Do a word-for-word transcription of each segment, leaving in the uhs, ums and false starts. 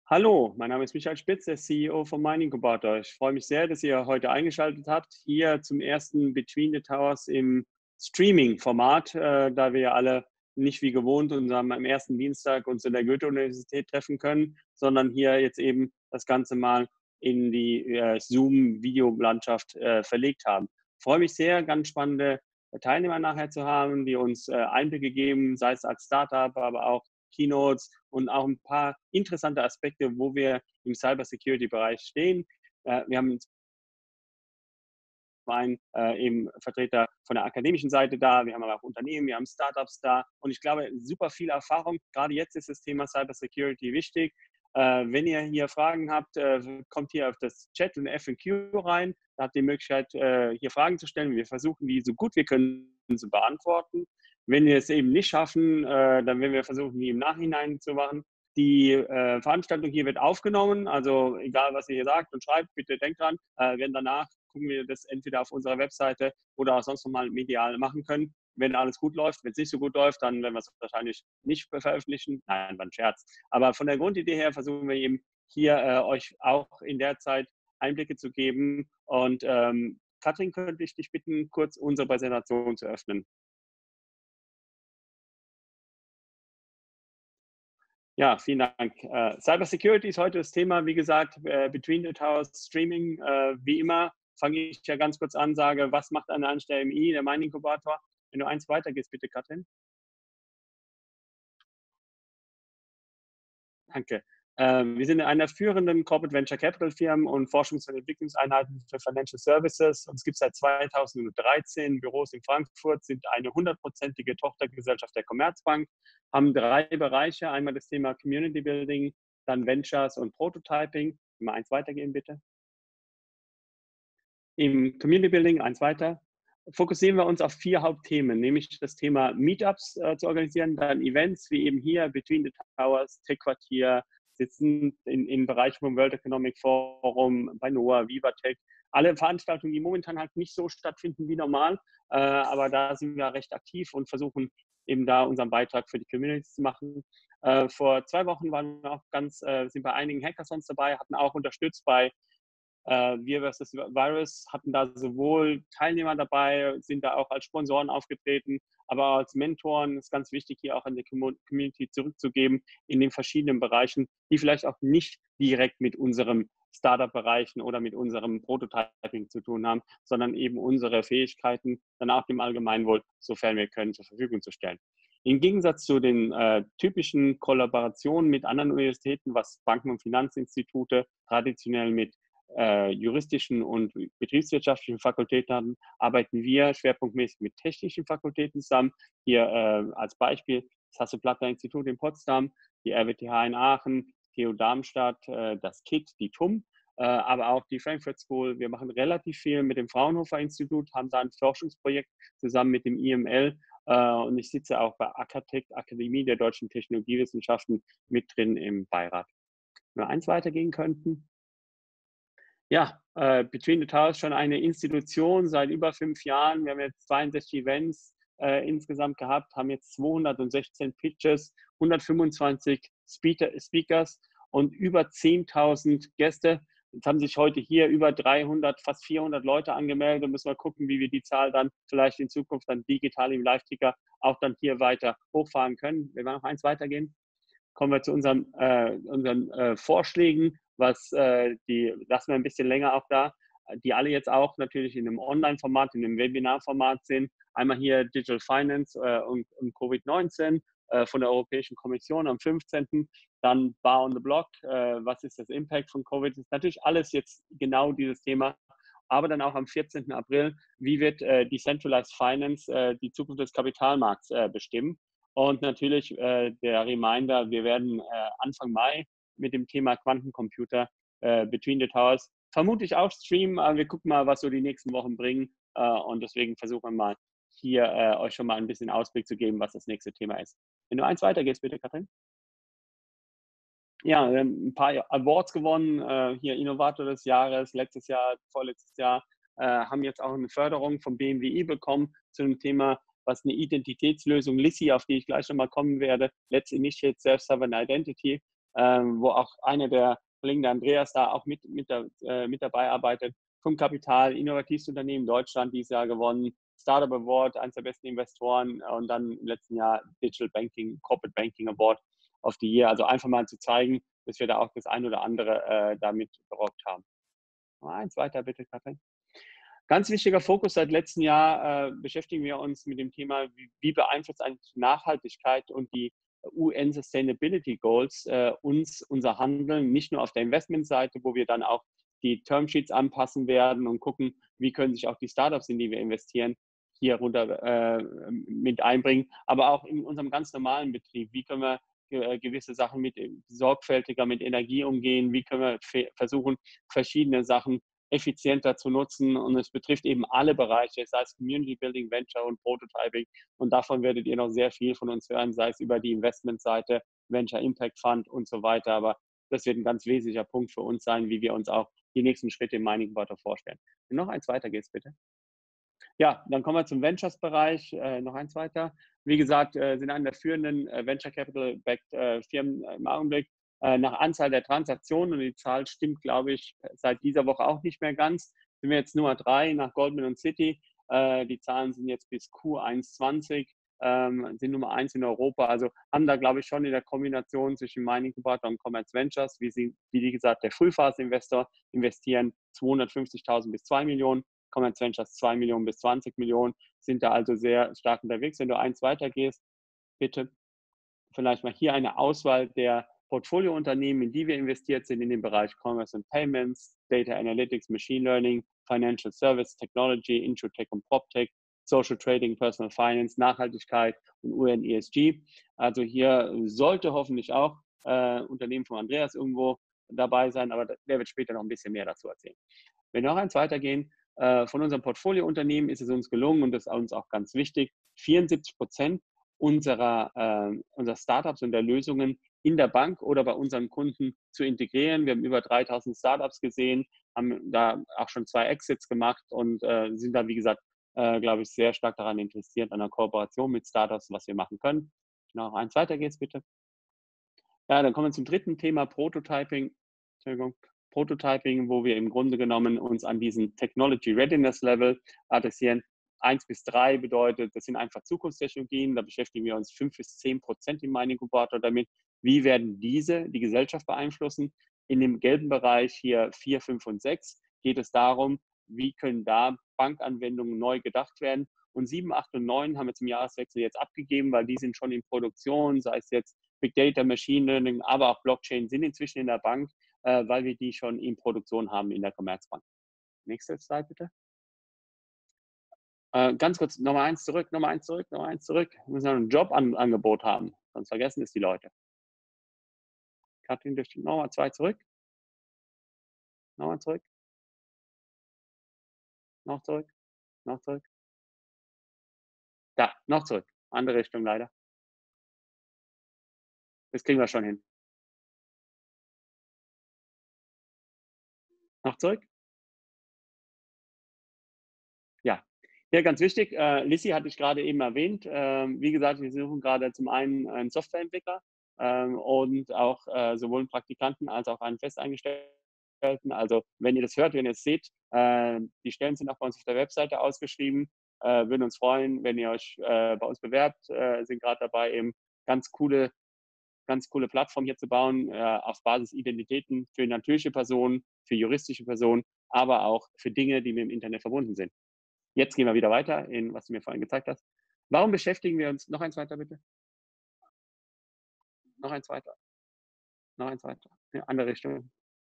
Hallo, mein Name ist Michael Spitz, der C E O von Mining Incubator. Ich freue mich sehr, dass ihr heute eingeschaltet habt, hier zum ersten Between the Towers im Streaming-Format, äh, da wir ja alle nicht wie gewohnt uns am am ersten Dienstag uns in der Goethe-Universität treffen können, sondern hier jetzt eben das Ganze mal in die äh, Zoom-Videolandschaft äh, verlegt haben. Ich freue mich sehr, ganz spannende Teilnehmer nachher zu haben, die uns äh, Einblicke geben, sei es als Startup, aber auch Keynotes und auch ein paar interessante Aspekte, wo wir im Cybersecurity-Bereich stehen. Äh, wir haben zum einen äh, eben Vertreter von der akademischen Seite da, wir haben aber auch Unternehmen, wir haben Startups da und ich glaube, super viel Erfahrung. Gerade jetzt ist das Thema Cybersecurity wichtig. Äh, wenn ihr hier Fragen habt, äh, kommt hier auf das Chat und F A Q rein. Da habt ihr die Möglichkeit, äh, hier Fragen zu stellen. Wir versuchen, die so gut wir können zu beantworten. Wenn wir es eben nicht schaffen, äh, dann werden wir versuchen, die im Nachhinein zu machen. Die äh, Veranstaltung hier wird aufgenommen, also egal, was ihr hier sagt und schreibt, bitte denkt dran, äh, wenn danach gucken wir das entweder auf unserer Webseite oder auch sonst nochmal medial machen können. Wenn alles gut läuft, wenn es nicht so gut läuft, dann werden wir es wahrscheinlich nicht veröffentlichen. Nein, war ein Scherz. Aber von der Grundidee her versuchen wir eben hier äh, euch auch in der Zeit Einblicke zu geben. Und ähm, Katrin, könnte ich dich bitten, kurz unsere Präsentation zu öffnen? Ja, vielen Dank. Äh, Cybersecurity ist heute das Thema. Wie gesagt, äh, Between the Towers Streaming. Äh, wie immer fange ich ja ganz kurz an, sage, was macht eine Anstelle der M I, der Mining Inkubator? Wenn du eins weitergehst, bitte, Katrin. Danke. Ähm, wir sind einer führenden Corporate Venture Capital Firmen und Forschungs- und Entwicklungseinheiten für Financial Services. Uns gibt es seit zweitausenddreizehn, Büros in Frankfurt, sind eine hundertprozentige Tochtergesellschaft der Commerzbank, haben drei Bereiche. Einmal das Thema Community Building, dann Ventures und Prototyping. Mal eins weitergehen, bitte. Im Community Building, eins weiter, fokussieren wir uns auf vier Hauptthemen, nämlich das Thema Meetups äh, zu organisieren, dann Events wie eben hier, Between the Towers, Tech-Quartier, sitzen in, in Bereichen vom World Economic Forum, bei NOAA, Vivatech, alle Veranstaltungen, die momentan halt nicht so stattfinden wie normal, äh, aber da sind wir recht aktiv und versuchen eben da unseren Beitrag für die Community zu machen. Äh, vor zwei Wochen waren wir auch ganz, äh, sind bei einigen Hackathons dabei, hatten auch unterstützt bei äh, wir versus. Virus, hatten da sowohl Teilnehmer dabei, sind da auch als Sponsoren aufgetreten, aber auch als Mentoren ist ganz wichtig, hier auch an die Community zurückzugeben in den verschiedenen Bereichen, die vielleicht auch nicht direkt mit unserem Startup-Bereichen oder mit unserem Prototyping zu tun haben, sondern eben unsere Fähigkeiten dann auch dem Allgemeinwohl, sofern wir können, zur Verfügung zu stellen. Im Gegensatz zu den äh, typischen Kollaborationen mit anderen Universitäten, was Banken und Finanzinstitute traditionell mit äh, juristischen und betriebswirtschaftlichen Fakultäten hatten, arbeiten wir schwerpunktmäßig mit technischen Fakultäten zusammen. Hier äh, als Beispiel das Hasso-Plattner-Institut in Potsdam, die R W T H in Aachen, T U Darmstadt, äh, das K I T, die T U M, äh, aber auch die Frankfurt School. Wir machen relativ viel mit dem Fraunhofer Institut, haben da ein Forschungsprojekt zusammen mit dem I M L äh, und ich sitze auch bei Akatech, Akademie der Deutschen Technologiewissenschaften, mit drin im Beirat. Wenn wir eins weitergehen könnten. Ja, äh, Between the Towers schon eine Institution seit über fünf Jahren. Wir haben jetzt zweiundsechzig Events äh, insgesamt gehabt, haben jetzt zweihundertsechzehn Pitches, hundertfünfundzwanzig Speaker, Speakers und über zehntausend Gäste. Jetzt haben sich heute hier über dreihundert, fast vierhundert Leute angemeldet. Da müssen wir gucken, wie wir die Zahl dann vielleicht in Zukunft dann digital im Live-Ticker auch dann hier weiter hochfahren können. Wir werden noch eins weitergehen. Kommen wir zu unseren, äh, unseren äh, Vorschlägen, was äh, die lassen wir ein bisschen länger auch da, die alle jetzt auch natürlich in einem Online-Format, in einem Webinar-Format sind. Einmal hier Digital Finance äh, und, und Covid neunzehn äh, von der Europäischen Kommission am fünfzehnten Dann Bar on the Block, äh, was ist das Impact von Covid? Das ist natürlich alles jetzt genau dieses Thema. Aber dann auch am vierzehnten April, wie wird äh, Decentralized Finance äh, die Zukunft des Kapitalmarkts äh, bestimmen? Und natürlich äh, der Reminder, wir werden äh, Anfang Mai mit dem Thema Quantencomputer äh, Between the Towers vermutlich auch streamen, aber wir gucken mal, was so die nächsten Wochen bringen. Äh, und deswegen versuchen wir mal hier äh, euch schon mal ein bisschen Ausblick zu geben, was das nächste Thema ist. Wenn du eins weitergehst, bitte, Katrin. Ja, wir haben ein paar Awards gewonnen, äh, hier Innovator des Jahres, letztes Jahr, vorletztes Jahr, äh, haben jetzt auch eine Förderung vom B M W I bekommen zu dem Thema, was eine Identitätslösung L I S I, auf die ich gleich nochmal kommen werde, Let's Initiate Self-Sovereign Identity, ähm, wo auch einer der Kollegen, der Andreas, da auch mit, mit, da, äh, mit dabei arbeitet. Fünf Kapital, innovativstes Unternehmen Deutschland, dieses Jahr gewonnen. Startup Award, eines der besten Investoren und dann im letzten Jahr Digital Banking, Corporate Banking Award of the Year. Also einfach mal zu zeigen, dass wir da auch das ein oder andere äh, damit gerockt haben. Mal eins weiter bitte, Katrin. Ganz wichtiger Fokus seit letztem Jahr äh, beschäftigen wir uns mit dem Thema, wie, wie beeinflusst eigentlich Nachhaltigkeit und die U N Sustainability Goals äh, uns, unser Handeln, nicht nur auf der Investmentseite, wo wir dann auch die Termsheets anpassen werden und gucken, wie können sich auch die Startups, in die wir investieren, hier runter äh, mit einbringen, aber auch in unserem ganz normalen Betrieb. Wie können wir äh, gewisse Sachen mit sorgfältiger mit Energie umgehen? Wie können wir versuchen, verschiedene Sachen effizienter zu nutzen, und es betrifft eben alle Bereiche, sei es Community Building, Venture und Prototyping, und davon werdet ihr noch sehr viel von uns hören, sei es über die Investmentseite, Venture Impact Fund und so weiter, aber das wird ein ganz wesentlicher Punkt für uns sein, wie wir uns auch die nächsten Schritte im Mining Incubator vorstellen. Und noch eins weiter geht's bitte. Ja, dann kommen wir zum Ventures-Bereich, äh, noch eins weiter. Wie gesagt, äh, sind einer der führenden äh, Venture Capital-backed äh, Firmen im Augenblick. Äh, nach Anzahl der Transaktionen, und die Zahl stimmt, glaube ich, seit dieser Woche auch nicht mehr ganz, sind wir jetzt Nummer drei nach Goldman und Citi. Äh, die Zahlen sind jetzt bis Q eins zwanzig, ähm, sind Nummer eins in Europa. Also haben da, glaube ich, schon in der Kombination zwischen Mining Incubator und Commerz Ventures, wie sie, wie gesagt, der Frühphase-Investor investieren zweihundertfünfzigtausend bis zwei Millionen. Commerz Ventures zwei Millionen bis zwanzig Millionen, sind da also sehr stark unterwegs. Wenn du eins weitergehst, bitte vielleicht mal hier eine Auswahl der Portfoliounternehmen, in die wir investiert sind, in den Bereich Commerce and Payments, Data Analytics, Machine Learning, Financial Service, Technology, Insurtech und PropTech, Social Trading, Personal Finance, Nachhaltigkeit und U N E S G. Also hier sollte hoffentlich auch äh, Unternehmen von Andreas irgendwo dabei sein, aber der wird später noch ein bisschen mehr dazu erzählen. Wenn wir noch eins weitergehen, äh, von unserem Portfoliounternehmen ist es uns gelungen, und das ist uns auch ganz wichtig, vierundsiebzig Prozent unserer, äh, unserer Startups und der Lösungen in der Bank oder bei unseren Kunden zu integrieren. Wir haben über dreitausend Startups gesehen, haben da auch schon zwei Exits gemacht und äh, sind da, wie gesagt, äh, glaube ich, sehr stark daran interessiert, an einer Kooperation mit Startups, was wir machen können. Noch eins weiter geht's bitte. Ja, dann kommen wir zum dritten Thema, Prototyping. Entschuldigung. Prototyping, wo wir im Grunde genommen uns an diesen Technology Readiness Level adressieren. Eins bis drei bedeutet, das sind einfach Zukunftstechnologien, da beschäftigen wir uns fünf bis zehn Prozent im Mining Incubator damit. Wie werden diese die Gesellschaft beeinflussen? In dem gelben Bereich hier vier, fünf und sechs geht es darum, wie können da Bankanwendungen neu gedacht werden. Und sieben, acht und neun haben wir zum Jahreswechsel jetzt abgegeben, weil die sind schon in Produktion, sei es jetzt Big Data, Machine Learning, aber auch Blockchain sind inzwischen in der Bank, äh, weil wir die schon in Produktion haben in der Commerzbank. Nächste Slide bitte. Äh, ganz kurz, Nummer eins zurück, Nummer eins zurück, Nummer eins zurück. Wir müssen ein Jobangebot haben, sonst vergessen es die Leute. Katrin, Nummer zwei zurück. Nochmal zurück. Noch zurück. Noch zurück. Da, noch zurück. Andere Richtung leider. Das kriegen wir schon hin. Noch zurück. Ja, ja, ganz wichtig. Äh, Lissy hatte ich gerade eben erwähnt. Ähm, wie gesagt, wir suchen gerade zum einen einen Softwareentwickler ähm, und auch äh, sowohl einen Praktikanten als auch einen Festeingestellten. Also wenn ihr das hört, wenn ihr es seht, äh, die Stellen sind auch bei uns auf der Webseite ausgeschrieben. Äh, würden uns freuen, wenn ihr euch äh, bei uns bewerbt. Äh, sind gerade dabei, eben ganz coole, ganz coole Plattform hier zu bauen, äh, auf Basis Identitäten für natürliche Personen, für juristische Personen, aber auch für Dinge, die mit dem Internet verbunden sind. Jetzt gehen wir wieder weiter in, was du mir vorhin gezeigt hast. Warum beschäftigen wir uns, noch eins weiter bitte? Noch eins weiter, noch eins weiter, in eine andere Richtung,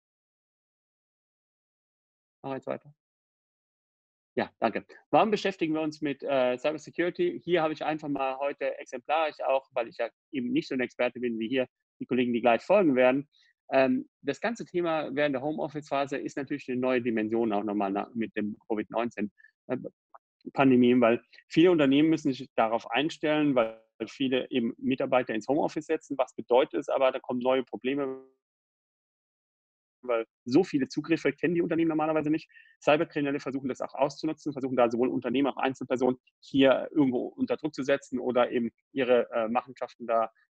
noch eins weiter. Ja, danke. Warum beschäftigen wir uns mit äh, Cyber Security? Hier habe ich einfach mal heute exemplarisch auch, weil ich ja eben nicht so ein Experte bin wie hier die Kollegen, die gleich folgen werden. Ähm, das ganze Thema während der Homeoffice-Phase ist natürlich eine neue Dimension auch nochmal nach, mit dem Covid neunzehn Pandemie, weil viele Unternehmen müssen sich darauf einstellen, weil viele eben Mitarbeiter ins Homeoffice setzen. Was bedeutet es aber? Da kommen neue Probleme, weil so viele Zugriffe kennen die Unternehmen normalerweise nicht. Cyberkriminelle versuchen das auch auszunutzen, versuchen da sowohl Unternehmen als auch Einzelpersonen hier irgendwo unter Druck zu setzen oder eben ihre äh, Machenschaften da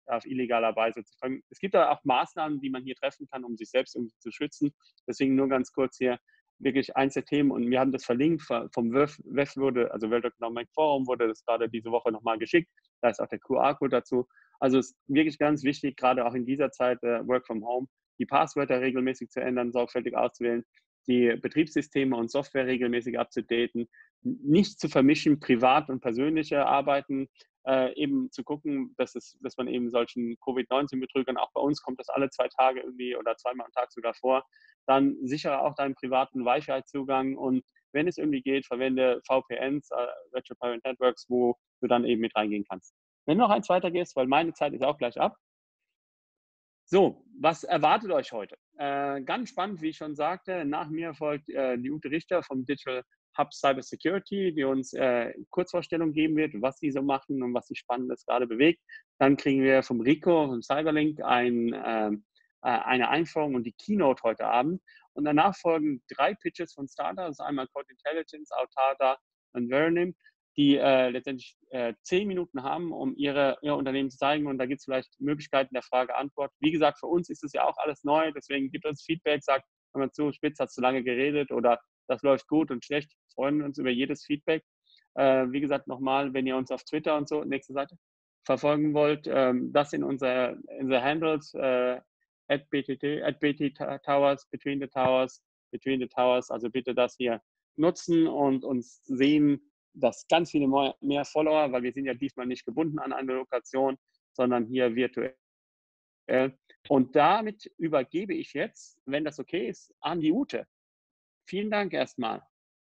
auf illegaler Weise zu fangen. Es gibt da auch Maßnahmen, die man hier treffen kann, um sich selbst irgendwie zu schützen. Deswegen nur ganz kurz hier wirklich eins der Themen, und wir haben das verlinkt vom W E F, W E F wurde, also World Economic Forum, wurde das gerade diese Woche nochmal geschickt. Da ist auch der Q R-Code dazu. Also es ist wirklich ganz wichtig, gerade auch in dieser Zeit äh, Work from Home, die Passwörter regelmäßig zu ändern, sorgfältig auszuwählen, die Betriebssysteme und Software regelmäßig abzudaten, nicht zu vermischen, privat und persönliche Arbeiten, äh, eben zu gucken, dass, es, dass man eben solchen Covid neunzehn Betrügern, auch bei uns kommt das alle zwei Tage irgendwie oder zweimal am Tag sogar vor, dann sichere auch deinen privaten Wi-Fi-Zugang, und wenn es irgendwie geht, verwende V P Ns, äh, Virtual Private Networks, wo du dann eben mit reingehen kannst. Wenn du noch eins weitergehst, weil meine Zeit ist auch gleich ab. So, was erwartet euch heute? Äh, ganz spannend, wie ich schon sagte, nach mir folgt äh, die Ute Richter vom Digital Hub Cyber Security, die uns äh, Kurzvorstellung geben wird, was sie so machen und was sie Spannendes gerade bewegt. Dann kriegen wir vom Rico, vom Cyberlink, ein, äh, eine Einführung und die Keynote heute Abend. Und danach folgen drei Pitches von Starter, das ist einmal Code Intelligence, Autada und Veronym, die äh, letztendlich äh, zehn Minuten haben, um ihre, ihr Unternehmen zu zeigen. Und da gibt es vielleicht Möglichkeiten der Frage-Antwort. Wie gesagt, für uns ist es ja auch alles neu, deswegen gibt uns Feedback, sagt, hör mal zu, Spitz hat zu lange geredet oder das läuft gut und schlecht. Wir freuen uns über jedes Feedback. Äh, wie gesagt, nochmal, wenn ihr uns auf Twitter und so, nächste Seite, verfolgen wollt, ähm, das sind unsere, unsere Handles, äh, at B T T, at B T Towers, Between the Towers, Between the Towers. Also bitte das hier nutzen und uns sehen, dass ganz viele mehr Follower, weil wir sind ja diesmal nicht gebunden an eine Lokation, sondern hier virtuell. Und damit übergebe ich jetzt, wenn das okay ist, an die Ute. Vielen Dank erstmal.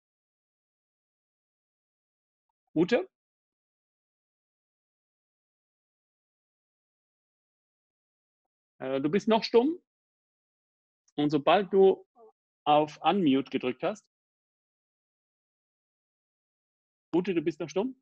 Ute? Du bist noch stumm. Und sobald du auf Unmute gedrückt hast, Ute, du bist noch stumm?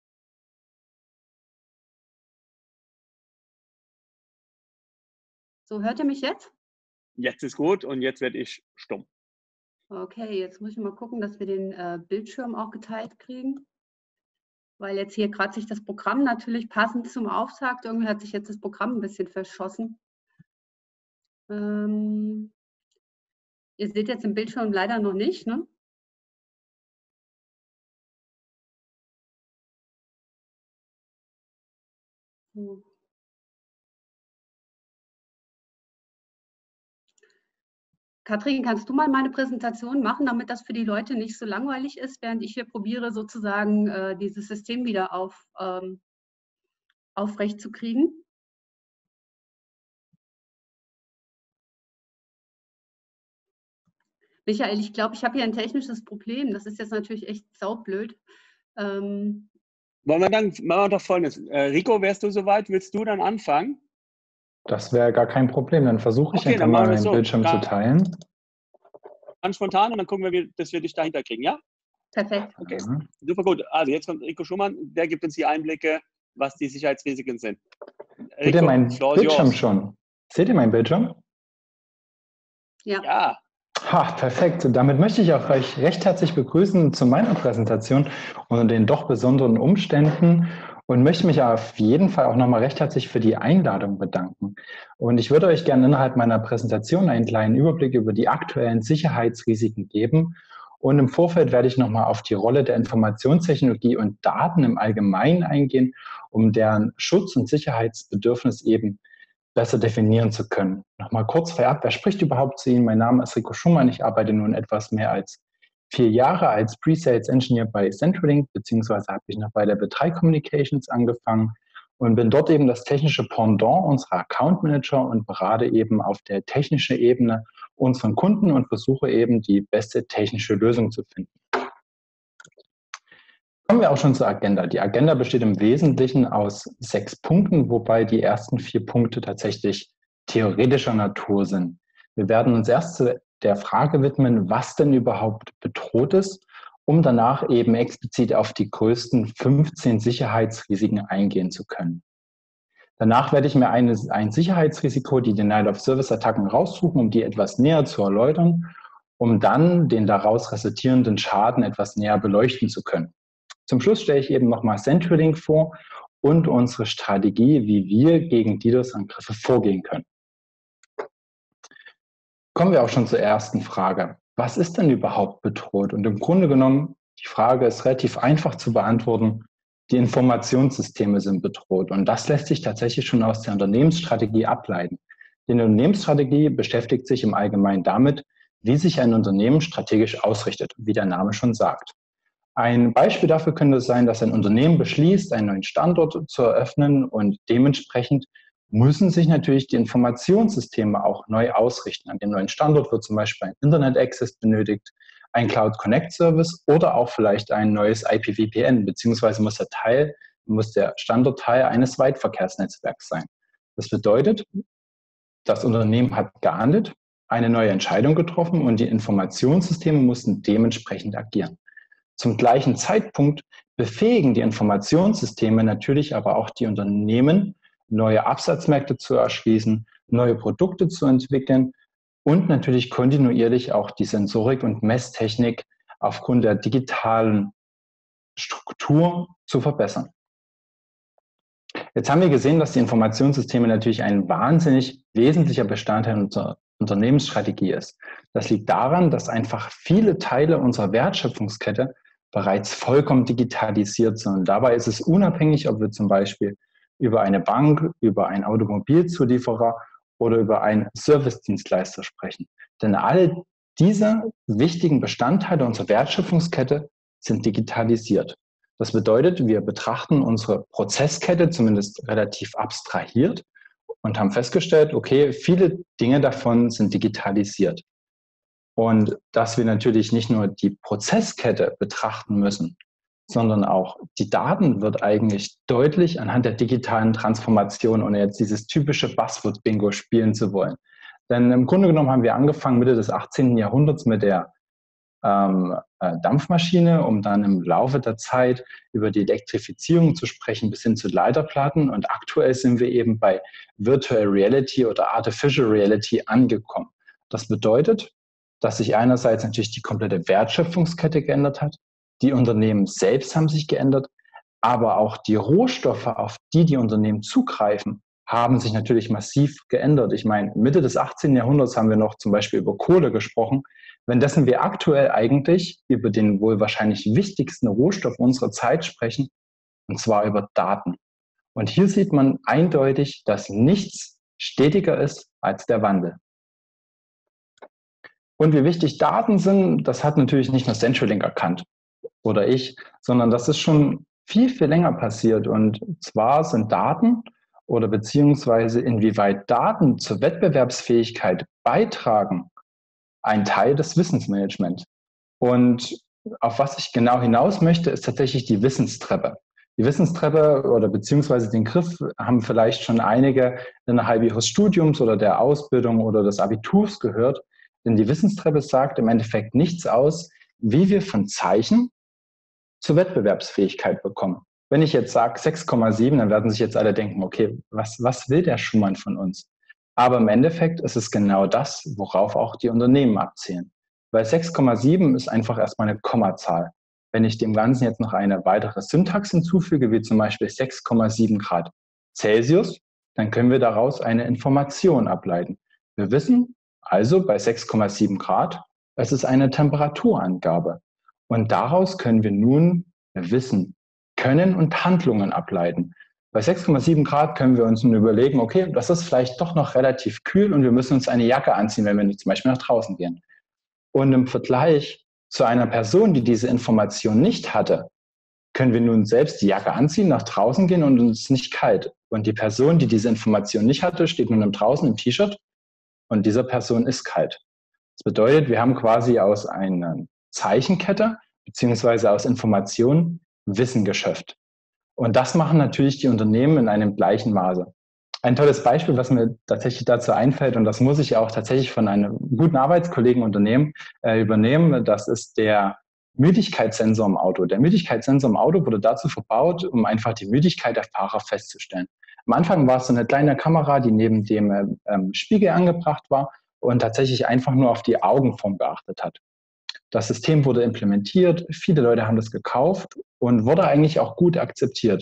So, hört ihr mich jetzt? Jetzt ist gut und jetzt werde ich stumm. Okay, jetzt muss ich mal gucken, dass wir den äh, Bildschirm auch geteilt kriegen. Weil jetzt hier gerade sich das Programm natürlich passend zum Auftakt, irgendwie hat sich jetzt das Programm ein bisschen verschossen. Ähm, ihr seht jetzt den Bildschirm leider noch nicht, ne? So. Katrin, kannst du mal meine Präsentation machen, damit das für die Leute nicht so langweilig ist, während ich hier probiere, sozusagen äh, dieses System wieder auf, ähm, aufrecht zu kriegen? Michael, ich glaube, ich habe hier ein technisches Problem. Das ist jetzt natürlich echt saublöd. Ähm, Wollen wir dann, machen wir doch Folgendes. Äh, Rico, wärst du soweit? Willst du dann anfangen? Das wäre gar kein Problem. Dann versuche ich okay, einfach dann mal machen wir meinen so. Bildschirm Ganz zu teilen. Ganz spontan, und dann gucken wir, dass wir dich dahinter kriegen, ja? Perfekt. Okay, Ja. super gut. Also jetzt kommt Rico Schumann, der gibt uns die Einblicke, was die Sicherheitsrisiken sind. Seht ihr Rico, meinen floor is Bildschirm yours. schon? Seht ihr meinen Bildschirm? Ja. Ja, Ha, perfekt. Damit möchte ich auch euch recht herzlich begrüßen zu meiner Präsentation unter den doch besonderen Umständen und möchte mich auf jeden Fall auch nochmal recht herzlich für die Einladung bedanken. Und ich würde euch gerne innerhalb meiner Präsentation einen kleinen Überblick über die aktuellen Sicherheitsrisiken geben. Und im Vorfeld werde ich nochmal auf die Rolle der Informationstechnologie und Daten im Allgemeinen eingehen, um deren Schutz- und Sicherheitsbedürfnis eben besser definieren zu können. Nochmal kurz vorab, wer spricht überhaupt zu Ihnen? Mein Name ist Rico Schumann. Ich arbeite nun etwas mehr als vier Jahre als Pre-Sales Engineer bei Centralink, beziehungsweise habe ich noch bei der B drei Communications angefangen und bin dort eben das technische Pendant unserer Account Manager und berate eben auf der technischen Ebene unseren Kunden und versuche eben die beste technische Lösung zu finden. Kommen wir auch schon zur Agenda. Die Agenda besteht im Wesentlichen aus sechs Punkten, wobei die ersten vier Punkte tatsächlich theoretischer Natur sind. Wir werden uns erst zu der Frage widmen, was denn überhaupt bedroht ist, um danach eben explizit auf die größten fünfzehn Sicherheitsrisiken eingehen zu können. Danach werde ich mir eine, ein Sicherheitsrisiko, die Denial-of-Service-Attacken, raussuchen, um die etwas näher zu erläutern, um dann den daraus resultierenden Schaden etwas näher beleuchten zu können. Zum Schluss stelle ich eben nochmal Centralink vor und unsere Strategie, wie wir gegen DDoS-Angriffe vorgehen können. Kommen wir auch schon zur ersten Frage. Was ist denn überhaupt bedroht? Und im Grunde genommen, die Frage ist relativ einfach zu beantworten. Die Informationssysteme sind bedroht. Und das lässt sich tatsächlich schon aus der Unternehmensstrategie ableiten. Die Unternehmensstrategie beschäftigt sich im Allgemeinen damit, wie sich ein Unternehmen strategisch ausrichtet, wie der Name schon sagt. Ein Beispiel dafür könnte es sein, dass ein Unternehmen beschließt, einen neuen Standort zu eröffnen und dementsprechend müssen sich natürlich die Informationssysteme auch neu ausrichten. An dem neuen Standort wird zum Beispiel ein Internet-Access benötigt, ein Cloud Connect Service oder auch vielleicht ein neues I P V P N, beziehungsweise muss der Teil, muss der Standort Teil eines Weitverkehrsnetzwerks sein. Das bedeutet, das Unternehmen hat gehandelt, eine neue Entscheidung getroffen und die Informationssysteme mussten dementsprechend agieren. Zum gleichen Zeitpunkt befähigen die Informationssysteme natürlich aber auch die Unternehmen, neue Absatzmärkte zu erschließen, neue Produkte zu entwickeln und natürlich kontinuierlich auch die Sensorik und Messtechnik aufgrund der digitalen Struktur zu verbessern. Jetzt haben wir gesehen, dass die Informationssysteme natürlich ein wahnsinnig wesentlicher Bestandteil unserer Unternehmensstrategie ist. Das liegt daran, dass einfach viele Teile unserer Wertschöpfungskette bereits vollkommen digitalisiert sind. Und dabei ist es unabhängig, ob wir zum Beispiel über eine Bank, über einen Automobilzulieferer oder über einen Servicedienstleister sprechen. Denn alle diese wichtigen Bestandteile unserer Wertschöpfungskette sind digitalisiert. Das bedeutet, wir betrachten unsere Prozesskette zumindest relativ abstrahiert und haben festgestellt, okay, viele Dinge davon sind digitalisiert. Und dass wir natürlich nicht nur die Prozesskette betrachten müssen, sondern auch die Daten wird eigentlich deutlich anhand der digitalen Transformation, ohne jetzt dieses typische Buzzword-Bingo spielen zu wollen. Denn im Grunde genommen haben wir angefangen Mitte des achtzehnten Jahrhunderts mit der ähm, äh, Dampfmaschine, um dann im Laufe der Zeit über die Elektrifizierung zu sprechen bis hin zu Leiterplatten. Und aktuell sind wir eben bei Virtual Reality oder Artificial Reality angekommen. Das bedeutet, dass sich einerseits natürlich die komplette Wertschöpfungskette geändert hat, die Unternehmen selbst haben sich geändert, aber auch die Rohstoffe, auf die die Unternehmen zugreifen, haben sich natürlich massiv geändert. Ich meine, Mitte des achtzehnten Jahrhunderts haben wir noch zum Beispiel über Kohle gesprochen, währenddessen wir aktuell eigentlich über den wohl wahrscheinlich wichtigsten Rohstoff unserer Zeit sprechen, und zwar über Daten. Und hier sieht man eindeutig, dass nichts stetiger ist als der Wandel. Und wie wichtig Daten sind, das hat natürlich nicht nur CenturyLink erkannt oder ich, sondern das ist schon viel, viel länger passiert. Und zwar sind Daten oder beziehungsweise inwieweit Daten zur Wettbewerbsfähigkeit beitragen, ein Teil des Wissensmanagements. Und auf was ich genau hinaus möchte, ist tatsächlich die Wissenstreppe. Die Wissenstreppe oder beziehungsweise den Griff haben vielleicht schon einige innerhalb ihres Studiums oder der Ausbildung oder des Abiturs gehört. Denn die Wissenstreppe sagt im Endeffekt nichts aus, wie wir von Zeichen zur Wettbewerbsfähigkeit bekommen. Wenn ich jetzt sage sechs Komma sieben, dann werden sich jetzt alle denken, okay, was, was will der Schumann von uns? Aber im Endeffekt ist es genau das, worauf auch die Unternehmen abzielen. Weil sechs Komma sieben ist einfach erstmal eine Kommazahl. Wenn ich dem Ganzen jetzt noch eine weitere Syntax hinzufüge, wie zum Beispiel sechs Komma sieben Grad Celsius, dann können wir daraus eine Information ableiten. Wir wissen also bei sechs Komma sieben Grad, es ist eine Temperaturangabe. Und daraus können wir nun Wissen, Können und Handlungen ableiten. Bei sechs Komma sieben Grad können wir uns nun überlegen, okay, das ist vielleicht doch noch relativ kühl und wir müssen uns eine Jacke anziehen, wenn wir zum Beispiel nach draußen gehen. Und im Vergleich zu einer Person, die diese Information nicht hatte, können wir nun selbst die Jacke anziehen, nach draußen gehen und uns ist nicht kalt. Und die Person, die diese Information nicht hatte, steht nun draußen im T-Shirt und dieser Person ist kalt. Das bedeutet, wir haben quasi aus einer Zeichenkette beziehungsweise aus Informationen Wissen geschöpft. Und das machen natürlich die Unternehmen in einem gleichen Maße. Ein tolles Beispiel, was mir tatsächlich dazu einfällt, und das muss ich auch tatsächlich von einem guten Arbeitskollegen Unternehmen äh, übernehmen, das ist der Müdigkeitssensor im Auto. Der Müdigkeitssensor im Auto wurde dazu verbaut, um einfach die Müdigkeit der Fahrer festzustellen. Am Anfang war es so eine kleine Kamera, die neben dem ähm, Spiegel angebracht war und tatsächlich einfach nur auf die Augenform geachtet hat. Das System wurde implementiert, viele Leute haben das gekauft und wurde eigentlich auch gut akzeptiert.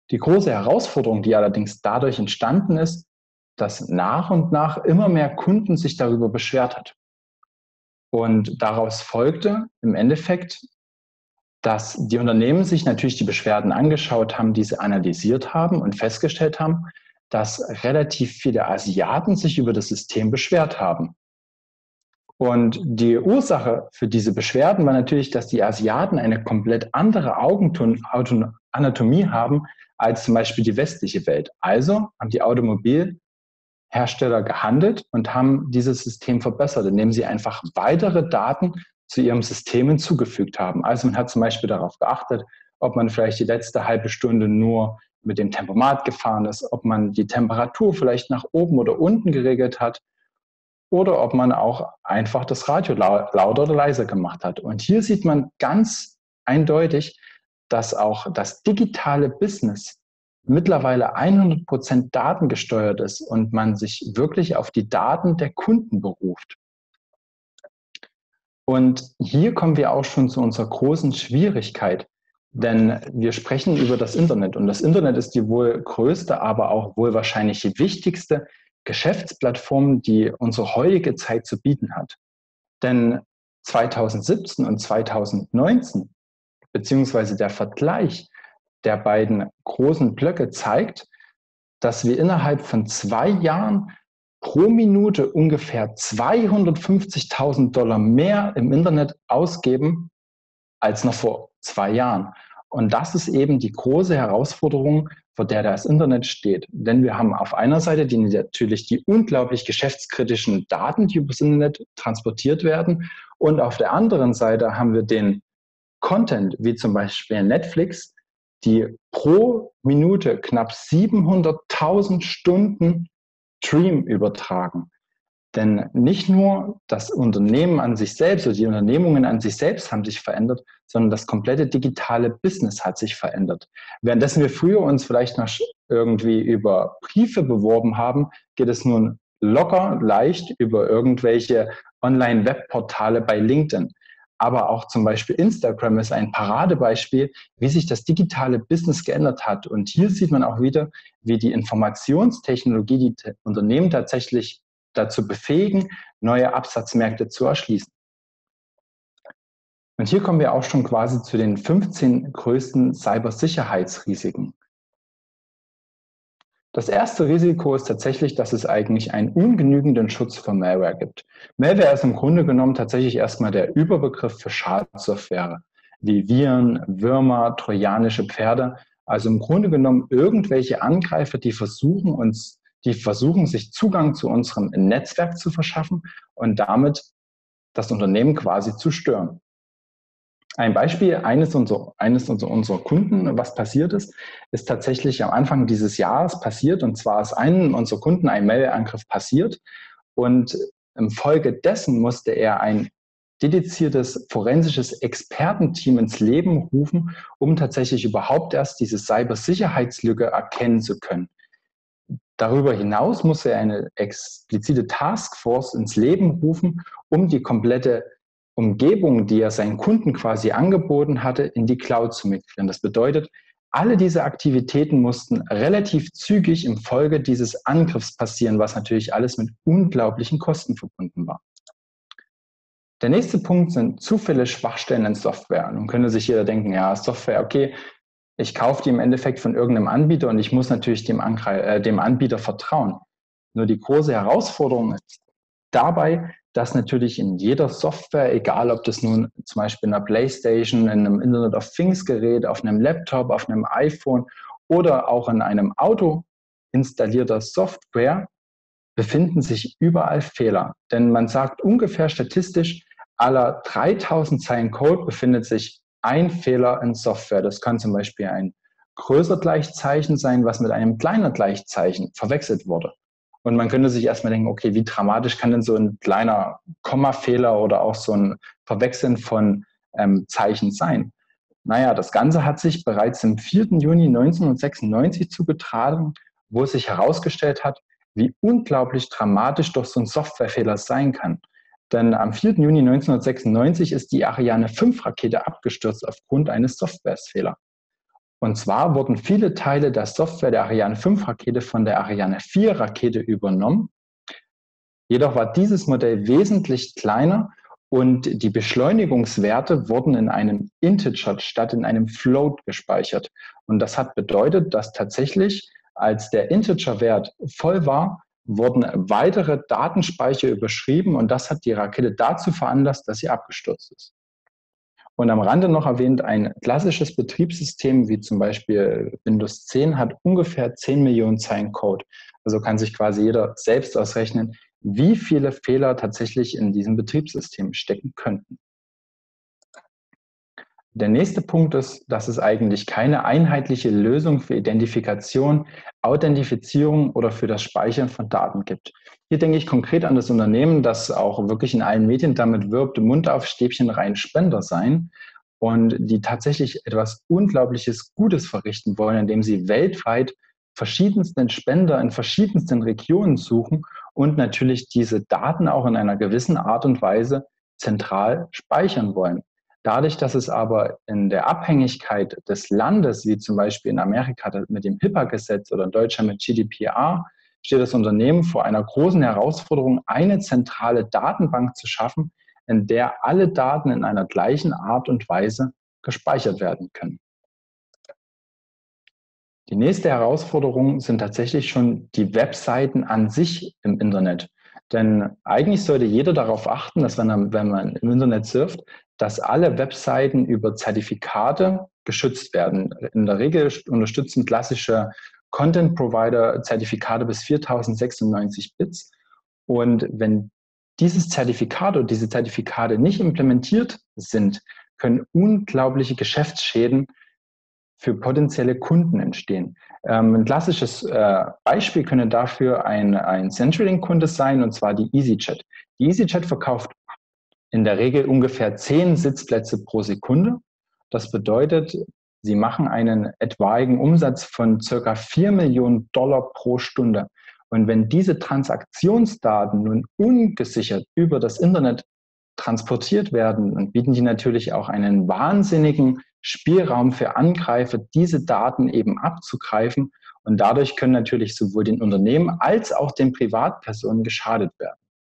Die große Herausforderung, die allerdings dadurch entstanden ist, dass nach und nach immer mehr Kunden sich darüber beschwert hat. Und daraus folgte im Endeffekt, dass die Unternehmen sich natürlich die Beschwerden angeschaut haben, diese analysiert haben und festgestellt haben, dass relativ viele Asiaten sich über das System beschwert haben. Und die Ursache für diese Beschwerden war natürlich, dass die Asiaten eine komplett andere Augenanatomie haben als zum Beispiel die westliche Welt. Also haben die Automobilhersteller gehandelt und haben dieses System verbessert, indem sie einfach weitere Daten zu ihrem System hinzugefügt haben. Also man hat zum Beispiel darauf geachtet, ob man vielleicht die letzte halbe Stunde nur mit dem Tempomat gefahren ist, ob man die Temperatur vielleicht nach oben oder unten geregelt hat oder ob man auch einfach das Radio lauter oder leiser gemacht hat. Und hier sieht man ganz eindeutig, dass auch das digitale Business mittlerweile hundert Prozent datengesteuert ist und man sich wirklich auf die Daten der Kunden beruft. Und hier kommen wir auch schon zu unserer großen Schwierigkeit, denn wir sprechen über das Internet und das Internet ist die wohl größte, aber auch wohl wahrscheinlich die wichtigste Geschäftsplattform, die unsere heutige Zeit zu bieten hat. Denn zweitausendsiebzehn und zweitausendneunzehn, beziehungsweise der Vergleich der beiden großen Blöcke zeigt, dass wir innerhalb von zwei Jahren pro Minute ungefähr zweihundertfünfzigtausend Dollar mehr im Internet ausgeben als noch vor zwei Jahren. Und das ist eben die große Herausforderung, vor der das Internet steht. Denn wir haben auf einer Seite die, natürlich die unglaublich geschäftskritischen Daten, die übers Internet transportiert werden. Und auf der anderen Seite haben wir den Content, wie zum Beispiel Netflix, die pro Minute knapp siebenhunderttausend Stunden Stream übertragen. Denn nicht nur das Unternehmen an sich selbst oder die Unternehmungen an sich selbst haben sich verändert, sondern das komplette digitale Business hat sich verändert. Währenddessen wir früher uns vielleicht noch irgendwie über Briefe beworben haben, geht es nun locker, leicht über irgendwelche Online-Webportale bei LinkedIn. Aber auch zum Beispiel Instagram ist ein Paradebeispiel, wie sich das digitale Business geändert hat. Und hier sieht man auch wieder, wie die Informationstechnologie die Unternehmen tatsächlich dazu befähigen, neue Absatzmärkte zu erschließen. Und hier kommen wir auch schon quasi zu den fünfzehn größten Cybersicherheitsrisiken. Das erste Risiko ist tatsächlich, dass es eigentlich einen ungenügenden Schutz für Malware gibt. Malware ist im Grunde genommen tatsächlich erstmal der Überbegriff für Schadsoftware, wie Viren, Würmer, trojanische Pferde. Also im Grunde genommen irgendwelche Angreifer, die versuchen, uns die versuchen, sich Zugang zu unserem Netzwerk zu verschaffen und damit das Unternehmen quasi zu stören. Ein Beispiel eines unserer, eines unserer Kunden, was passiert ist, ist tatsächlich am Anfang dieses Jahres passiert. Und zwar ist einem unserer Kunden ein Malware-Angriff passiert. Und infolgedessen musste er ein dediziertes forensisches Expertenteam ins Leben rufen, um tatsächlich überhaupt erst diese Cybersicherheitslücke erkennen zu können. Darüber hinaus muss er eine explizite Taskforce ins Leben rufen, um die komplette Umgebung, die er seinen Kunden quasi angeboten hatte, in die Cloud zu migrieren. Das bedeutet, alle diese Aktivitäten mussten relativ zügig im Folge dieses Angriffs passieren, was natürlich alles mit unglaublichen Kosten verbunden war. Der nächste Punkt sind zu viele Schwachstellen in Software. Nun könnte sich jeder denken, ja, Software, okay, ich kaufe die im Endeffekt von irgendeinem Anbieter und ich muss natürlich dem, Angre äh, dem Anbieter vertrauen. Nur die große Herausforderung ist dabei, dass natürlich in jeder Software, egal ob das nun zum Beispiel in einer Playstation, in einem Internet of Things Gerät, auf einem Laptop, auf einem iPhone oder auch in einem Auto installierter Software, befinden sich überall Fehler. Denn man sagt ungefähr statistisch, aller dreitausend Zeilen Code befindet sich ein Fehler in Software. Das kann zum Beispiel ein größer Gleichzeichen sein, was mit einem kleiner Gleichzeichen verwechselt wurde. Und man könnte sich erstmal denken, okay, wie dramatisch kann denn so ein kleiner Kommafehler oder auch so ein Verwechseln von ähm, Zeichen sein? Naja, das Ganze hat sich bereits im vierten Juni neunzehnhundertsechsundneunzig zugetragen, wo sich herausgestellt hat, wie unglaublich dramatisch doch so ein Softwarefehler sein kann. Denn am vierten Juni neunzehnhundertsechsundneunzig ist die Ariane fünf Rakete abgestürzt aufgrund eines Softwarefehlers. Und zwar wurden viele Teile der Software der Ariane fünf Rakete von der Ariane vier Rakete übernommen. Jedoch war dieses Modell wesentlich kleiner und die Beschleunigungswerte wurden in einem Integer statt in einem Float gespeichert. Und das hat bedeutet, dass tatsächlich, als der Integer-Wert voll war, wurden weitere Datenspeicher überschrieben und das hat die Rakete dazu veranlasst, dass sie abgestürzt ist. Und am Rande noch erwähnt, ein klassisches Betriebssystem wie zum Beispiel Windows zehn hat ungefähr zehn Millionen Zeilen Code. Also kann sich quasi jeder selbst ausrechnen, wie viele Fehler tatsächlich in diesem Betriebssystem stecken könnten. Der nächste Punkt ist, dass es eigentlich keine einheitliche Lösung für Identifikation, Authentifizierung oder für das Speichern von Daten gibt. Hier denke ich konkret an das Unternehmen, das auch wirklich in allen Medien damit wirbt, Mund auf Stäbchen rein Spender sein und die tatsächlich etwas Unglaubliches Gutes verrichten wollen, indem sie weltweit verschiedensten Spender in verschiedensten Regionen suchen und natürlich diese Daten auch in einer gewissen Art und Weise zentral speichern wollen. Dadurch, dass es aber in der Abhängigkeit des Landes, wie zum Beispiel in Amerika mit dem HIPAA-Gesetz oder in Deutschland mit G D P R, steht das Unternehmen vor einer großen Herausforderung, eine zentrale Datenbank zu schaffen, in der alle Daten in einer gleichen Art und Weise gespeichert werden können. Die nächste Herausforderung sind tatsächlich schon die Webseiten an sich im Internet. Denn eigentlich sollte jeder darauf achten, dass wenn, er, wenn man im Internet surft, dass alle Webseiten über Zertifikate geschützt werden. In der Regel unterstützen klassische Content-Provider Zertifikate bis viertausendsechsundneunzig Bits. Und wenn dieses Zertifikat oder diese Zertifikate nicht implementiert sind, können unglaubliche Geschäftsschäden für potenzielle Kunden entstehen. Ähm, ein klassisches äh, Beispiel könnte dafür ein, ein CenturyLink-Kunde sein, und zwar die EasyJet. Die EasyJet verkauft in der Regel ungefähr zehn Sitzplätze pro Sekunde. Das bedeutet, sie machen einen etwaigen Umsatz von circa vier Millionen Dollar pro Stunde. Und wenn diese Transaktionsdaten nun ungesichert über das Internet transportiert werden, dann bieten die natürlich auch einen wahnsinnigen Spielraum für Angreifer, diese Daten eben abzugreifen. Und dadurch können natürlich sowohl den Unternehmen als auch den Privatpersonen geschadet werden.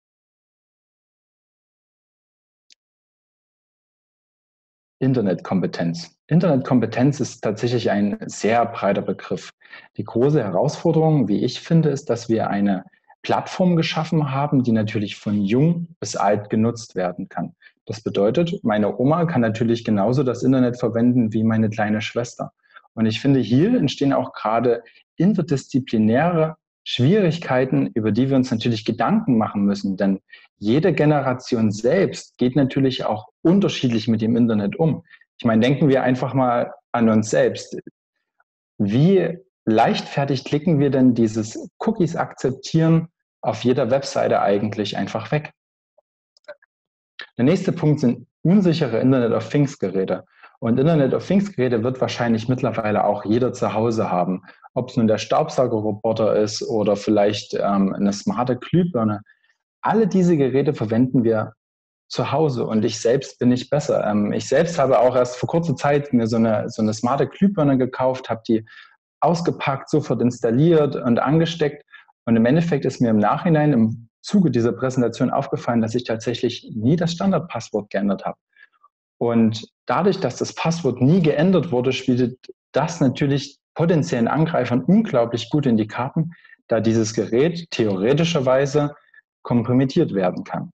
Internetkompetenz. Internetkompetenz ist tatsächlich ein sehr breiter Begriff. Die große Herausforderung, wie ich finde, ist, dass wir eine Plattform geschaffen haben, die natürlich von jung bis alt genutzt werden kann. Das bedeutet, meine Oma kann natürlich genauso das Internet verwenden wie meine kleine Schwester. Und ich finde, hier entstehen auch gerade interdisziplinäre Schwierigkeiten, über die wir uns natürlich Gedanken machen müssen. Denn jede Generation selbst geht natürlich auch unterschiedlich mit dem Internet um. Ich meine, denken wir einfach mal an uns selbst. Wie leichtfertig klicken wir denn dieses Cookies akzeptieren auf jeder Webseite eigentlich einfach weg? Der nächste Punkt sind unsichere Internet of Things Geräte. Und Internet of Things Geräte wird wahrscheinlich mittlerweile auch jeder zu Hause haben. Ob es nun der Staubsaugerroboter ist oder vielleicht ähm, eine smarte Glühbirne. Alle diese Geräte verwenden wir zu Hause und ich selbst bin nicht besser. Ähm, ich selbst habe auch erst vor kurzer Zeit mir so eine, so eine smarte Glühbirne gekauft, habe die ausgepackt, sofort installiert und angesteckt. Und im Endeffekt ist mir im Nachhinein im Zuge dieser Präsentation aufgefallen, dass ich tatsächlich nie das Standardpasswort geändert habe. Und dadurch, dass das Passwort nie geändert wurde, spielt das natürlich potenziellen Angreifern unglaublich gut in die Karten, da dieses Gerät theoretischerweise kompromittiert werden kann.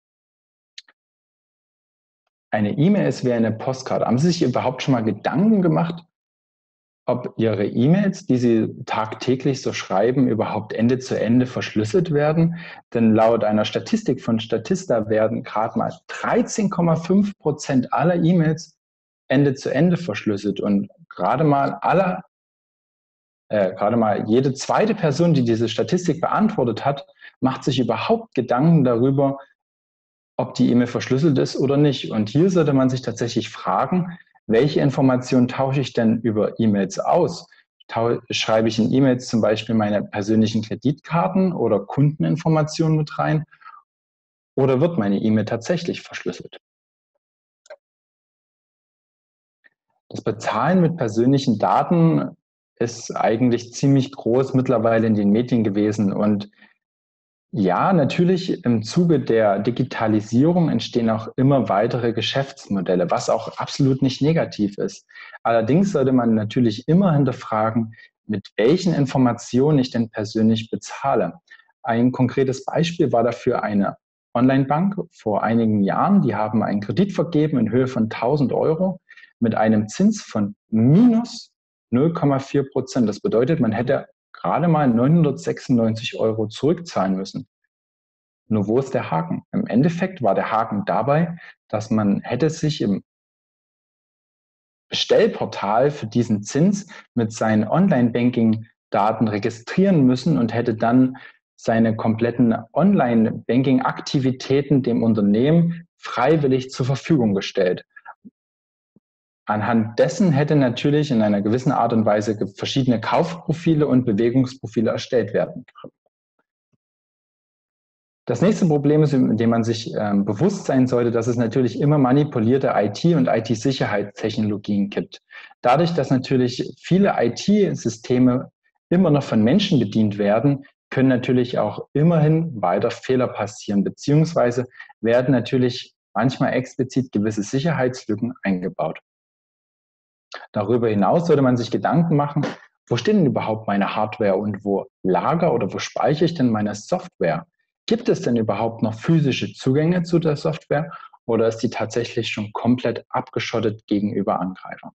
Eine E-Mail ist wie eine Postkarte. Haben Sie sich überhaupt schon mal Gedanken gemacht, ob Ihre E-Mails, die Sie tagtäglich so schreiben, überhaupt Ende zu Ende verschlüsselt werden? Denn laut einer Statistik von Statista werden gerade mal dreizehn Komma fünf Prozent aller E-Mails Ende zu Ende verschlüsselt. Und gerade mal aller, äh, gerade mal jede zweite Person, die diese Statistik beantwortet hat, macht sich überhaupt Gedanken darüber, ob die E-Mail verschlüsselt ist oder nicht. Und hier sollte man sich tatsächlich fragen, welche Informationen tausche ich denn über E-Mails aus? Tau- schreibe ich in E-Mails zum Beispiel meine persönlichen Kreditkarten oder Kundeninformationen mit rein? Oder wird meine E-Mail tatsächlich verschlüsselt? Das Bezahlen mit persönlichen Daten ist eigentlich ziemlich groß mittlerweile in den Medien gewesen. Und ja, natürlich im Zuge der Digitalisierung entstehen auch immer weitere Geschäftsmodelle, was auch absolut nicht negativ ist. Allerdings sollte man natürlich immer hinterfragen, mit welchen Informationen ich denn persönlich bezahle. Ein konkretes Beispiel war dafür eine Onlinebank vor einigen Jahren. Die haben einen Kredit vergeben in Höhe von tausend Euro mit einem Zins von minus null Komma vier Prozent. Das bedeutet, man hätte gerade mal neunhundertsechsundneunzig Euro zurückzahlen müssen. Nur wo ist der Haken? Im Endeffekt war der Haken dabei, dass man hätte sich im Bestellportal für diesen Zins mit seinen Online-Banking-Daten registrieren müssen und hätte dann seine kompletten Online-Banking-Aktivitäten dem Unternehmen freiwillig zur Verfügung gestellt. Anhand dessen hätte natürlich in einer gewissen Art und Weise verschiedene Kaufprofile und Bewegungsprofile erstellt werden können. Das nächste Problem ist, in dem man sich äh, bewusst sein sollte, dass es natürlich immer manipulierte I T- und I T-Sicherheitstechnologien gibt. Dadurch, dass natürlich viele I T-Systeme immer noch von Menschen bedient werden, können natürlich auch immerhin weiter Fehler passieren, beziehungsweise werden natürlich manchmal explizit gewisse Sicherheitslücken eingebaut. Darüber hinaus sollte man sich Gedanken machen, wo steht denn überhaupt meine Hardware und wo lager oder wo speichere ich denn meine Software? Gibt es denn überhaupt noch physische Zugänge zu der Software oder ist die tatsächlich schon komplett abgeschottet gegenüber Angreifern?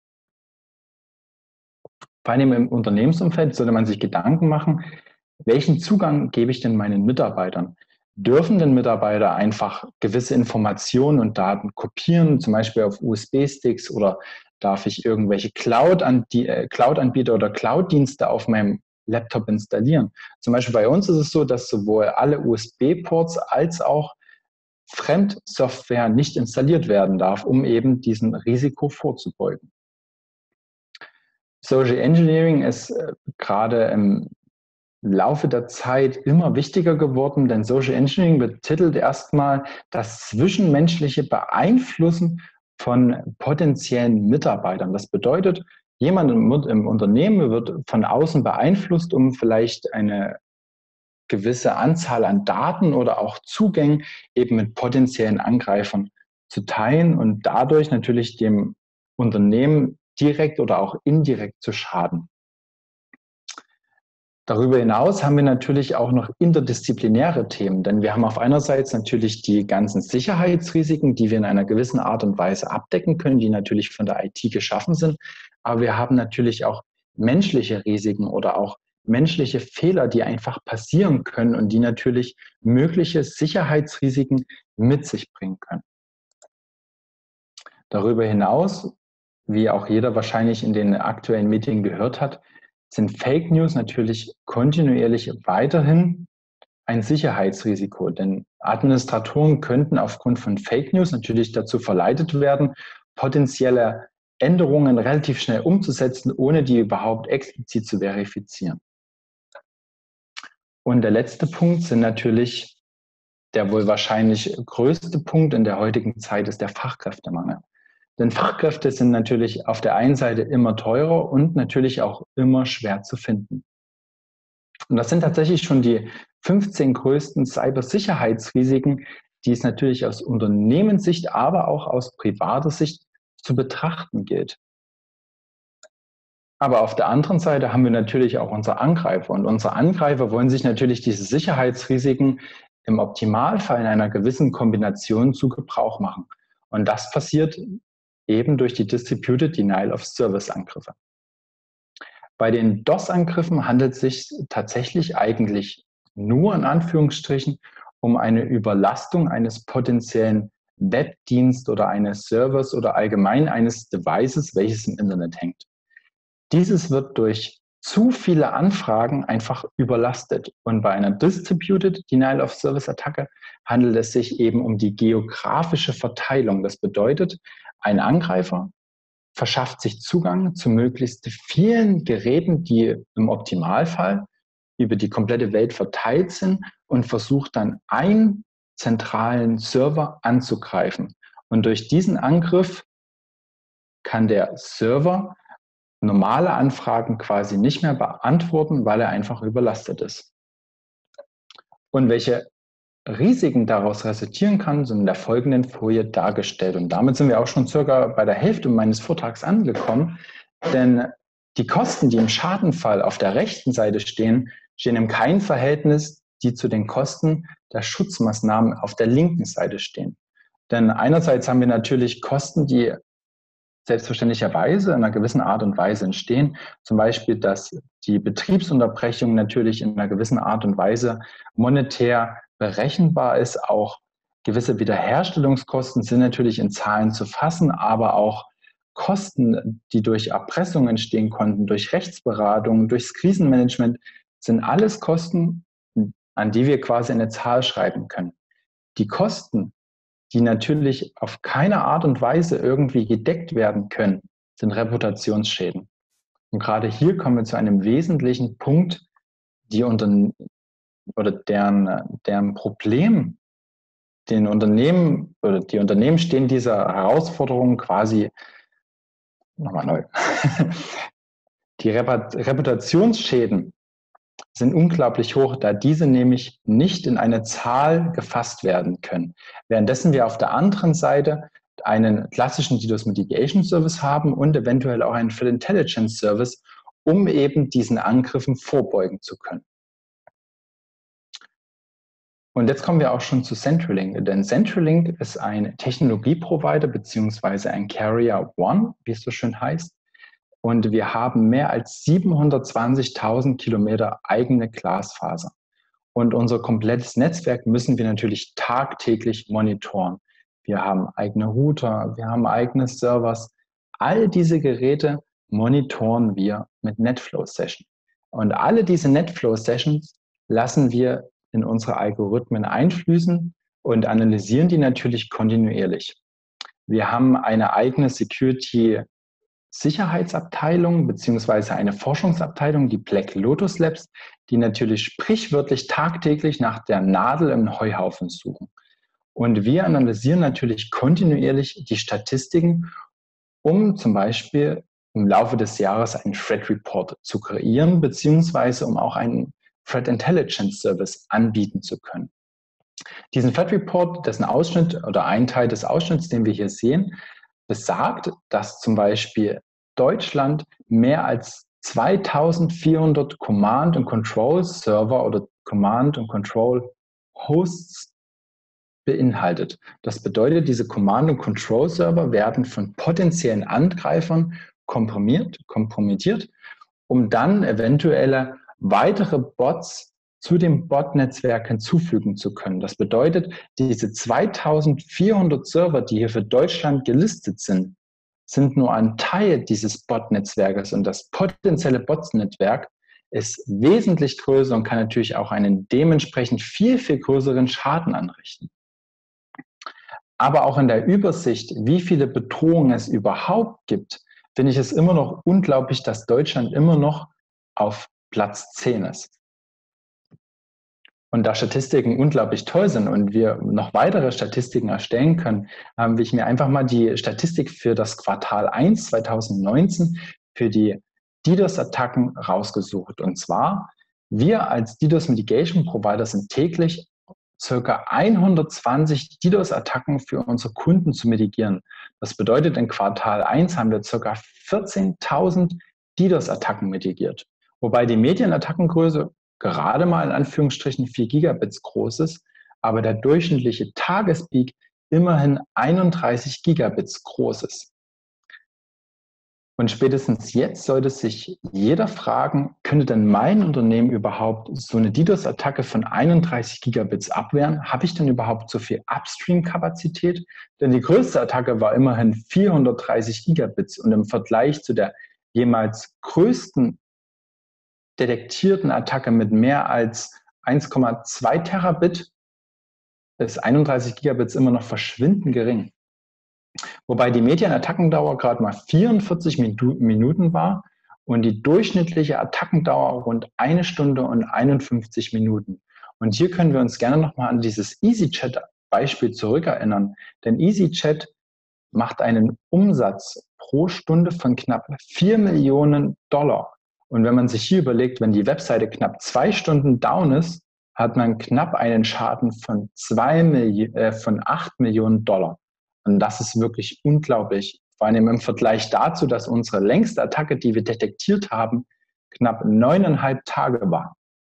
Vor allem im Unternehmensumfeld sollte man sich Gedanken machen, welchen Zugang gebe ich denn meinen Mitarbeitern? Dürfen denn Mitarbeiter einfach gewisse Informationen und Daten kopieren, zum Beispiel auf U S B-Sticks, oder darf ich irgendwelche Cloud-Anbieter oder Cloud-Dienste auf meinem Laptop installieren? Zum Beispiel bei uns ist es so, dass sowohl alle U S B-Ports als auch Fremdsoftware nicht installiert werden darf, um eben diesem Risiko vorzubeugen. Social Engineering ist äh, gerade im Laufe der Zeit immer wichtiger geworden, denn Social Engineering betitelt erstmal das zwischenmenschliche Beeinflussen von potenziellen Mitarbeitern. Das bedeutet, jemand im, im Unternehmen wird von außen beeinflusst, um vielleicht eine gewisse Anzahl an Daten oder auch Zugängen eben mit potenziellen Angreifern zu teilen und dadurch natürlich dem Unternehmen direkt oder auch indirekt zu schaden. Darüber hinaus haben wir natürlich auch noch interdisziplinäre Themen, denn wir haben auf einerseits natürlich die ganzen Sicherheitsrisiken, die wir in einer gewissen Art und Weise abdecken können, die natürlich von der I T geschaffen sind, aber wir haben natürlich auch menschliche Risiken oder auch menschliche Fehler, die einfach passieren können und die natürlich mögliche Sicherheitsrisiken mit sich bringen können. Darüber hinaus, wie auch jeder wahrscheinlich in den aktuellen Medien gehört hat, sind Fake News natürlich kontinuierlich weiterhin ein Sicherheitsrisiko, denn Administratoren könnten aufgrund von Fake News natürlich dazu verleitet werden, potenzielle Änderungen relativ schnell umzusetzen, ohne die überhaupt explizit zu verifizieren. Und der letzte Punkt sind natürlich, der wohl wahrscheinlich größte Punkt in der heutigen Zeit ist der Fachkräftemangel. Denn Fachkräfte sind natürlich auf der einen Seite immer teurer und natürlich auch immer schwer zu finden. Und das sind tatsächlich schon die fünfzehn größten Cybersicherheitsrisiken, die es natürlich aus Unternehmenssicht, aber auch aus privater Sicht zu betrachten gilt. Aber auf der anderen Seite haben wir natürlich auch unsere Angreifer. Und unsere Angreifer wollen sich natürlich diese Sicherheitsrisiken im Optimalfall in einer gewissen Kombination zu Gebrauch machen. Und das passiert eben durch die Distributed Denial of Service Angriffe. Bei den DOS-Angriffen handelt es sich tatsächlich eigentlich nur in Anführungsstrichen um eine Überlastung eines potenziellen Webdienst oder eines Servers oder allgemein eines Devices, welches im Internet hängt. Dieses wird durch zu viele Anfragen einfach überlastet. Und bei einer Distributed Denial of Service Attacke handelt es sich eben um die geografische Verteilung. Das bedeutet, ein Angreifer verschafft sich Zugang zu möglichst vielen Geräten, die im Optimalfall über die komplette Welt verteilt sind und versucht dann einen zentralen Server anzugreifen. Und durch diesen Angriff kann der Server normale Anfragen quasi nicht mehr beantworten, weil er einfach überlastet ist. Und welche Risiken daraus resultieren kann, sind in der folgenden Folie dargestellt. Und damit sind wir auch schon circa bei der Hälfte meines Vortrags angekommen, denn die Kosten, die im Schadenfall auf der rechten Seite stehen, stehen in keinem Verhältnis, die zu den Kosten der Schutzmaßnahmen auf der linken Seite stehen. Denn einerseits haben wir natürlich Kosten, die selbstverständlicherweise in einer gewissen Art und Weise entstehen. Zum Beispiel, dass die Betriebsunterbrechung natürlich in einer gewissen Art und Weise monetär berechenbar ist. Auch gewisse Wiederherstellungskosten sind natürlich in Zahlen zu fassen, aber auch Kosten, die durch Erpressung entstehen konnten, durch Rechtsberatung, durchs Krisenmanagement, sind alles Kosten, an die wir quasi eine Zahl schreiben können. Die Kosten, die natürlich auf keine Art und Weise irgendwie gedeckt werden können, sind Reputationsschäden. Und gerade hier kommen wir zu einem wesentlichen Punkt, die Unterne- oder deren, deren Problem, den Unternehmen oder die Unternehmen stehen dieser Herausforderung quasi nochmal neu. Die Reputationsschäden sind unglaublich hoch, da diese nämlich nicht in eine Zahl gefasst werden können. Währenddessen wir auf der anderen Seite einen klassischen DDoS Mitigation Service haben und eventuell auch einen Threat Intelligence Service, um eben diesen Angriffen vorbeugen zu können. Und jetzt kommen wir auch schon zu CenturyLink, denn CenturyLink ist ein Technologieprovider bzw. ein Carrier One, wie es so schön heißt. Und wir haben mehr als siebenhundertzwanzigtausend Kilometer eigene Glasfaser. Und unser komplettes Netzwerk müssen wir natürlich tagtäglich monitoren. Wir haben eigene Router, wir haben eigene Servers. All diese Geräte monitoren wir mit NetFlow Session. Und alle diese NetFlow Sessions lassen wir in unsere Algorithmen einfließen und analysieren die natürlich kontinuierlich. Wir haben eine eigene Security Sicherheitsabteilung beziehungsweise eine Forschungsabteilung, die Black Lotus Labs, die natürlich sprichwörtlich tagtäglich nach der Nadel im Heuhaufen suchen. Und wir analysieren natürlich kontinuierlich die Statistiken, um zum Beispiel im Laufe des Jahres einen Threat Report zu kreieren, beziehungsweise um auch einen Threat Intelligence Service anbieten zu können. Diesen Threat Report, dessen Ausschnitt oder ein Teil des Ausschnitts, den wir hier sehen, besagt, dass zum Beispiel Deutschland mehr als zweitausendvierhundert Command- und Control-Server oder Command- und Control-Hosts beinhaltet. Das bedeutet, diese Command- und Control-Server werden von potenziellen Angreifern kompromiert, kompromittiert, um dann eventuelle weitere Bots zu dem Bot-Netzwerk hinzufügen zu können. Das bedeutet, diese zweitausendvierhundert Server, die hier für Deutschland gelistet sind, sind nur ein Teil dieses Bot-Netzwerkes und das potenzielle Bot-Netzwerk ist wesentlich größer und kann natürlich auch einen dementsprechend viel, viel größeren Schaden anrichten. Aber auch in der Übersicht, wie viele Bedrohungen es überhaupt gibt, finde ich es immer noch unglaublich, dass Deutschland immer noch auf Platz zehn ist. Und da Statistiken unglaublich toll sind und wir noch weitere Statistiken erstellen können, habe ich mir einfach mal die Statistik für das Quartal eins zweitausendneunzehn für die DDoS-Attacken rausgesucht. Und zwar, wir als DDoS Mitigation Provider sind täglich ca. hundertzwanzig DDoS-Attacken für unsere Kunden zu mitigieren. Das bedeutet, in Quartal eins haben wir ca. vierzehntausend DDoS-Attacken mitigiert. Wobei die Medienattackengröße gerade mal in Anführungsstrichen vier Gigabits groß ist, aber der durchschnittliche Tagespeak immerhin einunddreißig Gigabits groß ist. Und spätestens jetzt sollte sich jeder fragen, könnte denn mein Unternehmen überhaupt so eine DDoS-Attacke von einunddreißig Gigabits abwehren? Habe ich denn überhaupt so viel Upstream-Kapazität? Denn die größte Attacke war immerhin vierhundertdreißig Gigabits und im Vergleich zu der jemals größten detektierten Attacke mit mehr als eins Komma zwei Terabit ist einunddreißig Gigabits immer noch verschwindend gering. Wobei die Medienattackendauer gerade mal vierundvierzig Minuten war und die durchschnittliche Attackendauer rund eine Stunde und einundfünfzig Minuten. Und hier können wir uns gerne nochmal an dieses EasyChat-Beispiel zurückerinnern. Denn EasyChat macht einen Umsatz pro Stunde von knapp vier Millionen Dollar. Und wenn man sich hier überlegt, wenn die Webseite knapp zwei Stunden down ist, hat man knapp einen Schaden von, zwei Milli- äh, von acht Millionen Dollar. Und das ist wirklich unglaublich. Vor allem im Vergleich dazu, dass unsere längste Attacke, die wir detektiert haben, knapp neuneinhalb Tage war.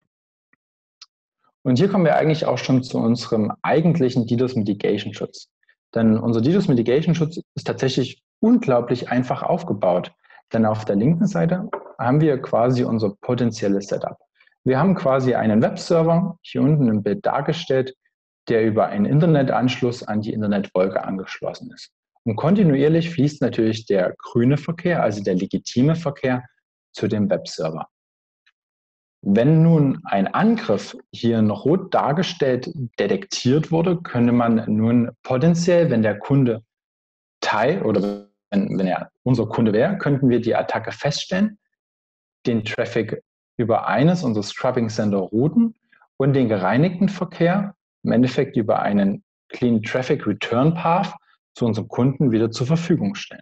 Und hier kommen wir eigentlich auch schon zu unserem eigentlichen DDoS Mitigation Schutz. Denn unser DDoS Mitigation Schutz ist tatsächlich unglaublich einfach aufgebaut. Denn auf der linken Seite haben wir quasi unser potenzielles Setup. Wir haben quasi einen Webserver, hier unten im Bild dargestellt, der über einen Internetanschluss an die Internetwolke angeschlossen ist. Und kontinuierlich fließt natürlich der grüne Verkehr, also der legitime Verkehr, zu dem Webserver. Wenn nun ein Angriff hier in rot dargestellt detektiert wurde, könnte man nun potenziell, wenn der Kunde Teil oder wenn, wenn er unser Kunde wäre, könnten wir die Attacke feststellen, den Traffic über eines unserer Scrubbing Center routen und den gereinigten Verkehr im Endeffekt über einen Clean Traffic Return Path zu unserem Kunden wieder zur Verfügung stellen.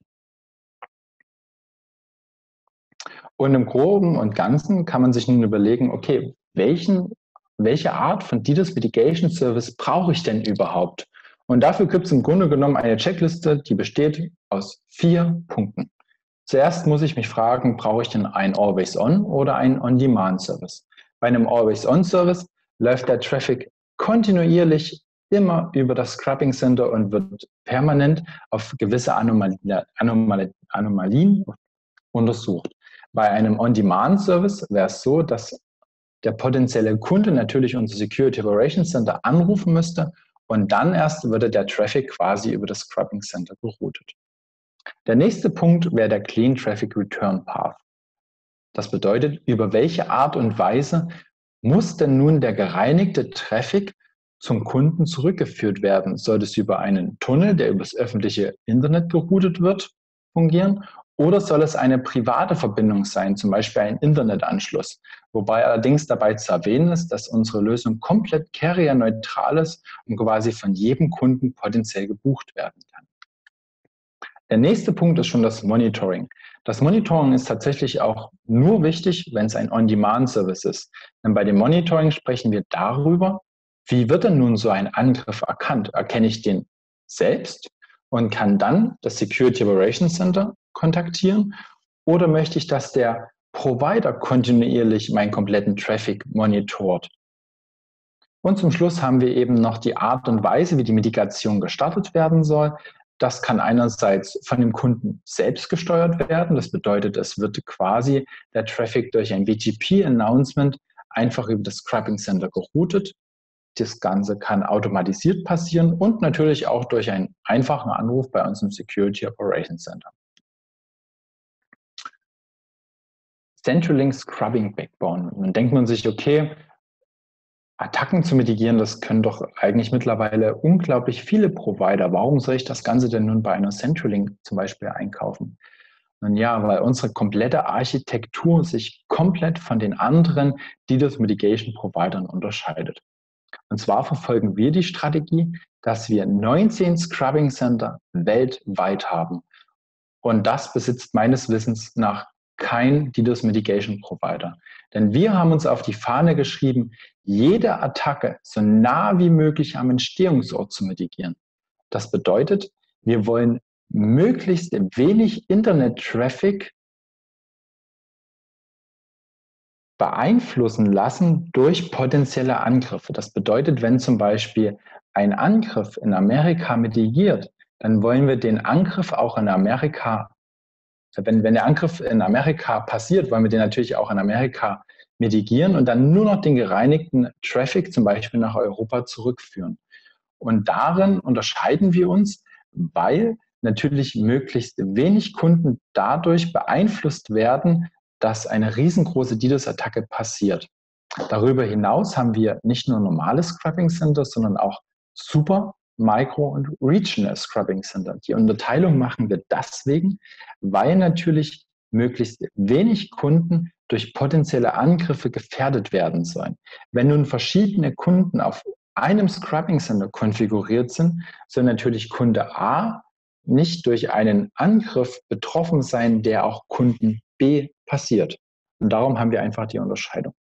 Und im Groben und Ganzen kann man sich nun überlegen, okay, welchen, welche Art von DDoS Mitigation Service brauche ich denn überhaupt? Und dafür gibt es im Grunde genommen eine Checkliste, die besteht aus vier Punkten. Zuerst muss ich mich fragen, brauche ich denn einen Always-On oder einen On-Demand-Service? Bei einem Always-On-Service läuft der Traffic kontinuierlich immer über das Scrubbing Center und wird permanent auf gewisse Anomalien, Anomalien, Anomalien untersucht. Bei einem On-Demand-Service wäre es so, dass der potenzielle Kunde natürlich unser Security Operations Center anrufen müsste und dann erst würde der Traffic quasi über das Scrubbing Center geroutet. Der nächste Punkt wäre der Clean Traffic Return Path. Das bedeutet, über welche Art und Weise muss denn nun der gereinigte Traffic zum Kunden zurückgeführt werden? Soll es über einen Tunnel, der über das öffentliche Internet geroutet wird, fungieren? Oder soll es eine private Verbindung sein, zum Beispiel ein Internetanschluss? Wobei allerdings dabei zu erwähnen ist, dass unsere Lösung komplett carrier-neutral ist und quasi von jedem Kunden potenziell gebucht werden kann. Der nächste Punkt ist schon das Monitoring. Das Monitoring ist tatsächlich auch nur wichtig, wenn es ein On-Demand-Service ist. Denn bei dem Monitoring sprechen wir darüber, wie wird denn nun so ein Angriff erkannt? Erkenne ich den selbst und kann dann das Security Operations Center kontaktieren? Oder möchte ich, dass der Provider kontinuierlich meinen kompletten Traffic monitort? Und zum Schluss haben wir eben noch die Art und Weise, wie die Mitigation gestartet werden soll. Das kann einerseits von dem Kunden selbst gesteuert werden. Das bedeutet, es wird quasi der Traffic durch ein B G P-Announcement einfach über das Scrubbing Center geroutet. Das Ganze kann automatisiert passieren und natürlich auch durch einen einfachen Anruf bei uns im Security Operations Center. CenturyLink Scrubbing Backbone. Dann denkt man sich, okay, Attacken zu mitigieren, das können doch eigentlich mittlerweile unglaublich viele Provider. Warum soll ich das Ganze denn nun bei einer CenturyLink zum Beispiel einkaufen? Nun ja, weil unsere komplette Architektur sich komplett von den anderen DDoS Mitigation Providern unterscheidet. Und zwar verfolgen wir die Strategie, dass wir neunzehn Scrubbing Center weltweit haben. Und das besitzt meines Wissens nach kein DDoS Mitigation Provider. Denn wir haben uns auf die Fahne geschrieben, jede Attacke so nah wie möglich am Entstehungsort zu mitigieren. Das bedeutet, wir wollen möglichst wenig Internet-Traffic beeinflussen lassen durch potenzielle Angriffe. Das bedeutet, wenn zum Beispiel ein Angriff in Amerika mitigiert, dann wollen wir den Angriff auch in Amerika Wenn, wenn der Angriff in Amerika passiert, wollen wir den natürlich auch in Amerika mitigieren und dann nur noch den gereinigten Traffic zum Beispiel nach Europa zurückführen. Und darin unterscheiden wir uns, weil natürlich möglichst wenig Kunden dadurch beeinflusst werden, dass eine riesengroße DDoS-Attacke passiert. Darüber hinaus haben wir nicht nur normale Scrubbing Centers, sondern auch Super, Micro und Regional Scrubbing Center. Die Unterteilung machen wir deswegen, weil natürlich möglichst wenig Kunden durch potenzielle Angriffe gefährdet werden sollen. Wenn nun verschiedene Kunden auf einem Scrubbing Center konfiguriert sind, soll natürlich Kunde A nicht durch einen Angriff betroffen sein, der auch Kunden B passiert. Und darum haben wir einfach die Unterscheidung.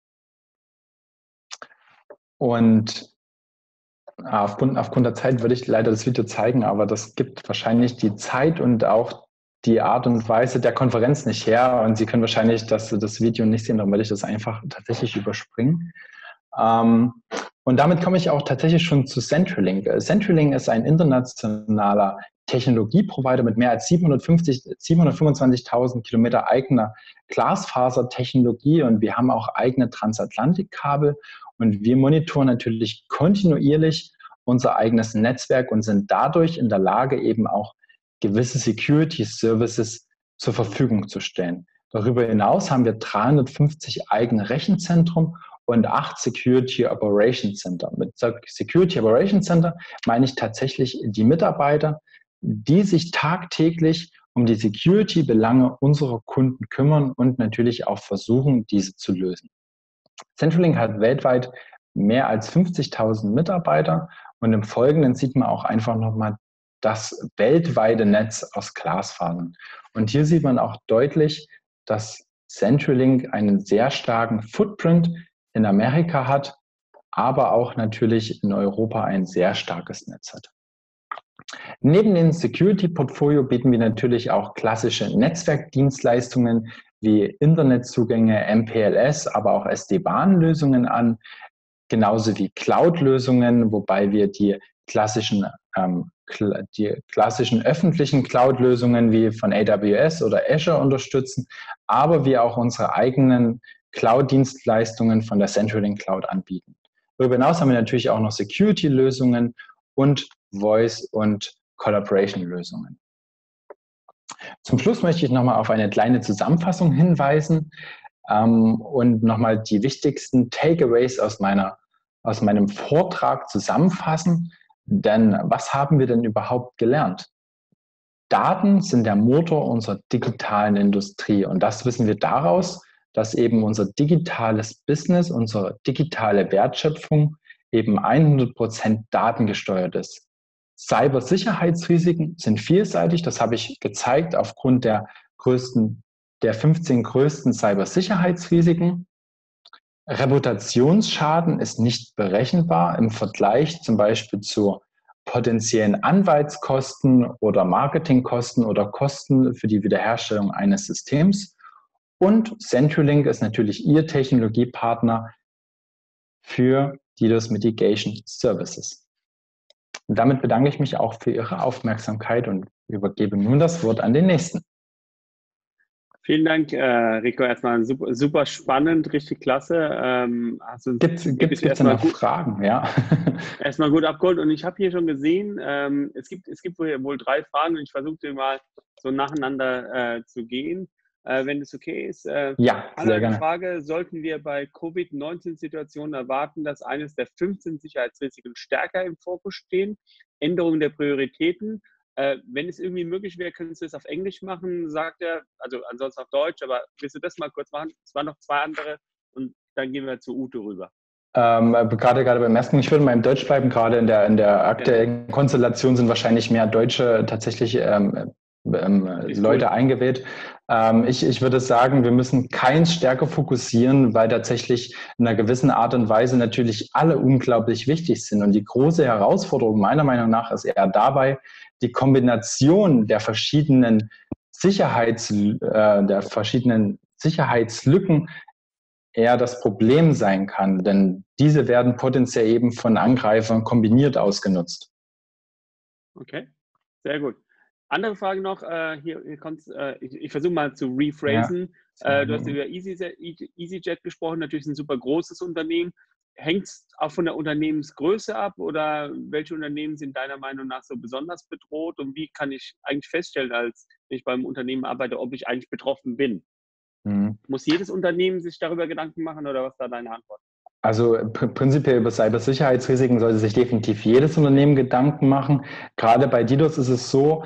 Und aufgrund, aufgrund der Zeit würde ich leider das Video zeigen, aber das gibt wahrscheinlich die Zeit und auch die Art und Weise der Konferenz nicht her. Und Sie können wahrscheinlich das, das Video nicht sehen, darum werde ich das einfach tatsächlich überspringen. Ähm, und damit komme ich auch tatsächlich schon zu CenturyLink. CenturyLink ist ein internationaler Technologieprovider mit mehr als siebenhundertfünfundzwanzigtausend Kilometer eigener Glasfasertechnologie und wir haben auch eigene Transatlantikkabel und wir monitoren natürlich kontinuierlich unser eigenes Netzwerk und sind dadurch in der Lage, eben auch gewisse Security Services zur Verfügung zu stellen. Darüber hinaus haben wir dreihundertfünfzig eigene Rechenzentren und acht Security Operation Center. Mit Security Operation Center meine ich tatsächlich die Mitarbeiter, die sich tagtäglich um die Security-Belange unserer Kunden kümmern und natürlich auch versuchen, diese zu lösen. CenturyLink hat weltweit mehr als fünfzigtausend Mitarbeiter und im Folgenden sieht man auch einfach nochmal das weltweite Netz aus Glasfasern. Und hier sieht man auch deutlich, dass CenturyLink einen sehr starken Footprint in Amerika hat, aber auch natürlich in Europa ein sehr starkes Netz hat. Neben dem Security-Portfolio bieten wir natürlich auch klassische Netzwerkdienstleistungen wie Internetzugänge, M P L S, aber auch S D-WAN-Lösungen an, genauso wie Cloud-Lösungen, wobei wir die klassischen, ähm, die klassischen öffentlichen Cloud-Lösungen wie von A W S oder Azure unterstützen, aber wir auch unsere eigenen Cloud-Dienstleistungen von der CenturyLink Cloud anbieten. Darüber hinaus haben wir natürlich auch noch Security-Lösungen und Voice- und Collaboration-Lösungen. Zum Schluss möchte ich nochmal auf eine kleine Zusammenfassung hinweisen ähm, und nochmal die wichtigsten Takeaways aus, meiner, aus meinem Vortrag zusammenfassen. Denn was haben wir denn überhaupt gelernt? Daten sind der Motor unserer digitalen Industrie und das wissen wir daraus, dass eben unser digitales Business, unsere digitale Wertschöpfung eben hundert Prozent datengesteuert ist. Cybersicherheitsrisiken sind vielseitig, das habe ich gezeigt aufgrund der größten, der fünfzehn größten Cybersicherheitsrisiken. Reputationsschaden ist nicht berechenbar im Vergleich zum Beispiel zu potenziellen Anwaltskosten oder Marketingkosten oder Kosten für die Wiederherstellung eines Systems. Und CenturyLink ist natürlich Ihr Technologiepartner für DDoS Mitigation Services. Und damit bedanke ich mich auch für Ihre Aufmerksamkeit und übergebe nun das Wort an den Nächsten. Vielen Dank, äh, Rico. Erstmal super, super spannend, richtig klasse. Ähm, also gibt es denn noch gut, Fragen? Ja. Erstmal gut abgeholt. Und ich habe hier schon gesehen, ähm, es gibt, es gibt wohl, wohl drei Fragen und ich versuche mal so nacheinander äh, zu gehen. Äh, wenn es okay ist. Äh, ja, sehr gerne. Frage, sollten wir bei Covid neunzehn Situationen erwarten, dass eines der fünfzehn Sicherheitsrisiken stärker im Fokus stehen? Änderung der Prioritäten. Äh, wenn es irgendwie möglich wäre, können Sie das auf Englisch machen, sagt er. Also ansonsten auf Deutsch, aber willst du das mal kurz machen? Es waren noch zwei andere und dann gehen wir zu Ute rüber. Ähm, gerade, gerade beim ersten, ich würde mal im Deutsch bleiben, gerade in der, in der aktuellen ja. Konstellation sind wahrscheinlich mehr Deutsche tatsächlich ähm, ähm, Leute cool. eingewählt. Ähm, ich, ich würde sagen, wir müssen keins stärker fokussieren, weil tatsächlich in einer gewissen Art und Weise natürlich alle unglaublich wichtig sind. Und die große Herausforderung meiner Meinung nach ist eher dabei, die Kombination der verschiedenen Sicherheits, äh, der verschiedenen Sicherheitslücken eher das Problem sein kann, denn diese werden potenziell eben von Angreifern kombiniert ausgenutzt. Okay, sehr gut. Andere Frage noch, äh, hier, hier kommt's, äh, ich, ich versuche mal zu rephrasen. Ja. Äh, du hast über EasyJet, EasyJet gesprochen, natürlich ein super großes Unternehmen. Hängt es auch von der Unternehmensgröße ab oder welche Unternehmen sind deiner Meinung nach so besonders bedroht und wie kann ich eigentlich feststellen, als ich beim Unternehmen arbeite, ob ich eigentlich betroffen bin? Mhm. Muss jedes Unternehmen sich darüber Gedanken machen oder was ist da deine Antwort? Also pr prinzipiell über Cybersicherheitsrisiken sollte sich definitiv jedes Unternehmen Gedanken machen. Gerade bei DDoS ist es so,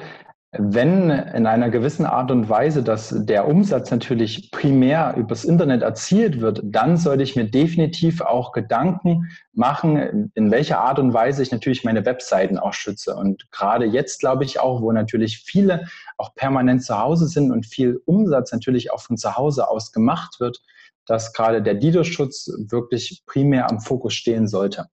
Wenn in einer gewissen Art und Weise, dass der Umsatz natürlich primär übers Internet erzielt wird, dann sollte ich mir definitiv auch Gedanken machen, in welcher Art und Weise ich natürlich meine Webseiten auch schütze. Und gerade jetzt glaube ich auch, wo natürlich viele auch permanent zu Hause sind und viel Umsatz natürlich auch von zu Hause aus gemacht wird, dass gerade der DDoS-Schutz wirklich primär am Fokus stehen sollte.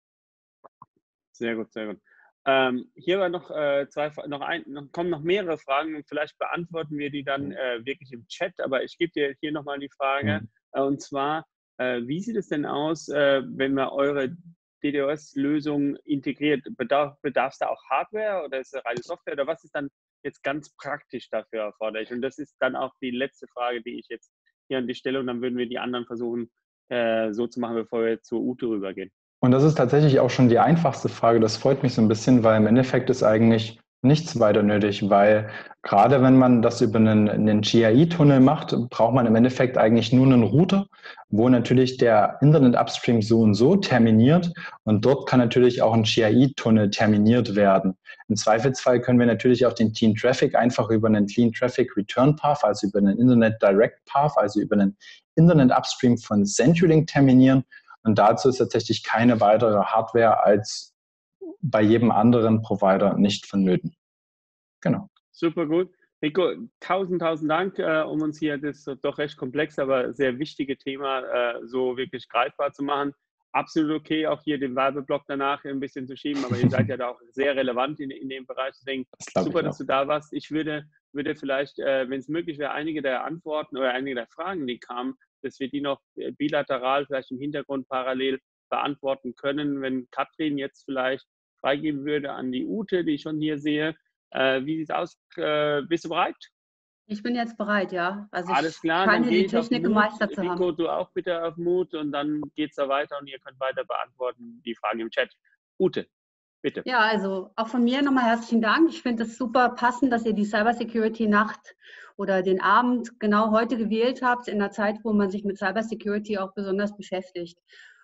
Sehr gut, sehr gut. Ähm, hier war noch äh, zwei, noch ein, noch, kommen noch mehrere Fragen und vielleicht beantworten wir die dann äh, wirklich im Chat, aber ich gebe dir hier nochmal die Frage, Mhm. äh, und zwar, äh, wie sieht es denn aus, äh, wenn man eure DDoS-Lösung integriert? Bedarf, bedarf es da auch Hardware oder ist es reine Software oder was ist dann jetzt ganz praktisch dafür erforderlich? Und das ist dann auch die letzte Frage, die ich jetzt hier an dich stelle und dann würden wir die anderen versuchen äh, so zu machen, bevor wir zur Ute rübergehen. Und das ist tatsächlich auch schon die einfachste Frage. Das freut mich so ein bisschen, weil im Endeffekt ist eigentlich nichts weiter nötig, weil gerade wenn man das über einen, einen G R I-Tunnel macht, braucht man im Endeffekt eigentlich nur einen Router, wo natürlich der Internet-Upstream so und so terminiert und dort kann natürlich auch ein G R I-Tunnel terminiert werden. Im Zweifelsfall können wir natürlich auch den Clean Traffic einfach über einen Clean Traffic Return Path, also über einen Internet Direct Path, also über einen Internet-Upstream von CenturyLink terminieren. Und dazu ist tatsächlich keine weitere Hardware als bei jedem anderen Provider nicht vonnöten. Genau. Super gut. Rico, tausend, tausend Dank, äh, um uns hier das doch recht komplexe, aber sehr wichtige Thema äh, so wirklich greifbar zu machen. Absolut okay, auch hier den Werbeblock danach ein bisschen zu schieben, aber ihr seid ja da auch sehr relevant in, in dem Bereich. Deswegen das super, ich dass du da warst. Ich würde, würde vielleicht, äh, wenn es möglich wäre, einige der Antworten oder einige der Fragen, die kamen, dass wir die noch bilateral, vielleicht im Hintergrund parallel beantworten können, wenn Katrin jetzt vielleicht freigeben würde an die Ute, die ich schon hier sehe. Äh, wie sieht es aus? Äh, bist du bereit? Ich bin jetzt bereit, ja. Also Alles ich klar, dann scheine gehe die ich auf Technik Mut. gemeistert zu Rico, haben. du auch bitte auf Mut und dann geht es da weiter und ihr könnt weiter beantworten, die Fragen im Chat. Ute, bitte. Ja, also auch von mir nochmal herzlichen Dank. Ich finde es super passend, dass ihr die Cybersecurity-Nacht oder den Abend genau heute gewählt habt, in einer Zeit, wo man sich mit Cybersecurity auch besonders beschäftigt.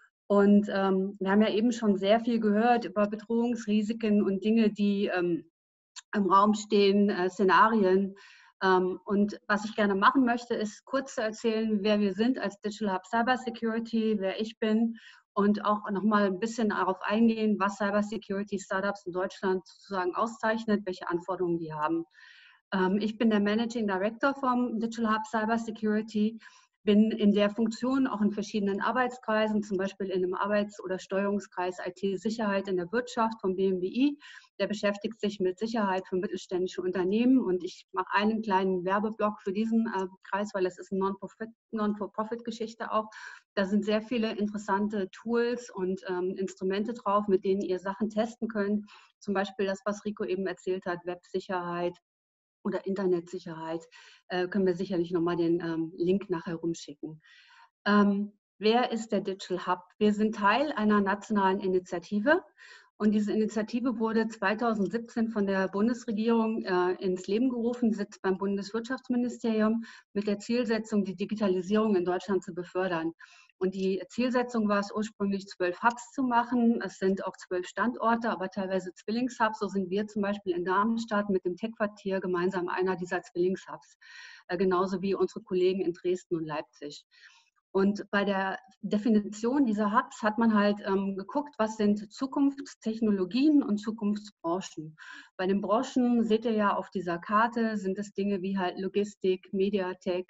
Und ähm, wir haben ja eben schon sehr viel gehört über Bedrohungsrisiken und Dinge, die ähm, im Raum stehen, äh, Szenarien. Ähm, und was ich gerne machen möchte, ist kurz zu erzählen, wer wir sind als Digital Hub Cybersecurity, wer ich bin und auch nochmal ein bisschen darauf eingehen, was Cybersecurity-Startups in Deutschland sozusagen auszeichnet, welche Anforderungen die haben. Ähm, ich bin der Managing Director vom Digital Hub Cybersecurity, bin in der Funktion auch in verschiedenen Arbeitskreisen, zum Beispiel in einem Arbeits- oder Steuerungskreis I T-Sicherheit in der Wirtschaft vom B M W I. Der beschäftigt sich mit Sicherheit für mittelständische Unternehmen und ich mache einen kleinen Werbeblock für diesen äh, Kreis, weil es ist eine Non-Profit, Non-for-Profit-Geschichte auch. Da sind sehr viele interessante Tools und ähm, Instrumente drauf, mit denen ihr Sachen testen könnt. Zum Beispiel das, was Rico eben erzählt hat, Websicherheit oder Internetsicherheit, äh, können wir sicherlich nochmal den ähm, Link nachher rumschicken. Ähm, wer ist der Digital Hub? Wir sind Teil einer nationalen Initiative und diese Initiative wurde zweitausendsiebzehn von der Bundesregierung äh, ins Leben gerufen, sitzt beim Bundeswirtschaftsministerium mit der Zielsetzung, die Digitalisierung in Deutschland zu befördern. Und die Zielsetzung war es ursprünglich, zwölf Hubs zu machen. Es sind auch zwölf Standorte, aber teilweise Zwillingshubs. So sind wir zum Beispiel in Darmstadt mit dem Tech-Quartier gemeinsam einer dieser Zwillingshubs. Äh, genauso wie unsere Kollegen in Dresden und Leipzig. Und bei der Definition dieser Hubs hat man halt ähm, geguckt, was sind Zukunftstechnologien und Zukunftsbranchen. Bei den Branchen seht ihr ja auf dieser Karte, sind es Dinge wie halt Logistik, Mediatek,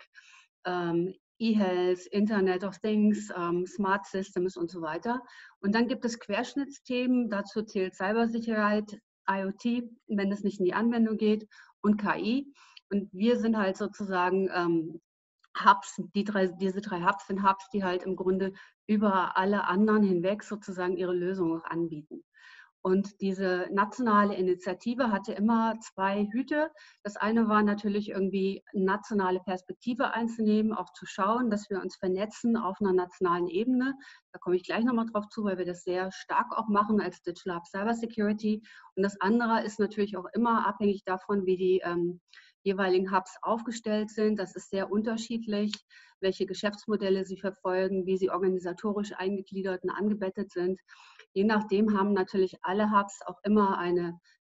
ähm, E-Health, Internet of Things, ähm, Smart Systems und so weiter. Und dann gibt es Querschnittsthemen, dazu zählt Cybersicherheit, IoT, wenn es nicht in die Anwendung geht, und K I. Und wir sind halt sozusagen ähm, Hubs, die drei, diese drei Hubs sind Hubs, die halt im Grunde über alle anderen hinweg sozusagen ihre Lösung auch anbieten. Und diese nationale Initiative hatte immer zwei Hüte. Das eine war natürlich irgendwie nationale Perspektive einzunehmen, auch zu schauen, dass wir uns vernetzen auf einer nationalen Ebene. Da komme ich gleich nochmal drauf zu, weil wir das sehr stark auch machen als Digital Hub Cybersecurity. Und das andere ist natürlich auch immer abhängig davon, wie die ähm, jeweiligen Hubs aufgestellt sind. Das ist sehr unterschiedlich, welche Geschäftsmodelle sie verfolgen, wie sie organisatorisch eingegliedert und angebettet sind. Je nachdem haben natürlich alle Hubs auch immer eine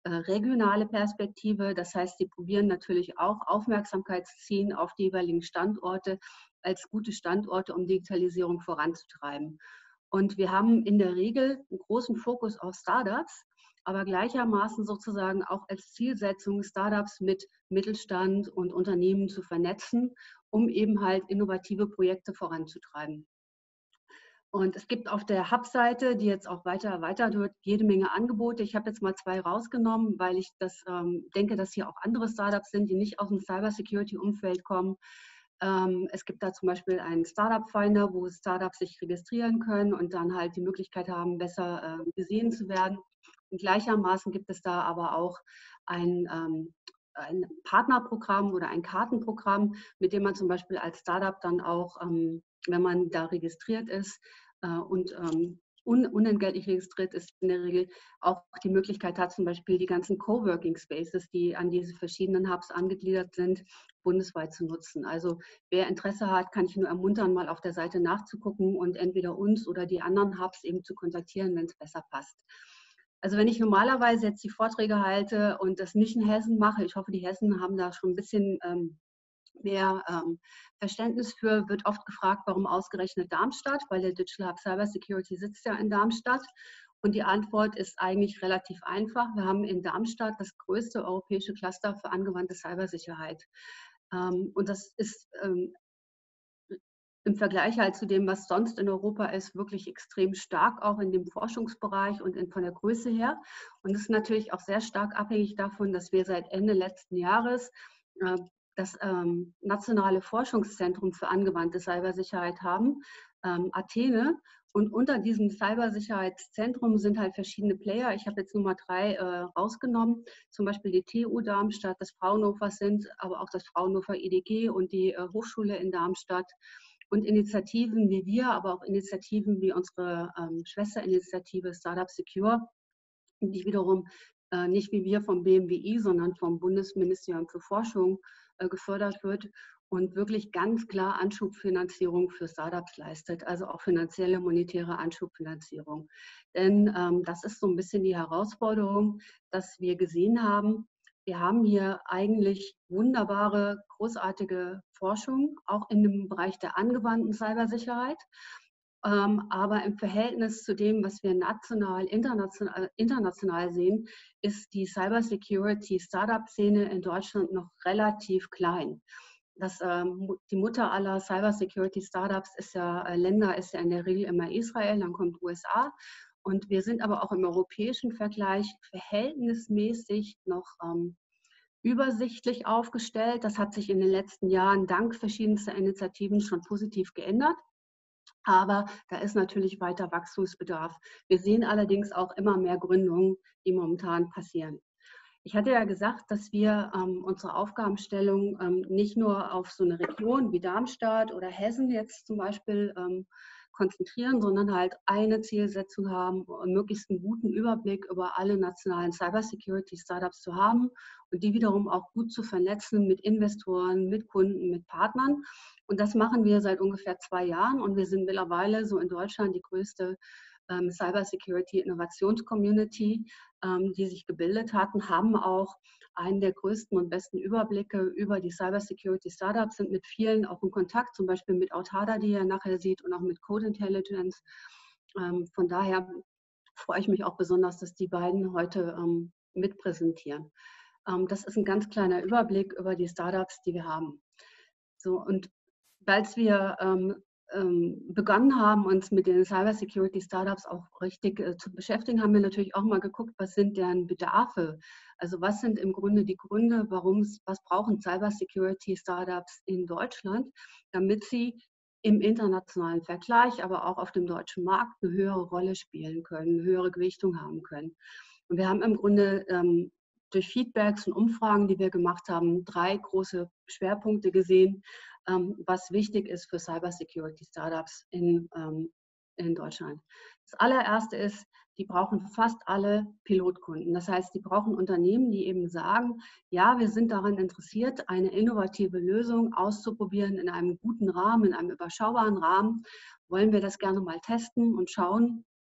äh, regionale Perspektive. Das heißt, sie probieren natürlich auch Aufmerksamkeit zu ziehen auf die jeweiligen Standorte als gute Standorte, um Digitalisierung voranzutreiben. Und wir haben in der Regel einen großen Fokus auf Startups, aber gleichermaßen sozusagen auch als Zielsetzung, Startups mit Mittelstand und Unternehmen zu vernetzen, um eben halt innovative Projekte voranzutreiben. Und es gibt auf der Hub-Seite, die jetzt auch weiter erweitert wird, jede Menge Angebote. Ich habe jetzt mal zwei rausgenommen, weil ich das ähm, denke, dass hier auch andere Startups sind, die nicht aus dem Cybersecurity-Umfeld kommen. Ähm, es gibt da zum Beispiel einen Startup-Finder, wo Startups sich registrieren können und dann halt die Möglichkeit haben, besser äh, gesehen zu werden. Und gleichermaßen gibt es da aber auch ein, ähm, ein Partnerprogramm oder ein Kartenprogramm, mit dem man zum Beispiel als Startup dann auch, ähm, wenn man da registriert ist äh, und ähm, un unentgeltlich registriert ist, in der Regel auch die Möglichkeit hat, zum Beispiel die ganzen Coworking Spaces, die an diese verschiedenen Hubs angegliedert sind, bundesweit zu nutzen. Also wer Interesse hat, kann ich nur ermuntern, mal auf der Seite nachzugucken und entweder uns oder die anderen Hubs eben zu kontaktieren, wenn es besser passt. Also wenn ich normalerweise jetzt die Vorträge halte und das nicht in Hessen mache, ich hoffe, die Hessen haben da schon ein bisschen ähm, mehr ähm, Verständnis für, wird oft gefragt, warum ausgerechnet Darmstadt, weil der Digital Hub Cybersecurity sitzt ja in Darmstadt. Und die Antwort ist eigentlich relativ einfach. Wir haben in Darmstadt das größte europäische Cluster für angewandte Cybersicherheit. Ähm, und das ist ähm, im Vergleich halt zu dem, was sonst in Europa ist, wirklich extrem stark, auch in dem Forschungsbereich und in, von der Größe her. Und es ist natürlich auch sehr stark abhängig davon, dass wir seit Ende letzten Jahres äh, das ähm, nationale Forschungszentrum für angewandte Cybersicherheit haben, ähm, Athene. Und unter diesem Cybersicherheitszentrum sind halt verschiedene Player. Ich habe jetzt Nummer drei äh, rausgenommen, zum Beispiel die T U Darmstadt, das Fraunhofer sind, aber auch das Fraunhofer I D G und die äh, Hochschule in Darmstadt. Und Initiativen wie wir, aber auch Initiativen wie unsere ähm, Schwesterinitiative Startup Secure, die wiederum äh, nicht wie wir vom B M W I, sondern vom Bundesministerium für Forschung äh, gefördert wird und wirklich ganz klar Anschubfinanzierung für Startups leistet, also auch finanzielle, monetäre Anschubfinanzierung. Denn ähm, das ist so ein bisschen die Herausforderung, dass wir gesehen haben, wir haben hier eigentlich wunderbare, großartige Forschung, auch in dem Bereich der angewandten Cybersicherheit. Ähm, aber im Verhältnis zu dem, was wir national, international, international sehen, ist die Cybersecurity-Startup-Szene in Deutschland noch relativ klein. Das, ähm, die Mutter aller Cybersecurity-Startups ist ja, äh, Länder ist ja in der Regel immer Israel, dann kommt U S A. Und wir sind aber auch im europäischen Vergleich verhältnismäßig noch ähm, übersichtlich aufgestellt. Das hat sich in den letzten Jahren dank verschiedenster Initiativen schon positiv geändert. Aber da ist natürlich weiter Wachstumsbedarf. Wir sehen allerdings auch immer mehr Gründungen, die momentan passieren. Ich hatte ja gesagt, dass wir ähm, unsere Aufgabenstellung ähm, nicht nur auf so eine Region wie Darmstadt oder Hessen jetzt zum Beispiel ähm, konzentrieren, sondern halt eine Zielsetzung haben, möglichst einen guten Überblick über alle nationalen Cybersecurity-Startups zu haben und die wiederum auch gut zu vernetzen mit Investoren, mit Kunden, mit Partnern. Und das machen wir seit ungefähr zwei Jahren und wir sind mittlerweile so in Deutschland die größte ähm, Cybersecurity-Innovations-Community, ähm, die sich gebildet hatten, haben auch einen der größten und besten Überblicke über die Cybersecurity-Startups, sind mit vielen auch in Kontakt, zum Beispiel mit Autada, die ihr nachher sieht, und auch mit Code Intelligence. Ähm, von daher freue ich mich auch besonders, dass die beiden heute ähm, mitpräsentieren. Ähm, das ist ein ganz kleiner Überblick über die Startups, die wir haben. So, und weil wir ähm, ähm, begonnen haben, uns mit den Cybersecurity-Startups auch richtig äh, zu beschäftigen, haben wir natürlich auch mal geguckt, was sind deren Bedarfe? Also was sind im Grunde die Gründe, warum was brauchen Cybersecurity-Startups in Deutschland, damit sie im internationalen Vergleich, aber auch auf dem deutschen Markt eine höhere Rolle spielen können, eine höhere Gewichtung haben können. Und wir haben im Grunde ähm, durch Feedbacks und Umfragen, die wir gemacht haben, drei große Schwerpunkte gesehen, ähm, was wichtig ist für Cybersecurity-Startups in, ähm, in Deutschland. Das allererste ist, die brauchen fast alle Pilotkunden. Das heißt, die brauchen Unternehmen, die eben sagen, ja, wir sind daran interessiert, eine innovative Lösung auszuprobieren in einem guten Rahmen, in einem überschaubaren Rahmen. Wollen wir das gerne mal testen und schauen,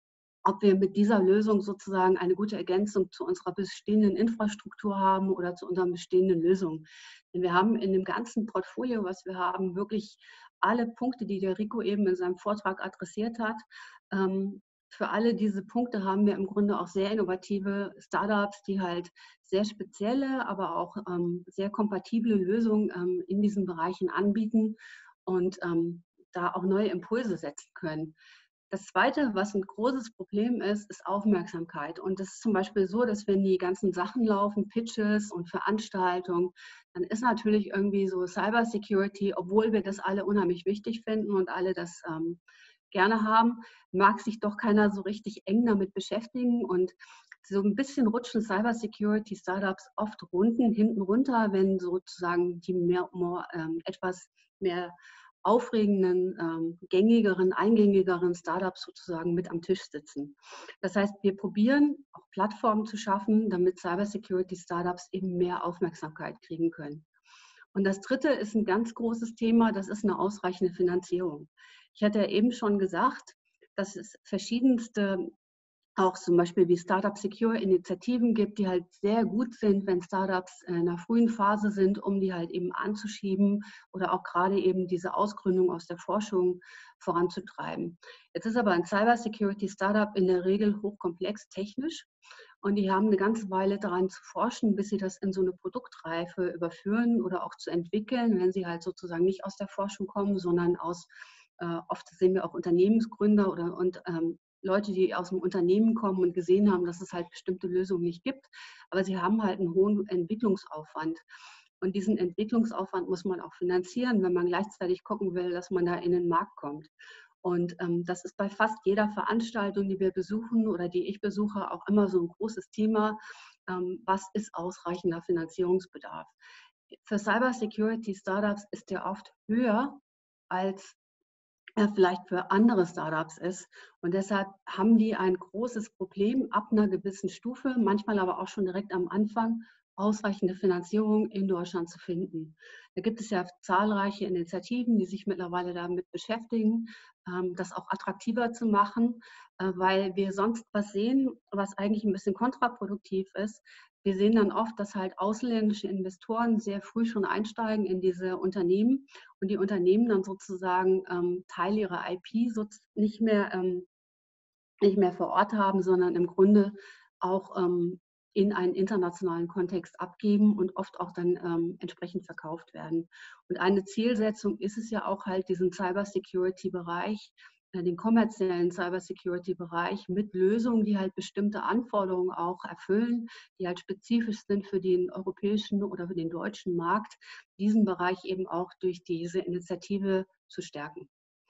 ob wir mit dieser Lösung sozusagen eine gute Ergänzung zu unserer bestehenden Infrastruktur haben oder zu unseren bestehenden Lösungen. Denn wir haben in dem ganzen Portfolio, was wir haben, wirklich alle Punkte, die der Rico eben in seinem Vortrag adressiert hat. Ähm, für alle diese Punkte haben wir im Grunde auch sehr innovative Startups, die halt sehr spezielle, aber auch ähm, sehr kompatible Lösungen ähm, in diesen Bereichen anbieten und ähm, da auch neue Impulse setzen können. Das Zweite, was ein großes Problem ist, ist Aufmerksamkeit. Und es ist zum Beispiel so, dass wenn die ganzen Sachen laufen, Pitches und Veranstaltungen, dann ist natürlich irgendwie so Cybersecurity, obwohl wir das alle unheimlich wichtig finden und alle das ähm, gerne haben, mag sich doch keiner so richtig eng damit beschäftigen. Und so ein bisschen rutschen Cybersecurity-Startups oft runden, hinten runter, wenn sozusagen die mehr, mehr ähm, etwas mehr aufregenden, ähm, gängigeren, eingängigeren Startups sozusagen mit am Tisch sitzen. Das heißt, wir probieren auch Plattformen zu schaffen, damit Cybersecurity-Startups eben mehr Aufmerksamkeit kriegen können. Und das Dritte ist ein ganz großes Thema, das ist eine ausreichende Finanzierung. Ich hatte ja eben schon gesagt, dass es verschiedenste auch zum Beispiel wie Startup Secure Initiativen gibt, die halt sehr gut sind, wenn Startups in einer frühen Phase sind, um die halt eben anzuschieben oder auch gerade eben diese Ausgründung aus der Forschung voranzutreiben. Jetzt ist aber ein Cyber Security Startup in der Regel hochkomplex technisch und die haben eine ganze Weile daran zu forschen, bis sie das in so eine Produktreife überführen oder auch zu entwickeln, wenn sie halt sozusagen nicht aus der Forschung kommen, sondern aus, äh, oft sehen wir auch Unternehmensgründer oder und ähm, Leute, die aus dem Unternehmen kommen und gesehen haben, dass es halt bestimmte Lösungen nicht gibt, aber sie haben halt einen hohen Entwicklungsaufwand. Und diesen Entwicklungsaufwand muss man auch finanzieren, wenn man gleichzeitig gucken will, dass man da in den Markt kommt. Und ähm, das ist bei fast jeder Veranstaltung, die wir besuchen oder die ich besuche, auch immer so ein großes Thema. Ähm, was ist ausreichender Finanzierungsbedarf? Für Cybersecurity-Startups ist der oft höher als er vielleicht für andere Startups ist. Und deshalb haben die ein großes Problem ab einer gewissen Stufe, manchmal aber auch schon direkt am Anfang, ausreichende Finanzierung in Deutschland zu finden. Da gibt es ja zahlreiche Initiativen, die sich mittlerweile damit beschäftigen, das auch attraktiver zu machen, weil wir sonst was sehen, was eigentlich ein bisschen kontraproduktiv ist. Wir sehen dann oft, dass halt ausländische Investoren sehr früh schon einsteigen in diese Unternehmen und die Unternehmen dann sozusagen ähm, Teil ihrer I P so nicht mehr, ähm, nicht mehr vor Ort haben, sondern im Grunde auch ähm, in einen internationalen Kontext abgeben und oft auch dann ähm, entsprechend verkauft werden. Und eine Zielsetzung ist es ja auch halt, diesen Cybersecurity-Bereich, den kommerziellen Cybersecurity-Bereich mit Lösungen, die halt bestimmte Anforderungen auch erfüllen, die halt spezifisch sind für den europäischen oder für den deutschen Markt, diesen Bereich eben auch durch diese Initiative zu stärken.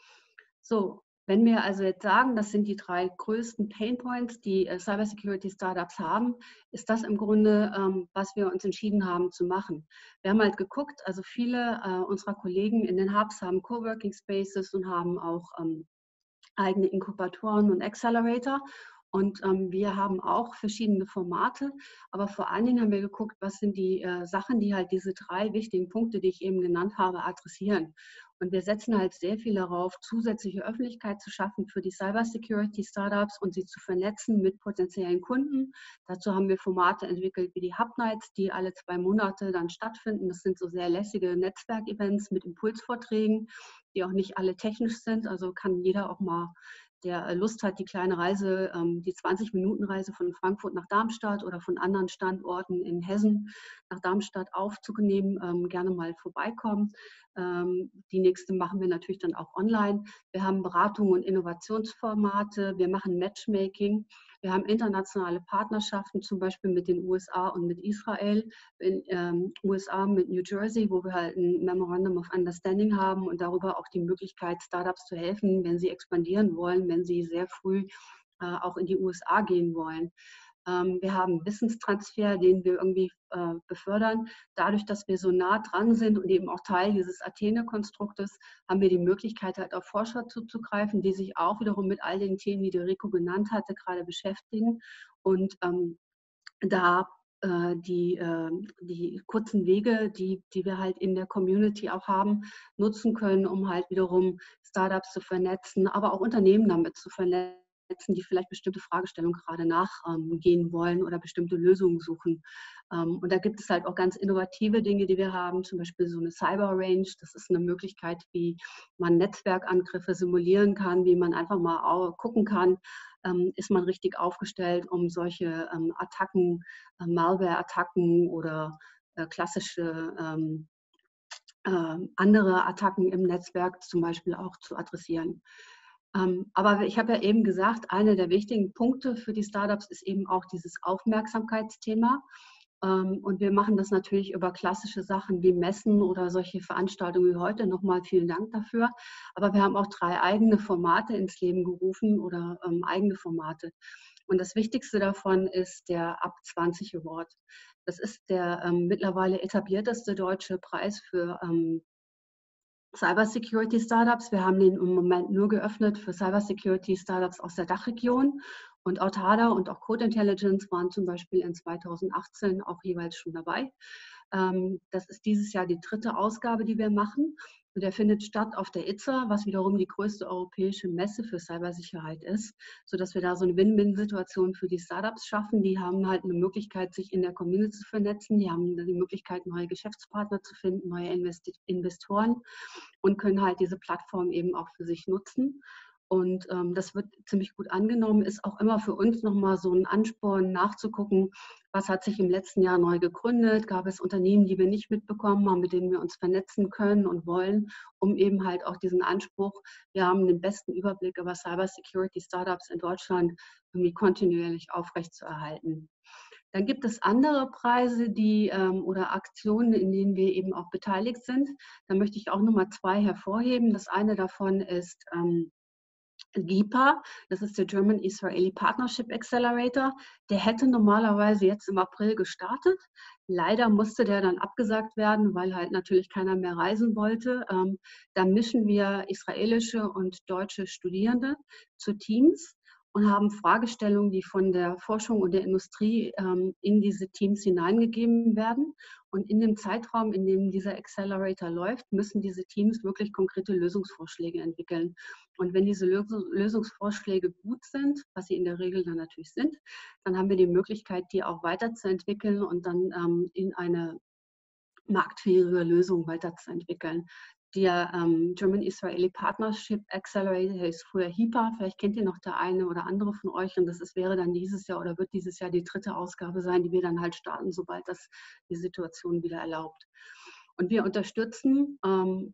So, wenn wir also jetzt sagen, das sind die drei größten Painpoints, die äh, Cybersecurity-Startups haben, ist das im Grunde, ähm, was wir uns entschieden haben zu machen. Wir haben halt geguckt, also viele äh, unserer Kollegen in den Hubs haben Coworking Spaces und haben auch ähm, eigene Inkubatoren und Accelerator. Und ähm, wir haben auch verschiedene Formate, aber vor allen Dingen haben wir geguckt, was sind die äh, Sachen, die halt diese drei wichtigen Punkte, die ich eben genannt habe, adressieren. Und wir setzen halt sehr viel darauf, zusätzliche Öffentlichkeit zu schaffen für die Cybersecurity-Startups und sie zu vernetzen mit potenziellen Kunden. Dazu haben wir Formate entwickelt wie die Hub Nights, die alle zwei Monate dann stattfinden. Das sind so sehr lässige Netzwerkevents mit Impulsvorträgen, die auch nicht alle technisch sind. Also kann jeder auch mal, der Lust hat, die kleine Reise, die zwanzig-Minuten-Reise von Frankfurt nach Darmstadt oder von anderen Standorten in Hessen nach Darmstadt aufzunehmen, gerne mal vorbeikommen. Die nächste machen wir natürlich dann auch online. Wir haben Beratung und Innovationsformate, wir machen Matchmaking, wir haben internationale Partnerschaften, zum Beispiel mit den U S A und mit Israel. In den U S A mit New Jersey, wo wir halt ein Memorandum of Understanding haben und darüber auch die Möglichkeit, Startups zu helfen, wenn sie expandieren wollen, wenn sie sehr früh äh, auch in die U S A gehen wollen. Ähm, wir haben Wissenstransfer, den wir irgendwie äh, befördern. Dadurch, dass wir so nah dran sind und eben auch Teil dieses Athene-Konstruktes, haben wir die Möglichkeit, halt auf Forscher zuzugreifen, die sich auch wiederum mit all den Themen, die der Rico genannt hatte, gerade beschäftigen. Und ähm, da äh, die, äh, die kurzen Wege, die, die wir halt in der Community auch haben, nutzen können, um halt wiederum Startups zu vernetzen, aber auch Unternehmen damit zu vernetzen, die vielleicht bestimmte Fragestellungen gerade nachgehen wollen oder bestimmte Lösungen suchen. Und da gibt es halt auch ganz innovative Dinge, die wir haben, zum Beispiel so eine Cyber Range. Das ist eine Möglichkeit, wie man Netzwerkangriffe simulieren kann, wie man einfach mal gucken kann, ist man richtig aufgestellt, um solche Attacken, Malware-Attacken oder klassische andere Attacken im Netzwerk zum Beispiel auch zu adressieren. Aber ich habe ja eben gesagt, einer der wichtigen Punkte für die Startups ist eben auch dieses Aufmerksamkeitsthema. Und wir machen das natürlich über klassische Sachen wie Messen oder solche Veranstaltungen wie heute. Nochmal vielen Dank dafür. Aber wir haben auch drei eigene Formate ins Leben gerufen oder ähm, eigene Formate. Und das Wichtigste davon ist der Up zwanzig Award. Das ist der ähm, mittlerweile etablierteste deutsche Preis für ähm, Cybersecurity-Startups. Wir haben den im Moment nur geöffnet für Cybersecurity-Startups aus der Dachregion. Und Autada und auch Code Intelligence waren zum Beispiel in zweitausendachtzehn auch jeweils schon dabei. Das ist dieses Jahr die dritte Ausgabe, die wir machen. Und der findet statt auf der I T S A, was wiederum die größte europäische Messe für Cybersicherheit ist, sodass wir da so eine Win-Win-Situation für die Startups schaffen. Die haben halt eine Möglichkeit, sich in der Community zu vernetzen. Die haben die Möglichkeit, neue Geschäftspartner zu finden, neue Investoren und können halt diese Plattform eben auch für sich nutzen. Und ähm, das wird ziemlich gut angenommen, ist auch immer für uns nochmal so ein Ansporn nachzugucken, was hat sich im letzten Jahr neu gegründet, gab es Unternehmen, die wir nicht mitbekommen haben, mit denen wir uns vernetzen können und wollen, um eben halt auch diesen Anspruch, wir haben den besten Überblick über Cybersecurity-Startups in Deutschland irgendwie kontinuierlich aufrechtzuerhalten. Dann gibt es andere Preise die, ähm, oder Aktionen, in denen wir eben auch beteiligt sind. Da möchte ich auch nochmal zwei hervorheben. Das eine davon ist ähm, G I P A, das ist der German Israeli Partnership Accelerator. Der hätte normalerweise jetzt im April gestartet. Leider musste der dann abgesagt werden, weil halt natürlich keiner mehr reisen wollte. Ähm, da mischen wir israelische und deutsche Studierende zu Teams und haben Fragestellungen, die von der Forschung und der Industrie ähm, in diese Teams hineingegeben werden. Und in dem Zeitraum, in dem dieser Accelerator läuft, müssen diese Teams wirklich konkrete Lösungsvorschläge entwickeln. Und wenn diese Lösungsvorschläge gut sind, was sie in der Regel dann natürlich sind, dann haben wir die Möglichkeit, die auch weiterzuentwickeln und dann ähm, in eine marktfähige Lösung weiterzuentwickeln. Der ähm, German Israeli Partnership Accelerator ist früher H I P A, vielleicht kennt ihr noch der eine oder andere von euch und das ist, wäre dann dieses Jahr oder wird dieses Jahr die dritte Ausgabe sein, die wir dann halt starten, sobald das die Situation wieder erlaubt. Und wir unterstützen ähm,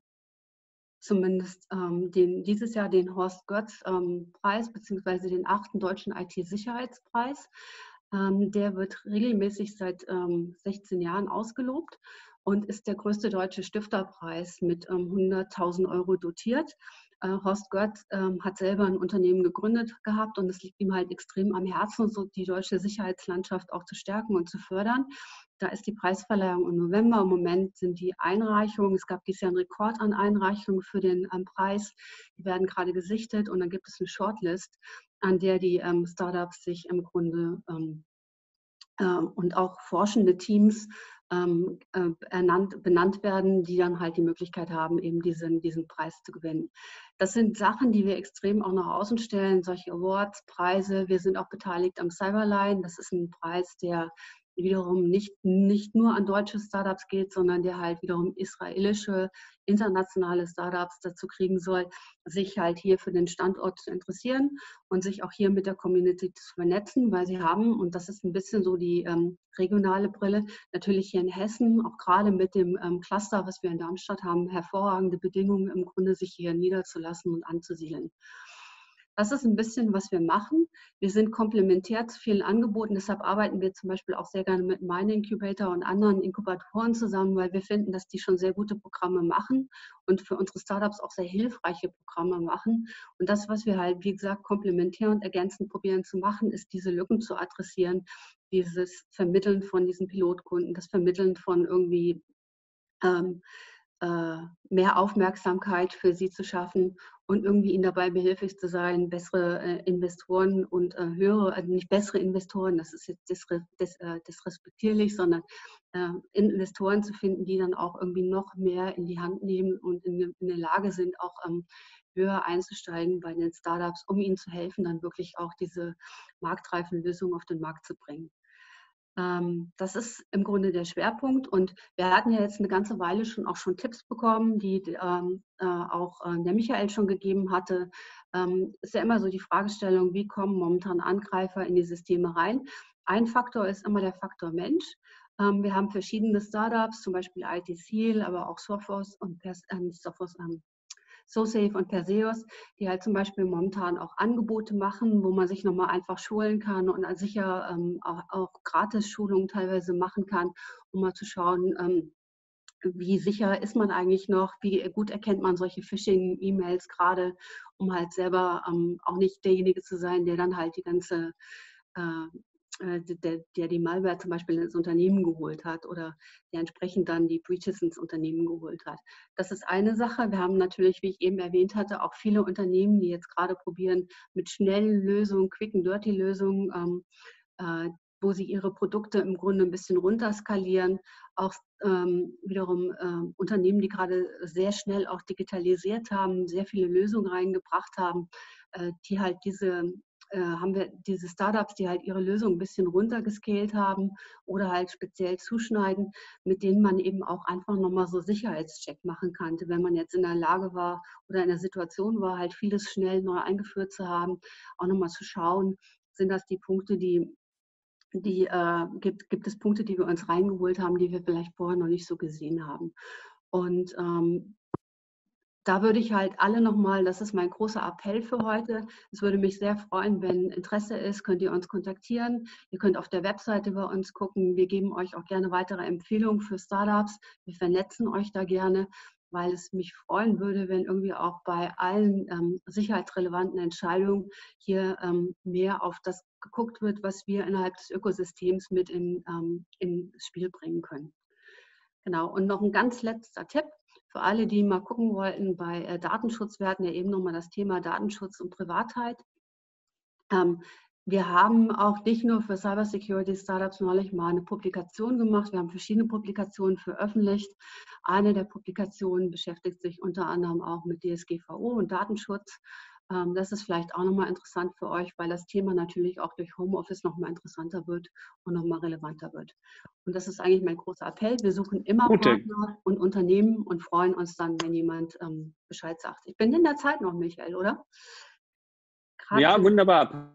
zumindest ähm, den, dieses Jahr den Horst Götz ähm, Preis beziehungsweise den achten deutschen I T-Sicherheitspreis. Ähm, der wird regelmäßig seit ähm, sechzehn Jahren ausgelobt und ist der größte deutsche Stifterpreis mit ähm, hunderttausend Euro dotiert. Äh, Horst Götz ähm, hat selber ein Unternehmen gegründet gehabt und es liegt ihm halt extrem am Herzen, so die deutsche Sicherheitslandschaft auch zu stärken und zu fördern. Da ist die Preisverleihung im November. Im Moment sind die Einreichungen, es gab dieses Jahr einen Rekord an Einreichungen für den ähm, Preis. Die werden gerade gesichtet und dann gibt es eine Shortlist, an der die ähm, Startups sich im Grunde ähm, äh, und auch forschende Teams ähm, äh, ernannt, benannt werden, die dann halt die Möglichkeit haben, eben diesen, diesen Preis zu gewinnen. Das sind Sachen, die wir extrem auch nach außen stellen, solche Awards, Preise. Wir sind auch beteiligt am Cyberline. Das ist ein Preis, der wiederum nicht, nicht nur an deutsche Startups geht, sondern der halt wiederum israelische, internationale Startups dazu kriegen soll, sich halt hier für den Standort zu interessieren und sich auch hier mit der Community zu vernetzen, weil sie haben, und das ist ein bisschen so die ähm, regionale Brille, natürlich hier in Hessen, auch gerade mit dem ähm, Cluster, was wir in Darmstadt haben, hervorragende Bedingungen im Grunde, sich hier niederzulassen und anzusiedeln. Das ist ein bisschen, was wir machen. Wir sind komplementär zu vielen Angeboten, deshalb arbeiten wir zum Beispiel auch sehr gerne mit Mine Incubator und anderen Inkubatoren zusammen, weil wir finden, dass die schon sehr gute Programme machen und für unsere Startups auch sehr hilfreiche Programme machen. Und das, was wir halt, wie gesagt, komplementär und ergänzend probieren zu machen, ist diese Lücken zu adressieren, dieses Vermitteln von diesen Pilotkunden, das Vermitteln von irgendwie ähm, mehr Aufmerksamkeit für sie zu schaffen und irgendwie ihnen dabei behilflich zu sein, bessere äh, Investoren und äh, höhere, also nicht bessere Investoren, das ist jetzt disre, dis, äh, disrespektierlich, sondern äh, Investoren zu finden, die dann auch irgendwie noch mehr in die Hand nehmen und in, in der Lage sind, auch ähm, höher einzusteigen bei den Startups, um ihnen zu helfen, dann wirklich auch diese marktreifen Lösungen auf den Markt zu bringen. Ähm, das ist im Grunde der Schwerpunkt und wir hatten ja jetzt eine ganze Weile schon auch schon Tipps bekommen, die ähm, äh, auch äh, der Michael schon gegeben hatte. Ähm, ist ja immer so die Fragestellung, wie kommen momentan Angreifer in die Systeme rein? Ein Faktor ist immer der Faktor Mensch. Ähm, wir haben verschiedene Startups, zum Beispiel I T Seal, aber auch Sophos und Pers äh, Sophos, ähm, SoSafe und Perseus, die halt zum Beispiel momentan auch Angebote machen, wo man sich nochmal einfach schulen kann und sicher ähm, auch, auch Gratis-Schulungen teilweise machen kann, um mal zu schauen, ähm, wie sicher ist man eigentlich noch, wie gut erkennt man solche Phishing-E-Mails gerade, um halt selber ähm, auch nicht derjenige zu sein, der dann halt die ganze äh, der, der die Malware zum Beispiel ins Unternehmen geholt hat oder der entsprechend dann die Breaches ins Unternehmen geholt hat. Das ist eine Sache. Wir haben natürlich, wie ich eben erwähnt hatte, auch viele Unternehmen, die jetzt gerade probieren, mit schnellen Lösungen, quick and dirty Lösungen, ähm, äh, wo sie ihre Produkte im Grunde ein bisschen runterskalieren. Auch ähm, wiederum äh, Unternehmen, die gerade sehr schnell auch digitalisiert haben, sehr viele Lösungen reingebracht haben, äh, die halt diese haben wir diese Startups, die halt ihre Lösung ein bisschen runtergescalt haben oder halt speziell zuschneiden, mit denen man eben auch einfach nochmal so Sicherheitscheck machen kann. Wenn man jetzt in der Lage war oder in der Situation war, halt vieles schnell neu eingeführt zu haben, auch nochmal zu schauen, sind das die Punkte, die, die äh, gibt, gibt es Punkte, die wir uns reingeholt haben, die wir vielleicht vorher noch nicht so gesehen haben. Und ähm, da würde ich halt alle nochmal, das ist mein großer Appell für heute. Es würde mich sehr freuen, wenn Interesse ist, könnt ihr uns kontaktieren. Ihr könnt auf der Webseite bei uns gucken. Wir geben euch auch gerne weitere Empfehlungen für Startups. Wir vernetzen euch da gerne, weil es mich freuen würde, wenn irgendwie auch bei allen ähm, sicherheitsrelevanten Entscheidungen hier ähm, mehr auf das geguckt wird, was wir innerhalb des Ökosystems mit in, ähm, ins Spiel bringen können. Genau, und noch ein ganz letzter Tipp. Für alle, die mal gucken wollten bei äh, Datenschutz, wir hatten ja eben nochmal das Thema Datenschutz und Privatheit. Ähm, wir haben auch nicht nur für Cybersecurity Startups neulich mal eine Publikation gemacht. Wir haben verschiedene Publikationen veröffentlicht. Eine der Publikationen beschäftigt sich unter anderem auch mit D S G V O und Datenschutz. Ähm, das ist vielleicht auch nochmal interessant für euch, weil das Thema natürlich auch durch Homeoffice nochmal interessanter wird und nochmal relevanter wird. Und das ist eigentlich mein großer Appell. Wir suchen immer Ute. Partner und Unternehmen und freuen uns dann, wenn jemand ähm, Bescheid sagt. Ich bin in der Zeit noch, Michael, oder? Grad Ja, so. wunderbar.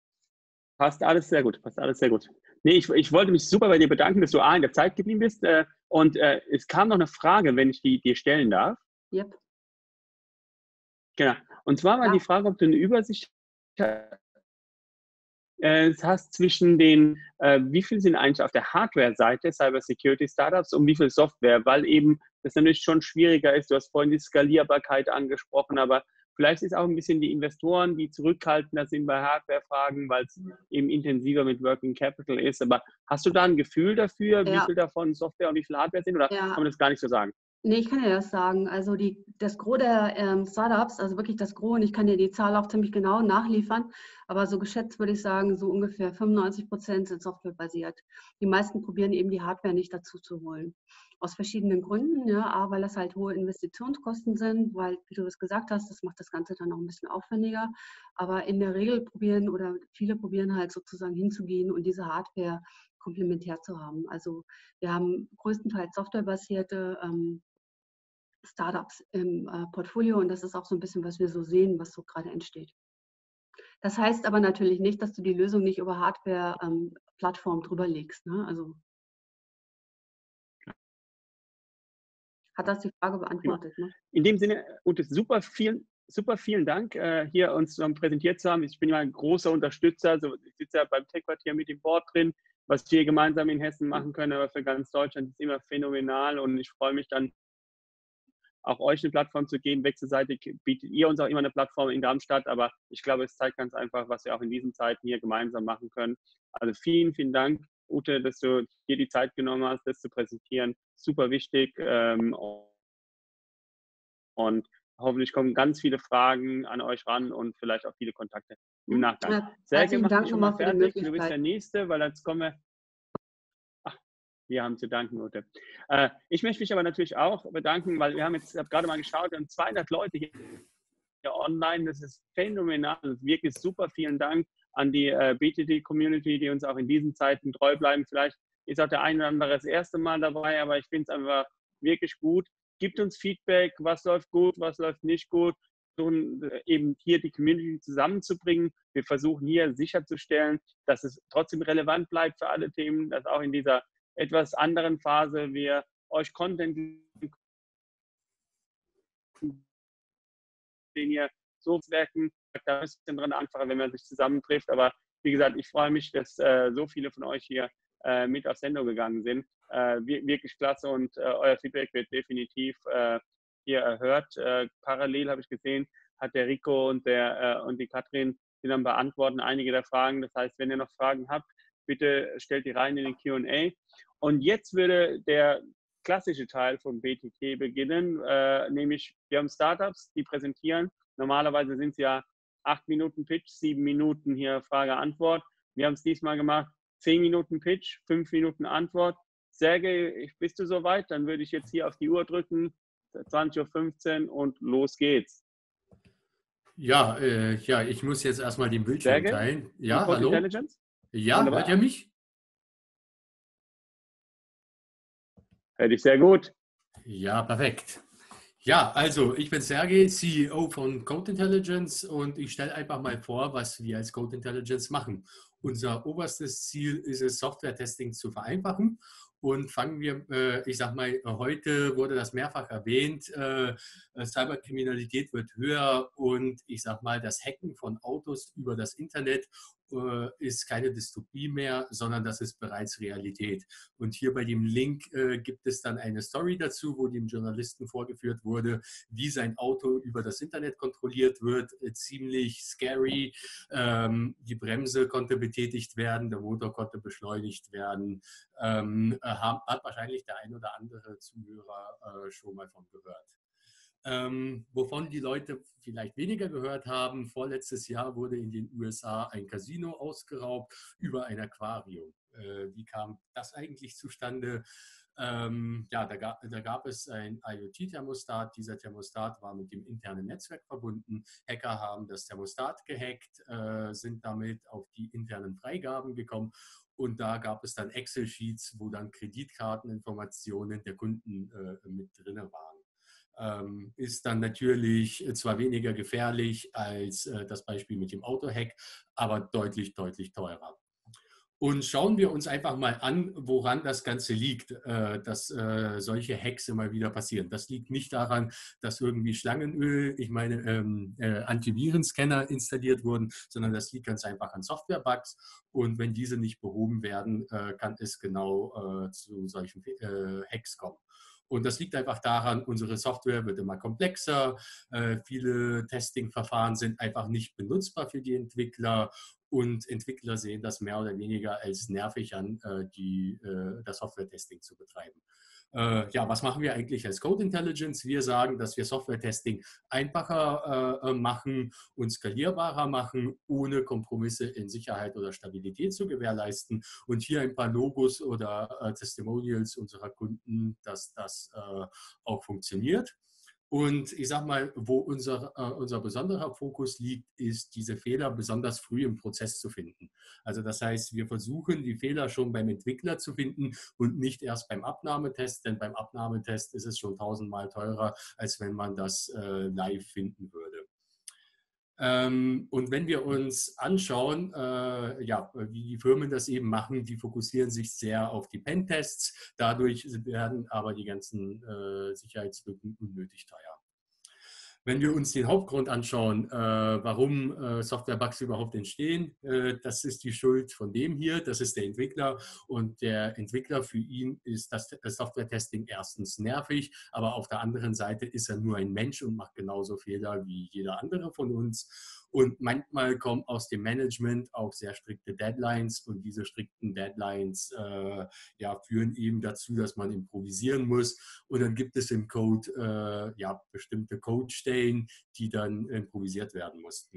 Passt alles sehr gut. Passt alles sehr gut. Nee, ich, ich wollte mich super bei dir bedanken, dass du A, in der Zeit geblieben bist. Äh, und äh, es kam noch eine Frage, wenn ich die dir stellen darf. Yep. Genau. Und zwar war Ja. die Frage, ob du eine Übersicht äh, hast zwischen den, äh, wie viel sind eigentlich auf der Hardware-Seite Cybersecurity-Startups und wie viel Software, weil eben das natürlich schon schwieriger ist. Du hast vorhin die Skalierbarkeit angesprochen, aber vielleicht ist auch ein bisschen die Investoren, die zurückhaltender sind bei Hardware-Fragen, weil es eben intensiver mit Working Capital ist. Aber hast du da ein Gefühl dafür, wie Ja. viel davon Software und wie viel Hardware sind? Oder Ja. kann man das gar nicht so sagen? Nee, ich kann dir das sagen. Also die, das Gros der ähm, Startups, also wirklich das Gros, und ich kann dir die Zahl auch ziemlich genau nachliefern, aber so geschätzt würde ich sagen, so ungefähr fünfundneunzig Prozent sind softwarebasiert. Die meisten probieren eben die Hardware nicht dazu zu holen. Aus verschiedenen Gründen, ja, A, weil das halt hohe Investitionskosten sind, weil, wie du es gesagt hast, das macht das Ganze dann noch ein bisschen aufwendiger. Aber in der Regel probieren oder viele probieren halt sozusagen hinzugehen und diese Hardware komplementär zu haben. Also wir haben größtenteils softwarebasierte ähm, Startups im äh, Portfolio und das ist auch so ein bisschen, was wir so sehen, was so gerade entsteht. Das heißt aber natürlich nicht, dass du die Lösung nicht über Hardware-Plattform ähm, drüber legst. Ne? Also hat das die Frage beantwortet? Ne? In dem Sinne, Ute, super vielen, super vielen Dank, äh, hier uns um, präsentiert zu haben. Ich bin ja ein großer Unterstützer. Also ich sitze ja beim Tech-Quartier mit dem Board drin. Was wir gemeinsam in Hessen machen können, aber für ganz Deutschland ist immer phänomenal und ich freue mich dann, auch euch eine Plattform zu geben. Wechselseitig bietet ihr uns auch immer eine Plattform in Darmstadt, aber ich glaube, es zeigt ganz einfach, was wir auch in diesen Zeiten hier gemeinsam machen können. Also vielen, vielen Dank, Ute, dass du dir die Zeit genommen hast, das zu präsentieren. Super wichtig. Ähm, und hoffentlich kommen ganz viele Fragen an euch ran und vielleicht auch viele Kontakte im Nachgang. Ja, Sergej, mach Dank dich schon mal für die fertig. Du bist der Möglichkeit. Nächste, weil jetzt kommen wir. Ach, wir haben zu danken, Ute. Äh, ich möchte mich aber natürlich auch bedanken, weil wir haben jetzt, ich habe gerade mal geschaut, wir haben zweihundert Leute hier online. Das ist phänomenal. Das ist wirklich super. Vielen Dank an die äh, B T T-Community, die uns auch in diesen Zeiten treu bleiben. Vielleicht ist auch der eine oder andere das erste Mal dabei, aber ich finde es einfach wirklich gut. Gibt uns Feedback, was läuft gut, was läuft nicht gut. Versuchen eben hier die Community zusammenzubringen. Wir versuchen hier sicherzustellen, dass es trotzdem relevant bleibt für alle Themen, dass auch in dieser etwas anderen Phase wir euch Content, den ihr so werken, da ist es dran einfacher, wenn man sich zusammentrifft. Aber wie gesagt, ich freue mich, dass äh, so viele von euch hier äh, mit auf Sendung gegangen sind. Äh, wirklich klasse und äh, euer Feedback wird definitiv äh, hier erhört. Äh, parallel habe ich gesehen, hat der Rico und, der, äh, und die Katrin die dann beantworten einige der Fragen. Das heißt, wenn ihr noch Fragen habt, bitte stellt die rein in den Q und A. Und jetzt würde der klassische Teil von B T T beginnen, äh, nämlich wir haben Startups, die präsentieren. Normalerweise sind es ja acht Minuten Pitch, sieben Minuten hier Frage-Antwort. Wir haben es diesmal gemacht, zehn Minuten Pitch, fünf Minuten Antwort. Sergej, bist du soweit? Dann würde ich jetzt hier auf die Uhr drücken, zwanzig Uhr fünfzehn und los geht's. Ja, äh, ja, ich muss jetzt erstmal den Bildschirm Sergej? teilen. Ja, Code hallo? Intelligence? Ja, Wunderbar. hört ihr mich? Hör dich sehr gut. Ja, perfekt. Ja, also ich bin Sergej, C E O von Code Intelligence und ich stelle einfach mal vor, was wir als Code Intelligence machen. Unser oberstes Ziel ist es, Software-Testing zu vereinfachen. Und fangen wir, äh, ich sag mal, heute wurde das mehrfach erwähnt, äh, Cyberkriminalität wird höher und ich sag mal, das Hacken von Autos über das Internet äh, ist keine Dystopie mehr, sondern das ist bereits Realität. Und hier bei dem Link äh, gibt es dann eine Story dazu, wo dem Journalisten vorgeführt wurde, wie sein Auto über das Internet kontrolliert wird. Äh, ziemlich scary. Ähm, die Bremse konnte betätigt werden, der Motor konnte beschleunigt werden. Ähm, hat wahrscheinlich der ein oder andere Zuhörer äh, schon mal von gehört. Ähm, wovon die Leute vielleicht weniger gehört haben, vorletztes Jahr wurde in den U S A ein Casino ausgeraubt über ein Aquarium. Äh, wie kam das eigentlich zustande? Ähm, ja, da gab, da gab es ein IoT-Thermostat. Dieser Thermostat war mit dem internen Netzwerk verbunden. Hacker haben das Thermostat gehackt, äh, sind damit auf die internen Freigaben gekommen. Und da gab es dann Excel-Sheets, wo dann Kreditkarteninformationen der Kunden äh, mit drin waren. Ähm, ist dann natürlich zwar weniger gefährlich als äh, das Beispiel mit dem Autohack, aber deutlich, deutlich teurer. Und schauen wir uns einfach mal an, woran das Ganze liegt, äh, dass äh, solche Hacks immer wieder passieren. Das liegt nicht daran, dass irgendwie Schlangenöl, ich meine ähm, äh, Antivirenscanner installiert wurden, sondern das liegt ganz einfach an Software-Bugs. Und wenn diese nicht behoben werden, äh, kann es genau äh, zu solchen äh, Hacks kommen. Und das liegt einfach daran, unsere Software wird immer komplexer, äh, viele Testing-Verfahren sind einfach nicht benutzbar für die Entwickler und Entwickler sehen das mehr oder weniger als nervig an, äh, die, äh, das Software-Testing zu betreiben. Äh, ja, was machen wir eigentlich als Code Intelligence? Wir sagen, dass wir Software-Testing einfacher äh, machen und skalierbarer machen, ohne Kompromisse in Sicherheit oder Stabilität zu gewährleisten. Und hier ein paar Logos oder äh, Testimonials unserer Kunden, dass das äh, auch funktioniert. Und ich sage mal, wo unser, äh, unser besonderer Fokus liegt, ist, diese Fehler besonders früh im Prozess zu finden. Also das heißt, wir versuchen, die Fehler schon beim Entwickler zu finden und nicht erst beim Abnahmetest, denn beim Abnahmetest ist es schon tausendmal teurer, als wenn man das äh, live finden würde. Ähm, und wenn wir uns anschauen, äh, ja, wie die Firmen das eben machen, die fokussieren sich sehr auf die Pentests. Dadurch werden aber die ganzen äh, Sicherheitslücken unnötig teuer. Wenn wir uns den Hauptgrund anschauen, äh, warum äh, Software-Bugs überhaupt entstehen, äh, das ist die Schuld von dem hier, das ist der Entwickler. Und der Entwickler, für ihn ist das, das Software-Testing erstens nervig, aber auf der anderen Seite ist er nur ein Mensch und macht genauso Fehler wie jeder andere von uns. Und manchmal kommen aus dem Management auch sehr strikte Deadlines und diese strikten Deadlines äh, ja, führen eben dazu, dass man improvisieren muss. Und dann gibt es im Code äh, ja, bestimmte Codestellen, die dann improvisiert werden mussten.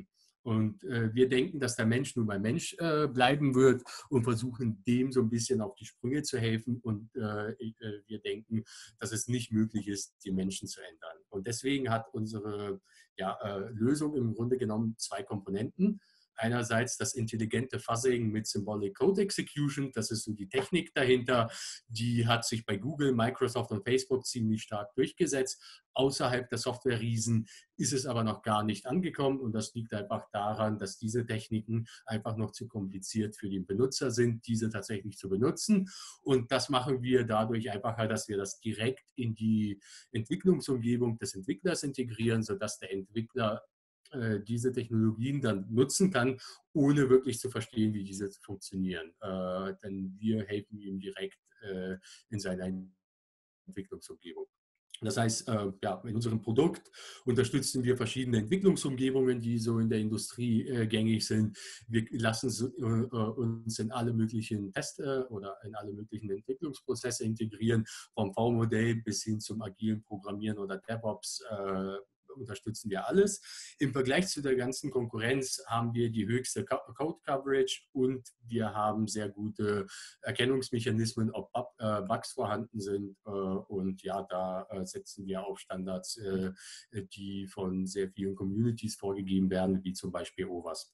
Und äh, wir denken, dass der Mensch nun mal Mensch äh, bleiben wird und versuchen dem so ein bisschen auf die Sprünge zu helfen. Und äh, äh, wir denken, dass es nicht möglich ist, die Menschen zu ändern. Und deswegen hat unsere ja, äh, Lösung im Grunde genommen zwei Komponenten. Einerseits das intelligente Fuzzing mit Symbolic Code Execution, das ist so die Technik dahinter, die hat sich bei Google, Microsoft und Facebook ziemlich stark durchgesetzt. Außerhalb der Software-Riesen ist es aber noch gar nicht angekommen und das liegt einfach daran, dass diese Techniken einfach noch zu kompliziert für den Benutzer sind, diese tatsächlich zu benutzen. Und das machen wir dadurch einfacher, dass wir das direkt in die Entwicklungsumgebung des Entwicklers integrieren, sodass der Entwickler diese Technologien dann nutzen kann, ohne wirklich zu verstehen, wie diese funktionieren. Äh, denn wir helfen ihm direkt äh, in seiner Entwicklungsumgebung. Das heißt, äh, ja, in unserem Produkt unterstützen wir verschiedene Entwicklungsumgebungen, die so in der Industrie äh, gängig sind. Wir lassen so, äh, uns in alle möglichen Test- äh, oder in alle möglichen Entwicklungsprozesse integrieren, vom V-Modell bis hin zum agilen Programmieren oder DevOps. Äh, unterstützen wir alles. Im Vergleich zu der ganzen Konkurrenz haben wir die höchste Code-Coverage und wir haben sehr gute Erkennungsmechanismen, ob Bugs vorhanden sind. Und ja, da setzen wir auf Standards, die von sehr vielen Communities vorgegeben werden, wie zum Beispiel O WASP.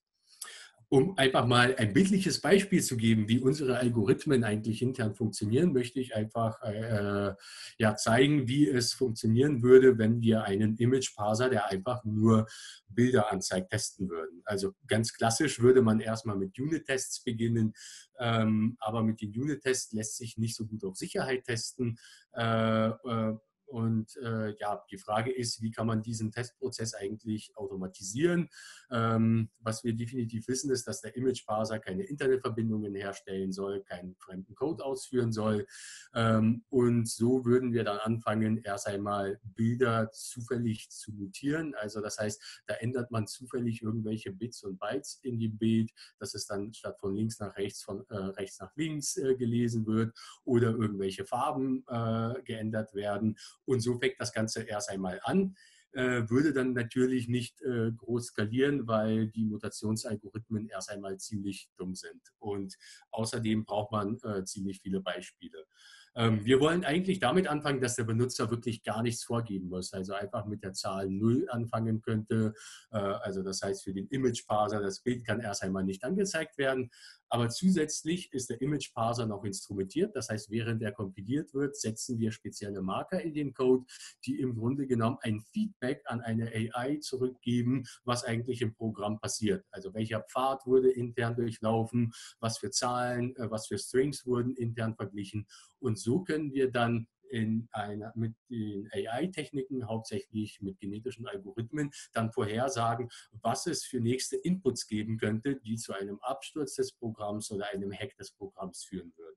Um einfach mal ein bildliches Beispiel zu geben, wie unsere Algorithmen eigentlich intern funktionieren, möchte ich einfach äh, ja, zeigen, wie es funktionieren würde, wenn wir einen Image-Parser, der einfach nur Bilder anzeigt, testen würden. Also ganz klassisch würde man erstmal mit Unit-Tests beginnen, ähm, aber mit den Unit-Tests lässt sich nicht so gut auf Sicherheit testen. Äh, äh, Und äh, ja, die Frage ist, wie kann man diesen Testprozess eigentlich automatisieren? Ähm, was wir definitiv wissen, ist, dass der Image-Parser keine Internetverbindungen herstellen soll, keinen fremden Code ausführen soll. Ähm, und so würden wir dann anfangen, erst einmal Bilder zufällig zu mutieren. Also das heißt, da ändert man zufällig irgendwelche Bits und Bytes in dem Bild, dass es dann statt von links nach rechts, von äh, rechts nach links äh, gelesen wird oder irgendwelche Farben äh, geändert werden. Und so fängt das Ganze erst einmal an, äh, würde dann natürlich nicht äh, groß skalieren, weil die Mutationsalgorithmen erst einmal ziemlich dumm sind. Und außerdem braucht man äh, ziemlich viele Beispiele. Ähm, wir wollen eigentlich damit anfangen, dass der Benutzer wirklich gar nichts vorgeben muss, also einfach mit der Zahl null anfangen könnte. Äh, also das heißt für den Image-Parser, das Bild kann erst einmal nicht angezeigt werden. Aber zusätzlich ist der Image-Parser noch instrumentiert. Das heißt, während er kompiliert wird, setzen wir spezielle Marker in den Code, die im Grunde genommen ein Feedback an eine A I zurückgeben, was eigentlich im Programm passiert. Also welcher Pfad wurde intern durchlaufen, was für Zahlen, was für Strings wurden intern verglichen. Und so können wir dann in einer, mit den A I-Techniken, hauptsächlich mit genetischen Algorithmen, dann vorhersagen, was es für nächste Inputs geben könnte, die zu einem Absturz des Programms oder einem Hack des Programms führen würden.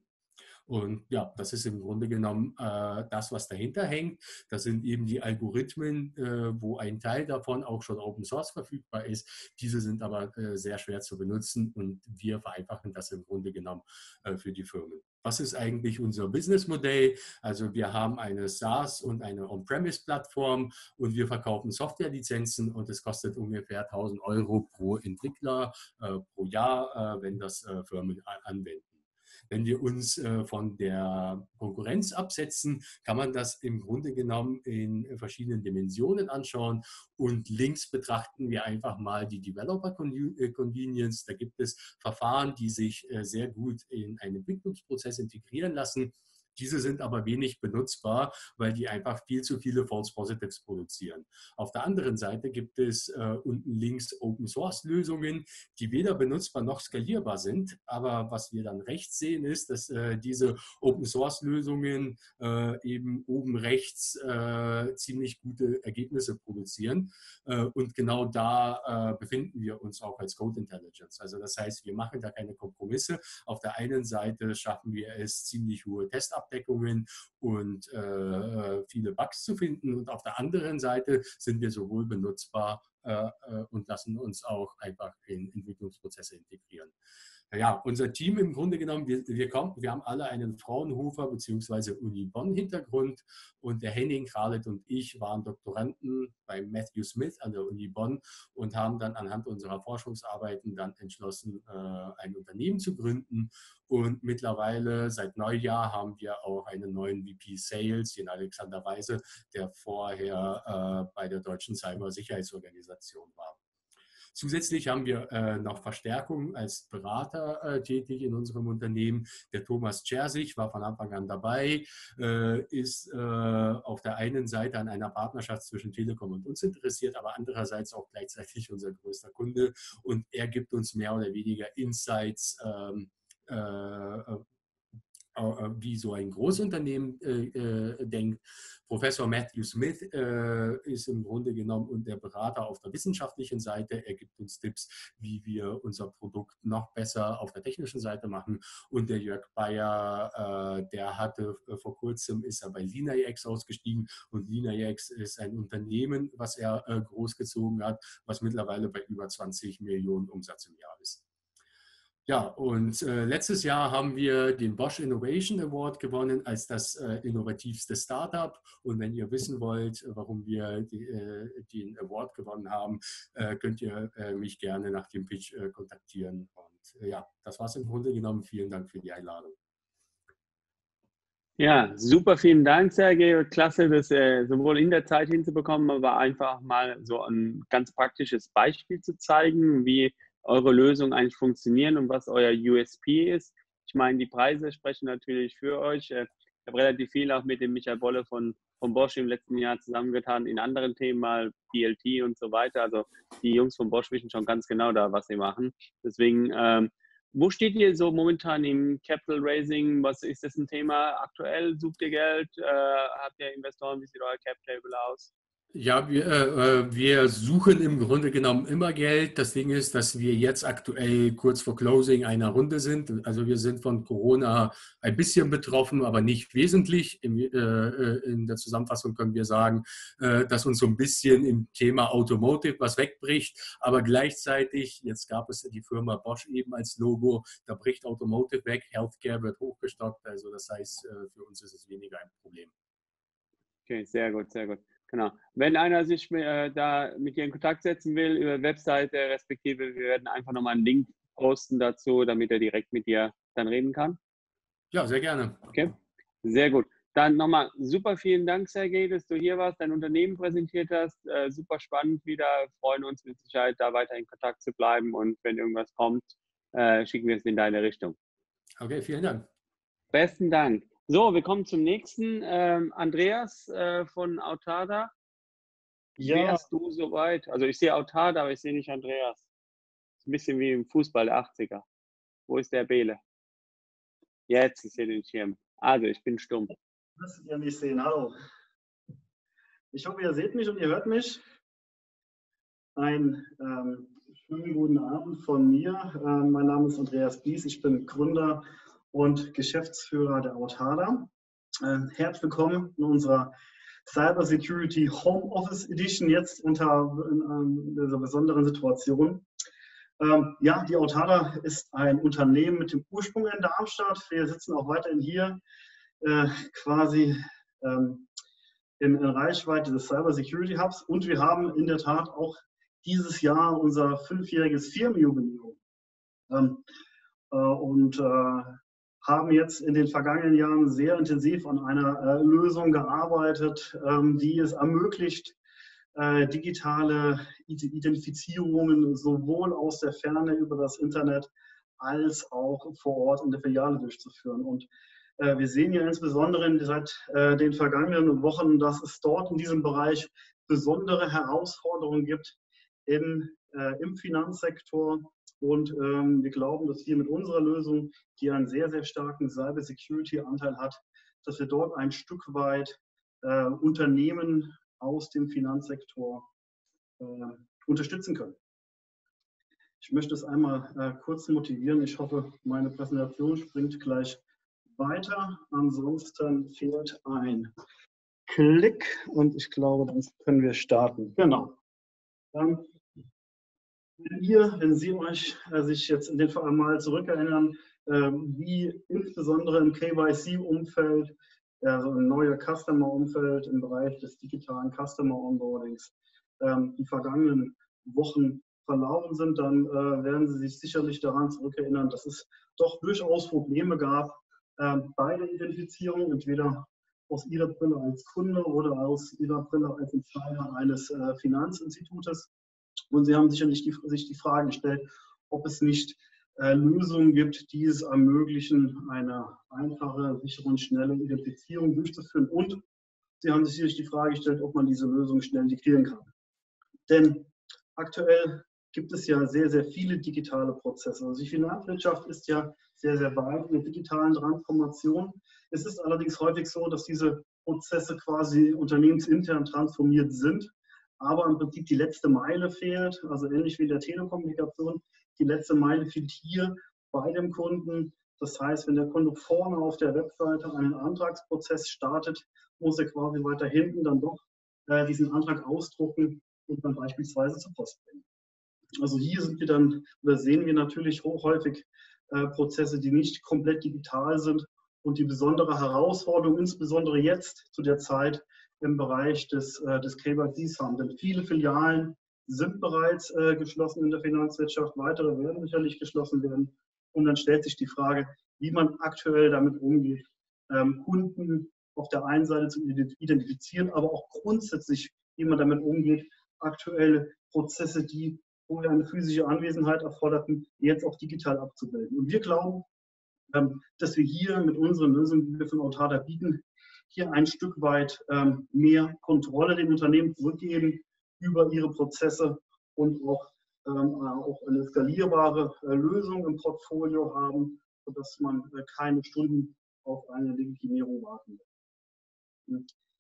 Und ja, das ist im Grunde genommen äh, das, was dahinter hängt. Das sind eben die Algorithmen, äh, wo ein Teil davon auch schon Open Source verfügbar ist. Diese sind aber äh, sehr schwer zu benutzen und wir vereinfachen das im Grunde genommen äh, für die Firmen. Was ist eigentlich unser Businessmodell? Also wir haben eine SaaS und eine On-Premise-Plattform und wir verkaufen Softwarelizenzen und es kostet ungefähr tausend Euro pro Entwickler äh, pro Jahr, äh, wenn das äh, Firmen anwenden. Wenn wir uns äh, von der Konkurrenz absetzen, kann man das im Grunde genommen in verschiedenen Dimensionen anschauen. Und links betrachten wir einfach mal die Developer Convenience. Da gibt es Verfahren, die sich äh, sehr gut in einen Entwicklungsprozess integrieren lassen. Diese sind aber wenig benutzbar, weil die einfach viel zu viele False Positives produzieren. Auf der anderen Seite gibt es äh, unten links Open-Source-Lösungen, die weder benutzbar noch skalierbar sind. Aber was wir dann rechts sehen, ist, dass äh, diese Open-Source-Lösungen äh, eben oben rechts äh, ziemlich gute Ergebnisse produzieren. Äh, und genau da äh, befinden wir uns auch als Code Intelligence. Also das heißt, wir machen da keine Kompromisse. Auf der einen Seite schaffen wir es, ziemlich hohe Testabdeckungen und äh, viele Bugs zu finden. Und auf der anderen Seite sind wir sowohl benutzbar äh, und lassen uns auch einfach in Entwicklungsprozesse integrieren. Ja, unser Team im Grunde genommen, wir, wir, kommen, wir haben alle einen Fraunhofer bzw. Uni Bonn-Hintergrund und der Henning, Khaled und ich waren Doktoranden bei Matthew Smith an der Uni Bonn und haben dann anhand unserer Forschungsarbeiten dann entschlossen, ein Unternehmen zu gründen. Und mittlerweile seit Neujahr haben wir auch einen neuen V P Sales, den Alexander Weise, der vorher bei der Deutschen Cybersicherheitsorganisation war. Zusätzlich haben wir äh, noch Verstärkung als Berater äh, tätig in unserem Unternehmen. Der Thomas Czersich war von Anfang an dabei, äh, ist äh, auf der einen Seite an einer Partnerschaft zwischen Telekom und uns interessiert, aber andererseits auch gleichzeitig unser größter Kunde. Und er gibt uns mehr oder weniger Insights, ähm, äh, wie so ein Großunternehmen äh, äh, denkt. Professor Matthew Smith äh, ist im Grunde genommen der Berater auf der wissenschaftlichen Seite. Er gibt uns Tipps, wie wir unser Produkt noch besser auf der technischen Seite machen. Und der Jörg Bayer, äh, der hatte äh, vor kurzem, ist er bei LeanIX ausgestiegen. Und LeanIX ist ein Unternehmen, was er äh, großgezogen hat, was mittlerweile bei über zwanzig Millionen Umsatz im Jahr ist. Ja, und äh, letztes Jahr haben wir den Bosch Innovation Award gewonnen als das äh, innovativste Startup. Und wenn ihr wissen wollt, warum wir die, äh, den Award gewonnen haben, äh, könnt ihr äh, mich gerne nach dem Pitch äh, kontaktieren. Und äh, ja, das war es im Grunde genommen. Vielen Dank für die Einladung. Ja, super, vielen Dank, Sergej. Klasse, das äh, sowohl in der Zeit hinzubekommen, aber einfach mal so ein ganz praktisches Beispiel zu zeigen, wie eure Lösungen eigentlich funktionieren und was euer U S P ist. Ich meine, die Preise sprechen natürlich für euch. Ich habe relativ viel auch mit dem Michael Bolle von, von Bosch im letzten Jahr zusammengetan, in anderen Themen mal P L T und so weiter. Also die Jungs von Bosch wissen schon ganz genau da, was sie machen. Deswegen, ähm, wo steht ihr so momentan im Capital Raising? Was ist das ein Thema aktuell? Sucht ihr Geld? Äh, habt ihr Investoren? Wie sieht euer Cap Table aus? Ja, wir, äh, wir suchen im Grunde genommen immer Geld. Das Ding ist, dass wir jetzt aktuell kurz vor Closing einer Runde sind. Also wir sind von Corona ein bisschen betroffen, aber nicht wesentlich. In, äh, in der Zusammenfassung können wir sagen, äh, dass uns so ein bisschen im Thema Automotive was wegbricht. Aber gleichzeitig, jetzt gab es die Firma Bosch eben als Logo, da bricht Automotive weg, Healthcare wird hochgestockt. Also das heißt, äh, für uns ist es weniger ein Problem. Okay, sehr gut, sehr gut. Genau. Wenn einer sich äh, da mit dir in Kontakt setzen will, über Webseite respektive, wir werden einfach nochmal einen Link posten dazu, damit er direkt mit dir dann reden kann. Ja, sehr gerne. Okay, sehr gut. Dann nochmal super vielen Dank, Sergej, dass du hier warst, dein Unternehmen präsentiert hast. Äh, super spannend wieder. Freuen uns mit Sicherheit, da weiter in Kontakt zu bleiben. Und wenn irgendwas kommt, äh, schicken wir es in deine Richtung. Okay, vielen Dank. Besten Dank. So, wir kommen zum nächsten. Ähm, Andreas äh, von Autada. Ja. Wärst du soweit? Also ich sehe Autada, aber ich sehe nicht Andreas. Ist ein bisschen wie im Fußball der achtziger. Wo ist der Bele? Jetzt, ich sehe den Schirm. Also, ich bin stumm. Müsstet ihr mich sehen. Hallo. Ich hoffe, ihr seht mich und ihr hört mich. Einen ähm, schönen guten Abend von mir. Ähm, mein Name ist Andreas Bies. Ich bin Gründer und Geschäftsführer der Autada. Ähm, herzlich willkommen in unserer Cyber Security Home Office Edition, jetzt unter in, in dieser besonderen Situation. Ähm, ja, die Autada ist ein Unternehmen mit dem Ursprung in Darmstadt. Wir sitzen auch weiterhin hier äh, quasi ähm, in, in Reichweite des Cyber Security Hubs, und wir haben in der Tat auch dieses Jahr unser fünfjähriges Firmenjubiläum. Ähm, äh, und äh, haben jetzt in den vergangenen Jahren sehr intensiv an einer äh, Lösung gearbeitet, ähm, die es ermöglicht, äh, digitale Identifizierungen sowohl aus der Ferne über das Internet als auch vor Ort in der Filiale durchzuführen. Und äh, wir sehen ja insbesondere seit äh, den vergangenen Wochen, dass es dort in diesem Bereich besondere Herausforderungen gibt in, äh, im Finanzsektor. Und ähm, wir glauben, dass wir mit unserer Lösung, die einen sehr, sehr starken Cyber-Security-Anteil hat, dass wir dort ein Stück weit äh, Unternehmen aus dem Finanzsektor äh, unterstützen können. Ich möchte es einmal äh, kurz motivieren. Ich hoffe, meine Präsentation springt gleich weiter. Ansonsten fehlt ein Klick und ich glaube, dann können wir starten. Genau. Ähm, Wenn ihr, wenn Sie euch äh, sich jetzt in den Fall mal zurückerinnern, äh, wie insbesondere im K Y C-Umfeld, also im neuen Customer-Umfeld im Bereich des digitalen Customer-Onboardings, ähm, die vergangenen Wochen verlaufen sind, dann äh, werden Sie sich sicherlich daran zurückerinnern, dass es doch durchaus Probleme gab äh, bei der Identifizierung, entweder aus Ihrer Brille als Kunde oder aus Ihrer Brille als Entscheider eines äh, Finanzinstitutes. Und Sie haben sicherlich die, sich die Frage gestellt, ob es nicht äh, Lösungen gibt, die es ermöglichen, eine einfache, sichere und schnelle Identifizierung durchzuführen. Und Sie haben sich sicherlich die Frage gestellt, ob man diese Lösung schnell integrieren kann. Denn aktuell gibt es ja sehr, sehr viele digitale Prozesse. Also die Finanzwirtschaft ist ja sehr, sehr weit in der digitalen Transformation. Es ist allerdings häufig so, dass diese Prozesse quasi unternehmensintern transformiert sind, aber im Prinzip die letzte Meile fehlt, also ähnlich wie in der Telekommunikation, die letzte Meile fehlt hier bei dem Kunden. Das heißt, wenn der Kunde vorne auf der Webseite einen Antragsprozess startet, muss er quasi weiter hinten dann doch äh, diesen Antrag ausdrucken und dann beispielsweise zur Post bringen. Also hier sind wir dann, oder sehen wir natürlich hochhäufig äh, Prozesse, die nicht komplett digital sind und die besondere Herausforderung, insbesondere jetzt zu der Zeit im Bereich des, äh, des K Y Cs haben. Denn viele Filialen sind bereits äh, geschlossen in der Finanzwirtschaft, weitere werden sicherlich geschlossen werden. Und dann stellt sich die Frage, wie man aktuell damit umgeht, ähm, Kunden auf der einen Seite zu identifizieren, aber auch grundsätzlich, wie man damit umgeht, aktuelle Prozesse, die vorher eine physische Anwesenheit erforderten, jetzt auch digital abzubilden. Und wir glauben, ähm, dass wir hier mit unseren Lösungen, die wir von Autada bieten, hier ein Stück weit ähm, mehr Kontrolle den Unternehmen zurückgeben über ihre Prozesse und auch, ähm, auch eine skalierbare äh, Lösung im Portfolio haben, sodass man äh, keine Stunden auf eine Legitimierung warten muss.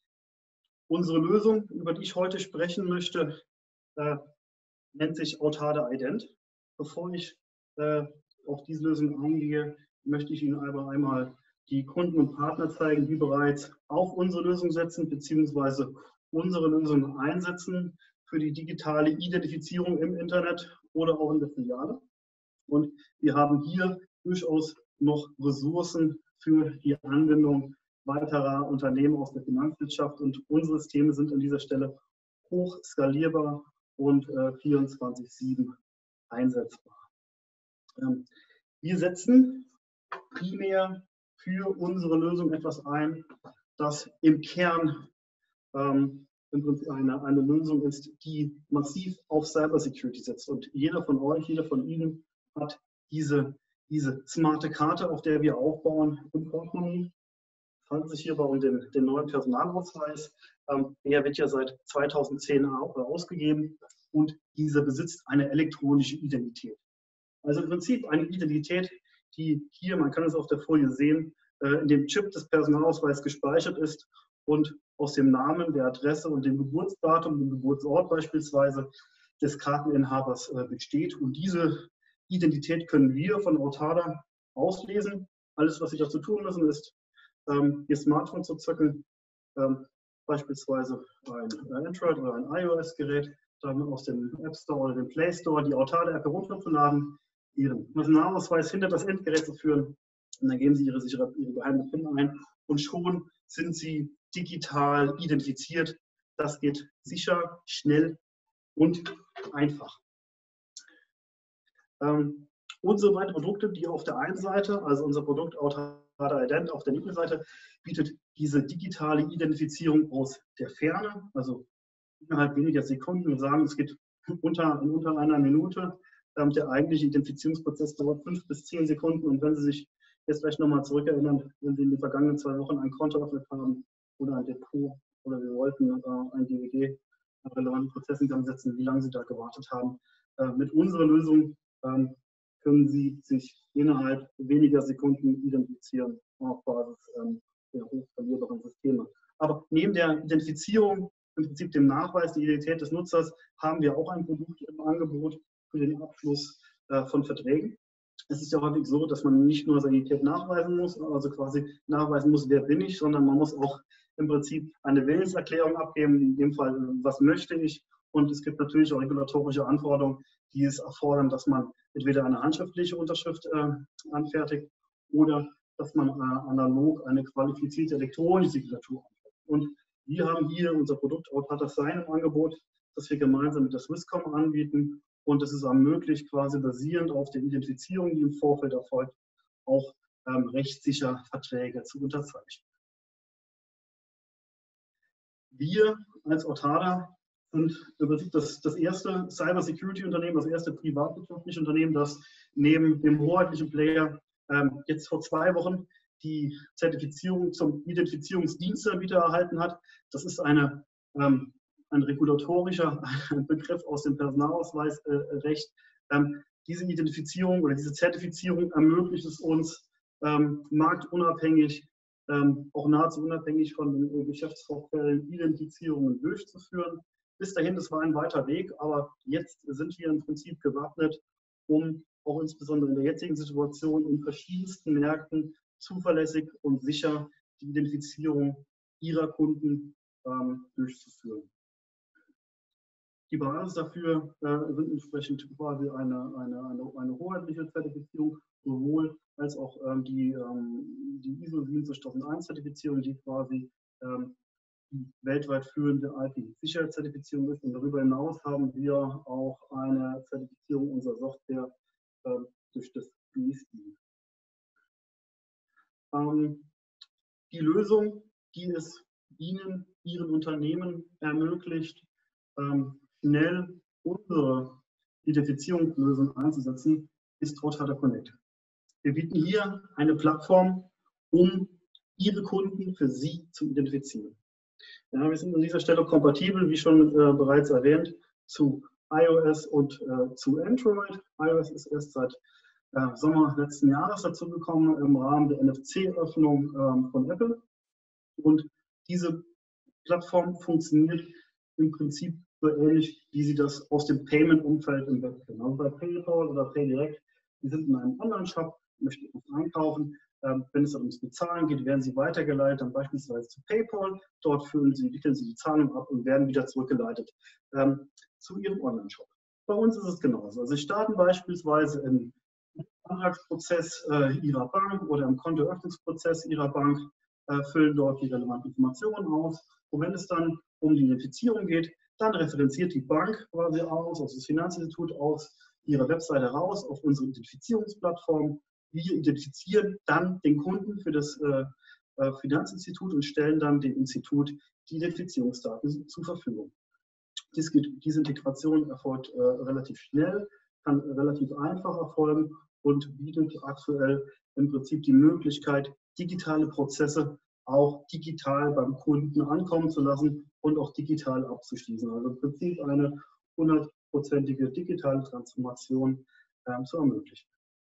Unsere Lösung, über die ich heute sprechen möchte, äh, nennt sich Autada Ident. Bevor ich äh, auf diese Lösung eingehe, möchte ich Ihnen aber einmal die Kunden und Partner zeigen, die bereits auf unsere Lösung setzen bzw. unsere Lösung einsetzen für die digitale Identifizierung im Internet oder auch in der Filiale. Und wir haben hier durchaus noch Ressourcen für die Anbindung weiterer Unternehmen aus der Finanzwirtschaft und unsere Systeme sind an dieser Stelle hoch skalierbar und äh, vierundzwanzig sieben einsetzbar. Ähm, wir setzen primär für unsere Lösung etwas ein, das im Kern ähm, im Prinzip eine, eine Lösung ist, die massiv auf Cybersecurity setzt. Und jeder von euch, jeder von Ihnen hat diese, diese smarte Karte, auf der wir aufbauen, im Portemonnaie. Es handelt sich hierbei um den, den neuen Personalausweis. Ähm, der wird ja seit zweitausendzehn ausgegeben und dieser besitzt eine elektronische Identität. Also im Prinzip eine Identität, die hier, man kann es auf der Folie sehen, äh, in dem Chip des Personalausweises gespeichert ist und aus dem Namen, der Adresse und dem Geburtsdatum, dem Geburtsort beispielsweise des Karteninhabers äh, besteht. Und diese Identität können wir von Autada auslesen. Alles, was Sie dazu tun müssen, ist, ähm, Ihr Smartphone zu zücken, ähm, beispielsweise ein Android- oder ein iOS-Gerät, dann aus dem App Store oder dem Play Store die Autada-App herunterzuladen, Ihren Personalausweis hinter das Endgerät zu führen und dann geben Sie Ihre, sichere, Ihre geheime PIN ein und schon sind Sie digital identifiziert. Das geht sicher, schnell und einfach. Ähm, unsere beiden Produkte, die auf der einen Seite, also unser Produkt Autada Ident auf der linken Seite, bietet diese digitale Identifizierung aus der Ferne, also innerhalb weniger Sekunden. Wir sagen, es geht unter, in unter einer Minute. Der eigentliche Identifizierungsprozess dauert fünf bis zehn Sekunden. Und wenn Sie sich jetzt vielleicht nochmal zurückerinnern, wenn Sie in den vergangenen zwei Wochen ein Konto eröffnet haben oder ein Depot oder wir wollten äh, ein D W G, einen relevanten Prozess in Gang setzen, wie lange Sie da gewartet haben. Äh, mit unserer Lösung ähm, können Sie sich innerhalb weniger Sekunden identifizieren auf Basis ähm, der hochskalierbaren Systeme. Aber neben der Identifizierung, im Prinzip dem Nachweis der Identität des Nutzers, haben wir auch ein Produkt im Angebot für den Abschluss äh, von Verträgen. Es ist ja häufig so, dass man nicht nur seine Identität nachweisen muss, also quasi nachweisen muss, wer bin ich, sondern man muss auch im Prinzip eine Willenserklärung abgeben, in dem Fall, was möchte ich. Und es gibt natürlich auch regulatorische Anforderungen, die es erfordern, dass man entweder eine handschriftliche Unterschrift äh, anfertigt oder dass man äh, analog eine qualifizierte elektronische Signatur anfertigt. Und wir haben hier unser Produkt Authata Sign im Angebot, das wir gemeinsam mit der Swisscom anbieten. Und es ist ermöglicht, quasi basierend auf der Identifizierung, die im Vorfeld erfolgt, auch ähm, rechtssicher Verträge zu unterzeichnen. Wir als Authata sind im Prinzip das, das erste Cyber-Security-Unternehmen, das erste privatwirtschaftliche Unternehmen, das neben dem hoheitlichen Player ähm, jetzt vor zwei Wochen die Zertifizierung zum Identifizierungsdienstanbieter erhalten hat. Das ist eine, ähm, ein regulatorischer Begriff aus dem Personalausweisrecht. Ähm, diese Identifizierung oder diese Zertifizierung ermöglicht es uns, ähm, marktunabhängig, ähm, auch nahezu unabhängig von den äh, Geschäftsvorfällen Identifizierungen durchzuführen. Bis dahin, das war ein weiter Weg, aber jetzt sind wir im Prinzip gewappnet, um auch insbesondere in der jetzigen Situation in verschiedensten Märkten zuverlässig und sicher die Identifizierung ihrer Kunden ähm, durchzuführen. Die Basis dafür äh, sind entsprechend quasi eine, eine, eine, eine hoheitliche Zertifizierung, sowohl als auch ähm, die, ähm, die I S O sieben tausend Zertifizierung, die quasi ähm, die weltweit führende I T-Sicherheitszertifizierung ist. Und darüber hinaus haben wir auch eine Zertifizierung unserer Software äh, durch das B S I. Ähm, die Lösung, die es Ihnen, Ihren Unternehmen ermöglicht, ähm, schnell unsere Identifizierungslösung einzusetzen, ist Authata Connect. Wir bieten hier eine Plattform, um Ihre Kunden für Sie zu identifizieren. Ja, wir sind an dieser Stelle kompatibel, wie schon äh, bereits erwähnt, zu iOS und äh, zu Android. iOS ist erst seit äh, Sommer letzten Jahres dazu gekommen im Rahmen der N F C-Öffnung ähm, von Apple. Und diese Plattform funktioniert im Prinzip so ähnlich, wie Sie das aus dem Payment-Umfeld im Web kennen. Also bei PayPal oder PayDirect, die sind in einem Online-Shop, möchten etwas einkaufen. Ähm, wenn es dann ums Bezahlen geht, werden Sie weitergeleitet, dann beispielsweise zu PayPal. Dort füllen Sie, wickeln Sie die Zahlung ab und werden wieder zurückgeleitet ähm, zu Ihrem Online-Shop. Bei uns ist es genauso. Also Sie starten beispielsweise im Antragsprozess äh, Ihrer Bank oder im Kontoöffnungsprozess Ihrer Bank, äh, füllen dort die relevanten Informationen aus. Und wenn es dann um die Identifizierung geht, dann referenziert die Bank quasi aus, also das Finanzinstitut aus ihrer Webseite raus auf unsere Identifizierungsplattform. Wir identifizieren dann den Kunden für das äh, Finanzinstitut und stellen dann dem Institut die Identifizierungsdaten zur Verfügung. Dies geht, diese Integration erfolgt äh, relativ schnell, kann relativ einfach erfolgen und bietet aktuell im Prinzip die Möglichkeit, digitale Prozesse auch digital beim Kunden ankommen zu lassen und auch digital abzuschließen. Also im Prinzip eine hundertprozentige digitale Transformation äh, zu ermöglichen.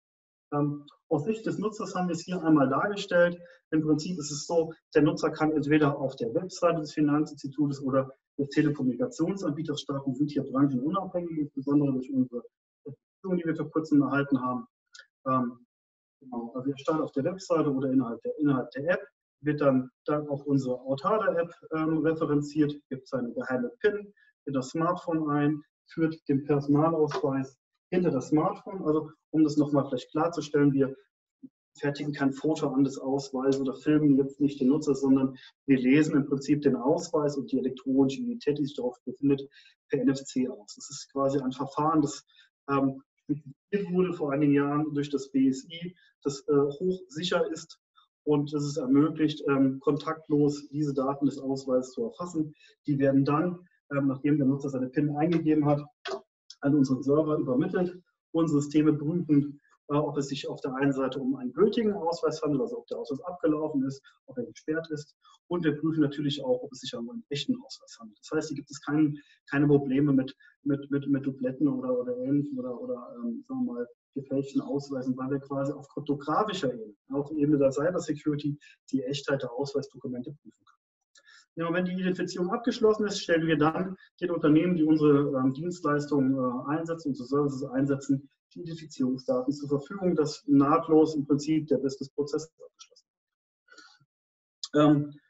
Ähm, aus Sicht des Nutzers haben wir es hier einmal dargestellt. Im Prinzip ist es so, der Nutzer kann entweder auf der Webseite des Finanzinstitutes oder des Telekommunikationsanbieters starten. Wir sind hier branchenunabhängig, insbesondere durch unsere Zertifizierung, die wir vor kurzem erhalten haben. Ähm, genau, also er startet auf der Webseite oder innerhalb der, innerhalb der App, wird dann, dann auf unsere Authata-App ähm, referenziert, gibt seine geheime PIN in das Smartphone ein, führt den Personalausweis hinter das Smartphone. Also um das nochmal vielleicht klarzustellen, wir fertigen kein Foto an des Ausweises oder filmen jetzt nicht den Nutzer, sondern wir lesen im Prinzip den Ausweis und die elektronische Identität, die sich darauf befindet, per N F C aus. Das ist quasi ein Verfahren, das ähm, spezifiziert wurde vor einigen Jahren durch das B S I, das äh, hochsicher ist und das es ermöglicht, ähm, kontaktlos diese Daten des Ausweises zu erfassen. Die werden dann, ähm, nachdem der Nutzer seine PIN eingegeben hat, an unseren Server übermittelt. Unsere Systeme prüfen, äh, ob es sich auf der einen Seite um einen gültigen Ausweis handelt, also ob der Ausweis abgelaufen ist, ob er gesperrt ist. Und wir prüfen natürlich auch, ob es sich um einen echten Ausweis handelt. Das heißt, hier gibt es kein, keine Probleme mit, mit, mit, mit Dubletten oder, oder ähnlichem oder, oder ähm, sagen wir mal, gefälschten Ausweisen, weil wir quasi auf kryptografischer Ebene, auf Ebene der Cybersecurity, die Echtheit der Ausweisdokumente prüfen können. Ja, wenn die Identifizierung abgeschlossen ist, stellen wir dann den Unternehmen, die unsere ähm, Dienstleistungen äh, einsetzen, unsere Services einsetzen, die Identifizierungsdaten zur Verfügung, dass nahtlos im Prinzip der Businessprozess abgeschlossen wird. Ähm,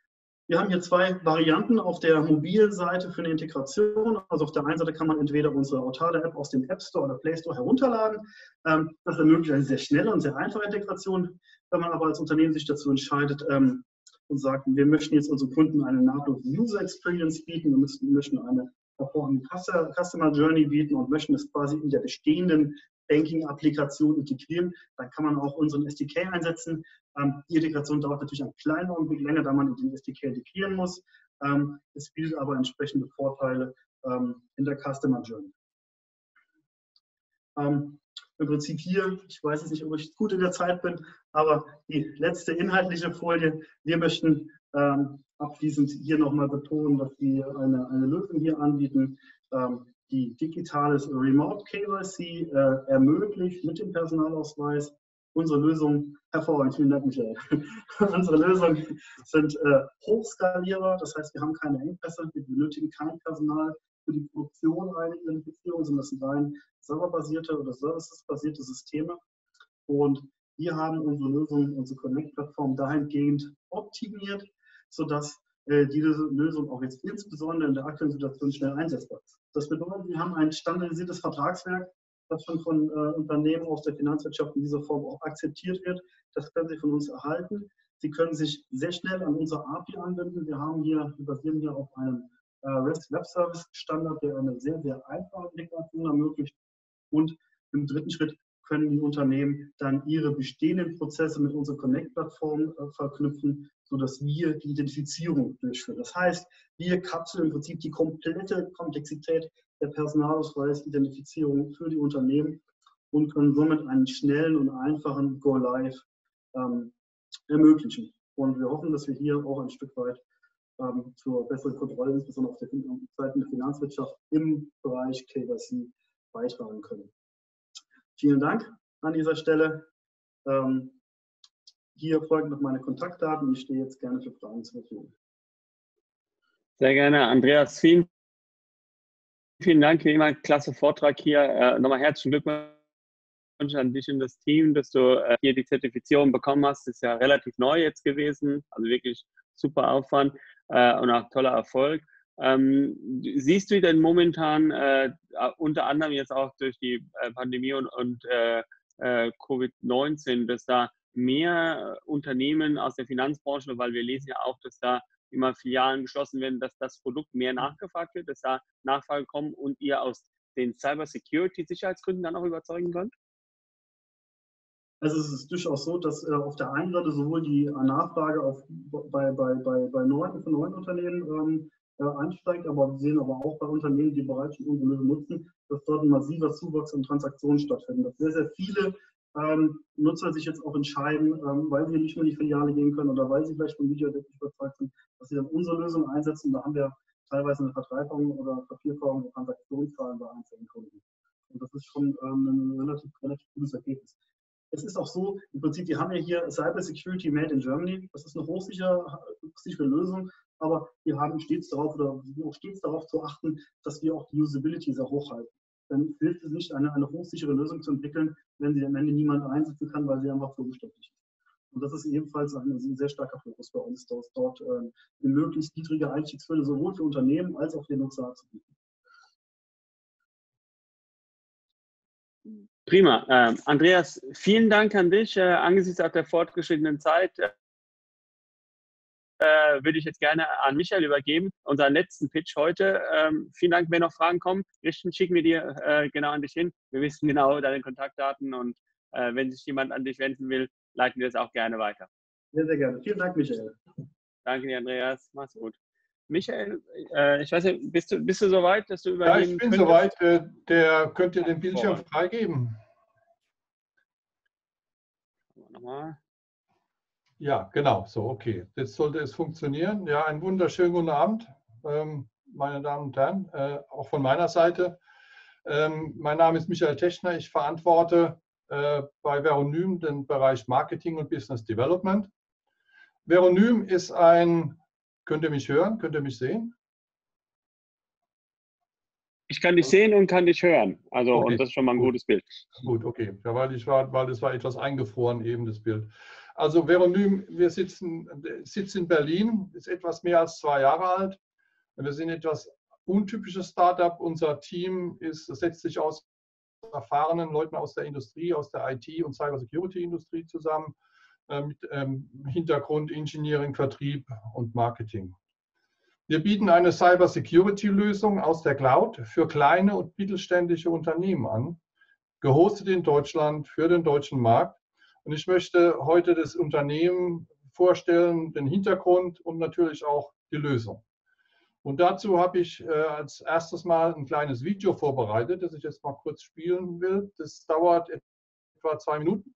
Wir haben hier zwei Varianten auf der mobilen Seite für eine Integration. Also auf der einen Seite kann man entweder unsere Autada-App aus dem App Store oder Play Store herunterladen. Das ermöglicht eine sehr schnelle und sehr einfache Integration. Wenn man aber als Unternehmen sich dazu entscheidet und sagt, wir möchten jetzt unseren Kunden eine nahtlose User Experience bieten, wir müssen, möchten eine hervorragende Customer Journey bieten und möchten es quasi in der bestehenden Banking-Applikation integrieren, dann kann man auch unseren S D K einsetzen. Ähm, die Integration dauert natürlich einen kleinen Augenblick länger, da man in den S D K integrieren muss. Ähm, es bietet aber entsprechende Vorteile ähm, in der Customer Journey. Ähm, Im Prinzip hier, ich weiß jetzt nicht, ob ich gut in der Zeit bin, aber die letzte inhaltliche Folie. Wir möchten ähm, abschließend hier nochmal betonen, dass wir eine, eine Lösung hier anbieten, ähm, die digitales Remote K Y C äh, ermöglicht mit dem Personalausweis. Unsere Lösungen, hervorragend, vielen Dank, Michael. Unsere Lösungen sind äh, hochskalierbar, das heißt, wir haben keine Engpässe, wir benötigen kein Personal für die Produktion einer Identifizierung, sondern das sind rein serverbasierte oder services-basierte Systeme. Und wir haben unsere Lösung, unsere Connect-Plattform dahingehend optimiert, sodass äh, diese Lösung auch jetzt insbesondere in der aktuellen Situation schnell einsetzbar ist. Das bedeutet, wir haben ein standardisiertes Vertragswerk, das schon von äh, Unternehmen aus der Finanzwirtschaft in dieser Form auch akzeptiert wird. Das können Sie von uns erhalten. Sie können sich sehr schnell an unser A P I anwenden. Wir haben hier, wir basieren hier auf einem äh, REST Web Service Standard, der eine sehr, sehr einfache Integration ermöglicht. Und im dritten Schritt können die Unternehmen dann ihre bestehenden Prozesse mit unserer Connect-Plattform äh, verknüpfen, sodass wir die Identifizierung durchführen. Das heißt, wir kapseln im Prinzip die komplette Komplexität der Personalausweis-Identifizierung für die Unternehmen und können somit einen schnellen und einfachen Go-Live ähm, ermöglichen. Und wir hoffen, dass wir hier auch ein Stück weit ähm, zur besseren Kontrolle, insbesondere auf der Seite der Finanzwirtschaft im Bereich K Y C beitragen können. Vielen Dank an dieser Stelle. Ähm, hier folgen noch meine Kontaktdaten. Ich stehe jetzt gerne für Fragen zur Verfügung. Sehr gerne, Andreas. Vielen, vielen Dank für immer klasse Vortrag hier. Äh, nochmal herzlichen Glückwunsch an dich und das Team, dass du äh, hier die Zertifizierung bekommen hast. Das ist ja relativ neu jetzt gewesen, also wirklich super Aufwand äh, und auch toller Erfolg. Ähm, siehst du denn momentan äh, unter anderem jetzt auch durch die äh, Pandemie und, und äh, äh, Covid neunzehn, dass da mehr Unternehmen aus der Finanzbranche, weil wir lesen ja auch, dass da immer Filialen geschlossen werden, dass das Produkt mehr nachgefragt wird, dass da Nachfragen kommen und ihr aus den Cybersecurity-Sicherheitsgründen dann auch überzeugen könnt? Also es ist durchaus so, dass äh, auf der einen Seite sowohl die Nachfrage auf, bei, bei, bei, bei neuen, von neuen Unternehmen ähm, äh, ansteigt, aber wir sehen aber auch bei Unternehmen, die bereits schon unsere Lösung nutzen, dass dort ein massiver Zuwachs an Transaktionen stattfindet. Dass sehr, sehr viele ähm, Nutzer sich jetzt auch entscheiden, ähm, weil sie nicht mehr in die Filiale gehen können oder weil sie vielleicht vom Video wirklich überzeugt sind, dass sie dann unsere Lösung einsetzen. Da haben wir teilweise eine Verdreifachung oder Vervierfachung der Transaktionszahlen bei einzelnen Kunden. Und das ist schon ähm, ein relativ, relativ gutes Ergebnis. Es ist auch so, im Prinzip, wir haben ja hier Cyber Security Made in Germany. Das ist eine hochsichere, hochsichere Lösung, aber wir haben stets darauf oder auch stets darauf zu achten, dass wir auch die Usability sehr hoch halten. Dann hilft es nicht, eine, eine hochsichere Lösung zu entwickeln, wenn sie am Ende niemand einsetzen kann, weil sie einfach so umständlich ist. Und das ist ebenfalls ein, ein sehr starker Fokus bei uns, dort, dort äh, eine möglichst niedrige Einstiegshürde sowohl für Unternehmen als auch für den Nutzer anzubieten. Prima. Ähm, Andreas, vielen Dank an dich. Äh, angesichts der fortgeschrittenen Zeit äh, würde ich jetzt gerne an Michael übergeben, unseren letzten Pitch heute. Ähm, vielen Dank, wenn noch Fragen kommen, richten, schicken wir dir äh, genau an dich hin. Wir wissen genau deine Kontaktdaten und äh, wenn sich jemand an dich wenden will, leiten wir das auch gerne weiter. Sehr, sehr gerne. Vielen Dank, Michael. Danke dir, Andreas. Mach's gut. Michael, äh, ich weiß nicht, bist du, bist du soweit, dass du übernehmen Ja, ich bin könntest? soweit. Äh, der könnt ihr den Bildschirm oh. freigeben. Nochmal. Ja, genau, so, okay. Jetzt sollte es funktionieren. Ja, einen wunderschönen guten Abend, ähm, meine Damen und Herren, äh, auch von meiner Seite. Ähm, mein Name ist Michael Techner. Ich verantworte äh, bei Veronym den Bereich Marketing und Business Development. Veronym ist ein, könnt ihr mich hören, könnt ihr mich sehen? Ich kann dich sehen und kann dich hören. Also, okay. Und das ist schon mal ein Gut. gutes Bild. Gut, okay. Ja, weil, ich war, weil das war etwas eingefroren, eben das Bild. Also Veronym, wir sitzen, sitzen in Berlin, ist etwas mehr als zwei Jahre alt. Wir sind etwas untypisches Startup. Unser Team ist, setzt sich aus erfahrenen Leuten aus der Industrie, aus der I T- und Cybersecurity-Industrie zusammen, äh, mit ähm, Hintergrund Engineering, Vertrieb und Marketing. Wir bieten eine Cybersecurity-Lösung aus der Cloud für kleine und mittelständische Unternehmen an, gehostet in Deutschland für den deutschen Markt. Und ich möchte heute das Unternehmen vorstellen, den Hintergrund und natürlich auch die Lösung. Und dazu habe ich äh, als erstes mal ein kleines Video vorbereitet, das ich jetzt mal kurz spielen will. Das dauert etwa zwei Minuten.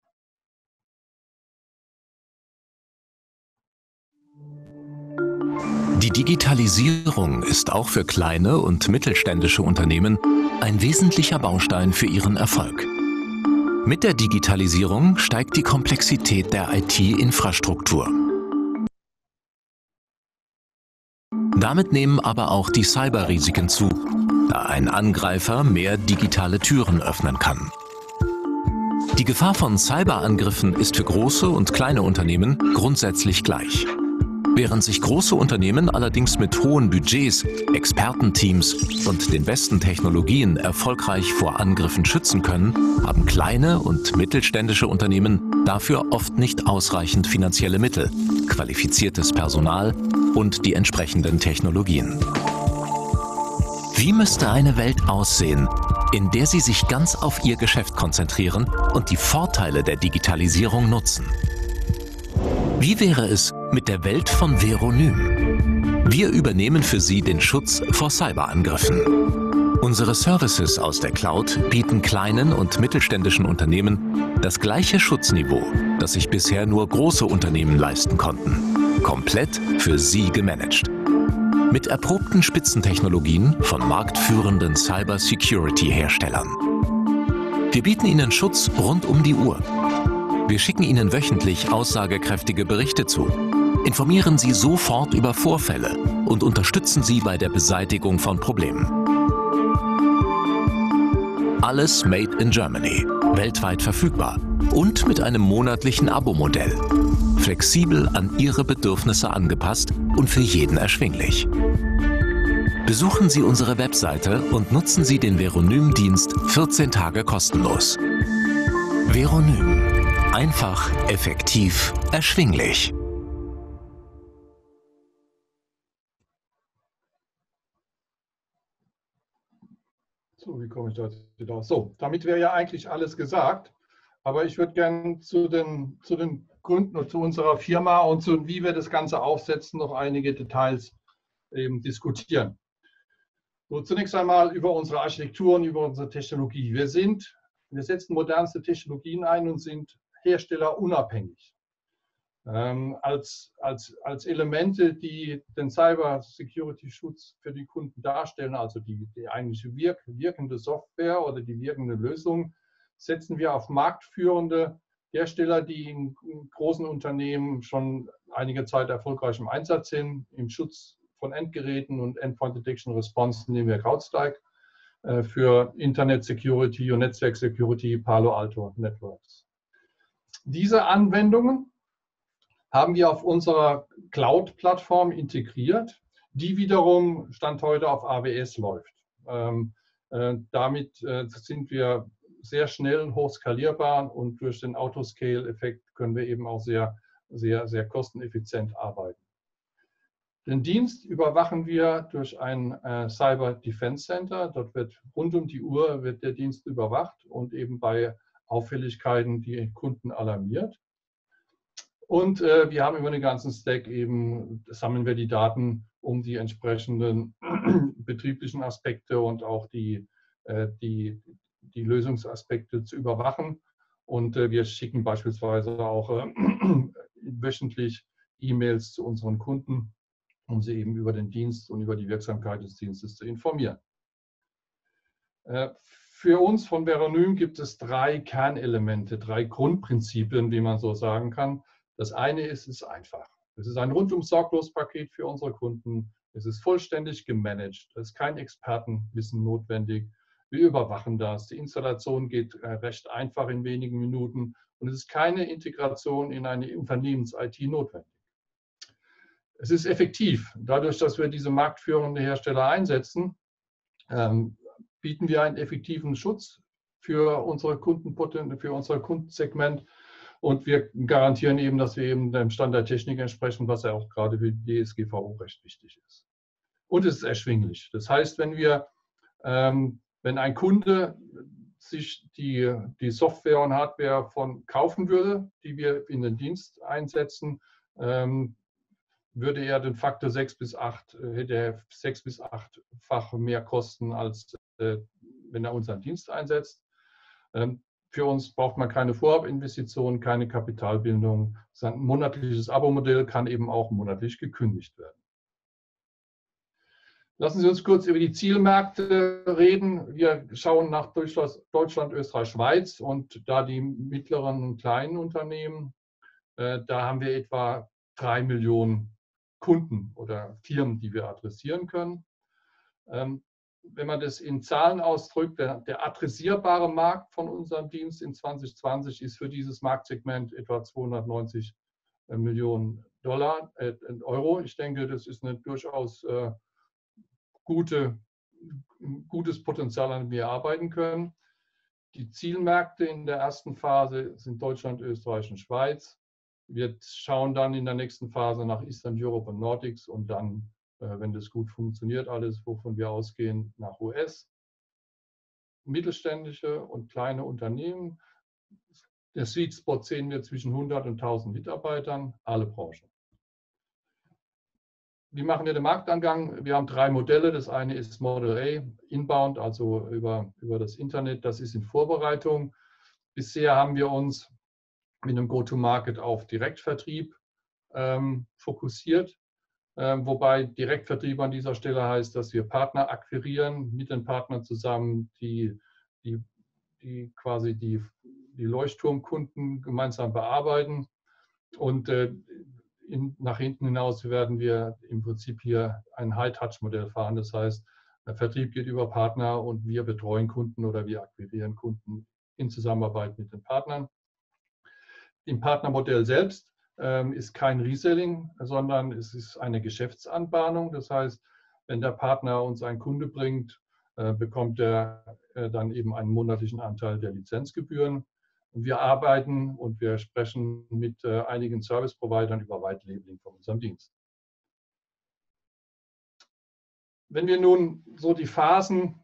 Die Digitalisierung ist auch für kleine und mittelständische Unternehmen ein wesentlicher Baustein für ihren Erfolg. Mit der Digitalisierung steigt die Komplexität der I T-Infrastruktur. Damit nehmen aber auch die Cyberrisiken zu, da ein Angreifer mehr digitale Türen öffnen kann. Die Gefahr von Cyberangriffen ist für große und kleine Unternehmen grundsätzlich gleich. Während sich große Unternehmen allerdings mit hohen Budgets, Expertenteams und den besten Technologien erfolgreich vor Angriffen schützen können, haben kleine und mittelständische Unternehmen dafür oft nicht ausreichend finanzielle Mittel, qualifiziertes Personal und die entsprechenden Technologien. Wie müsste eine Welt aussehen, in der Sie sich ganz auf Ihr Geschäft konzentrieren und die Vorteile der Digitalisierung nutzen? Wie wäre es mit der Welt von Veronym? Wir übernehmen für Sie den Schutz vor Cyberangriffen. Unsere Services aus der Cloud bieten kleinen und mittelständischen Unternehmen das gleiche Schutzniveau, das sich bisher nur große Unternehmen leisten konnten. Komplett für Sie gemanagt. Mit erprobten Spitzentechnologien von marktführenden Cyber-Security-Herstellern. Wir bieten Ihnen Schutz rund um die Uhr. Wir schicken Ihnen wöchentlich aussagekräftige Berichte zu, informieren Sie sofort über Vorfälle und unterstützen Sie bei der Beseitigung von Problemen. Alles made in Germany, weltweit verfügbar und mit einem monatlichen Abo-Modell. Flexibel an Ihre Bedürfnisse angepasst und für jeden erschwinglich. Besuchen Sie unsere Webseite und nutzen Sie den Veronym-Dienst vierzehn Tage kostenlos. Veronym. Einfach, effektiv, erschwinglich. So, wie komme ich da wieder? So, damit wäre ja eigentlich alles gesagt. Aber ich würde gerne zu den, zu den Gründen und zu unserer Firma und zu wie wir das Ganze aufsetzen, noch einige Details eben diskutieren. So, zunächst einmal über unsere Architektur und über unsere Technologie. Wir sind, wir setzen modernste Technologien ein und sind herstellerunabhängig. Ähm, als, als, als Elemente, die den Cyber-Security-Schutz für die Kunden darstellen, also die, die eigentliche wirk, wirkende Software oder die wirkende Lösung, setzen wir auf marktführende Hersteller, die in, in großen Unternehmen schon einige Zeit erfolgreich im Einsatz sind, im Schutz von Endgeräten und Endpoint Detection Response nehmen wir CrowdStrike, äh, für Internet Security und Netzwerk Security Palo Alto Networks. Diese Anwendungen haben wir auf unserer Cloud-Plattform integriert, die wiederum Stand heute auf A W S läuft. Ähm, äh, damit äh, sind wir sehr schnell, hoch skalierbar und durch den Autoscale-Effekt können wir eben auch sehr, sehr, sehr kosteneffizient arbeiten. Den Dienst überwachen wir durch ein äh, Cyber Defense Center. Dort wird rund um die Uhr wird der Dienst überwacht und eben bei Auffälligkeiten die Kunden alarmiert. Und äh, wir haben über den ganzen Stack eben, sammeln wir die Daten, um die entsprechenden betrieblichen Aspekte und auch die, äh, die, die Lösungsaspekte zu überwachen. Und äh, wir schicken beispielsweise auch äh, wöchentlich E-Mails zu unseren Kunden, um sie eben über den Dienst und über die Wirksamkeit des Dienstes zu informieren. Äh, Für uns von Veronym gibt es drei Kernelemente, drei Grundprinzipien, wie man so sagen kann. Das eine ist, es ist einfach. Es ist ein rundum sorglos Paket für unsere Kunden. Es ist vollständig gemanagt. Es ist kein Expertenwissen notwendig. Wir überwachen das. Die Installation geht recht einfach in wenigen Minuten und es ist keine Integration in eine Unternehmens-I T notwendig. Es ist effektiv. Dadurch, dass wir diese marktführenden Hersteller einsetzen, ähm, bieten wir einen effektiven Schutz für unsere Kunden, für unser Kundensegment und wir garantieren eben, dass wir eben dem Stand der Technik entsprechen, was ja auch gerade für die D S G V O recht wichtig ist. Und es ist erschwinglich. Das heißt, wenn wir, ähm, wenn ein Kunde sich die, die Software und Hardware von kaufen würde, die wir in den Dienst einsetzen, ähm, würde er den Faktor sechs bis acht, hätte er sechs bis achtfach mehr Kosten, als äh, wenn er unseren Dienst einsetzt. Ähm, für uns braucht man keine Vorabinvestitionen, keine Kapitalbindung. Ein monatliches Abo-Modell kann eben auch monatlich gekündigt werden. Lassen Sie uns kurz über die Zielmärkte reden. Wir schauen nach Deutschland, Österreich, Schweiz und da die mittleren und kleinen Unternehmen, äh, da haben wir etwa drei Millionen Kunden oder Firmen, die wir adressieren können. Ähm, wenn man das in Zahlen ausdrückt, der, der adressierbare Markt von unserem Dienst in zwanzig zwanzig ist für dieses Marktsegment etwa zweihundertneunzig Millionen Dollar, äh, Euro. Ich denke, das ist eine durchaus äh, gute, gutes Potenzial, an dem wir arbeiten können. Die Zielmärkte in der ersten Phase sind Deutschland, Österreich und Schweiz. Wir schauen dann in der nächsten Phase nach Eastern Europe und Nordics und dann, wenn das gut funktioniert, alles, wovon wir ausgehen, nach U S. Mittelständische und kleine Unternehmen. Der Sweet Spot sehen wir zwischen hundert und tausend Mitarbeitern, alle Branchen. Wie machen wir den Marktangang? Wir haben drei Modelle. Das eine ist Model A, Inbound, also über, über das Internet. Das ist in Vorbereitung. Bisher haben wir uns mit einem Go-to-Market auf Direktvertrieb ähm, fokussiert. Ähm, wobei Direktvertrieb an dieser Stelle heißt, dass wir Partner akquirieren, mit den Partnern zusammen, die, die, die quasi die, die Leuchtturmkunden gemeinsam bearbeiten. Und äh, in, nach hinten hinaus werden wir im Prinzip hier ein High-Touch-Modell fahren. Das heißt, der Vertrieb geht über Partner und wir betreuen Kunden oder wir akquirieren Kunden in Zusammenarbeit mit den Partnern. Im Partnermodell selbst ähm, ist kein Reselling, sondern es ist eine Geschäftsanbahnung. Das heißt, wenn der Partner uns einen Kunde bringt, äh, bekommt er äh, dann eben einen monatlichen Anteil der Lizenzgebühren. Und wir arbeiten und wir sprechen mit äh, einigen Service-Providern über White Labeling von unserem Dienst. Wenn wir nun so die Phasen,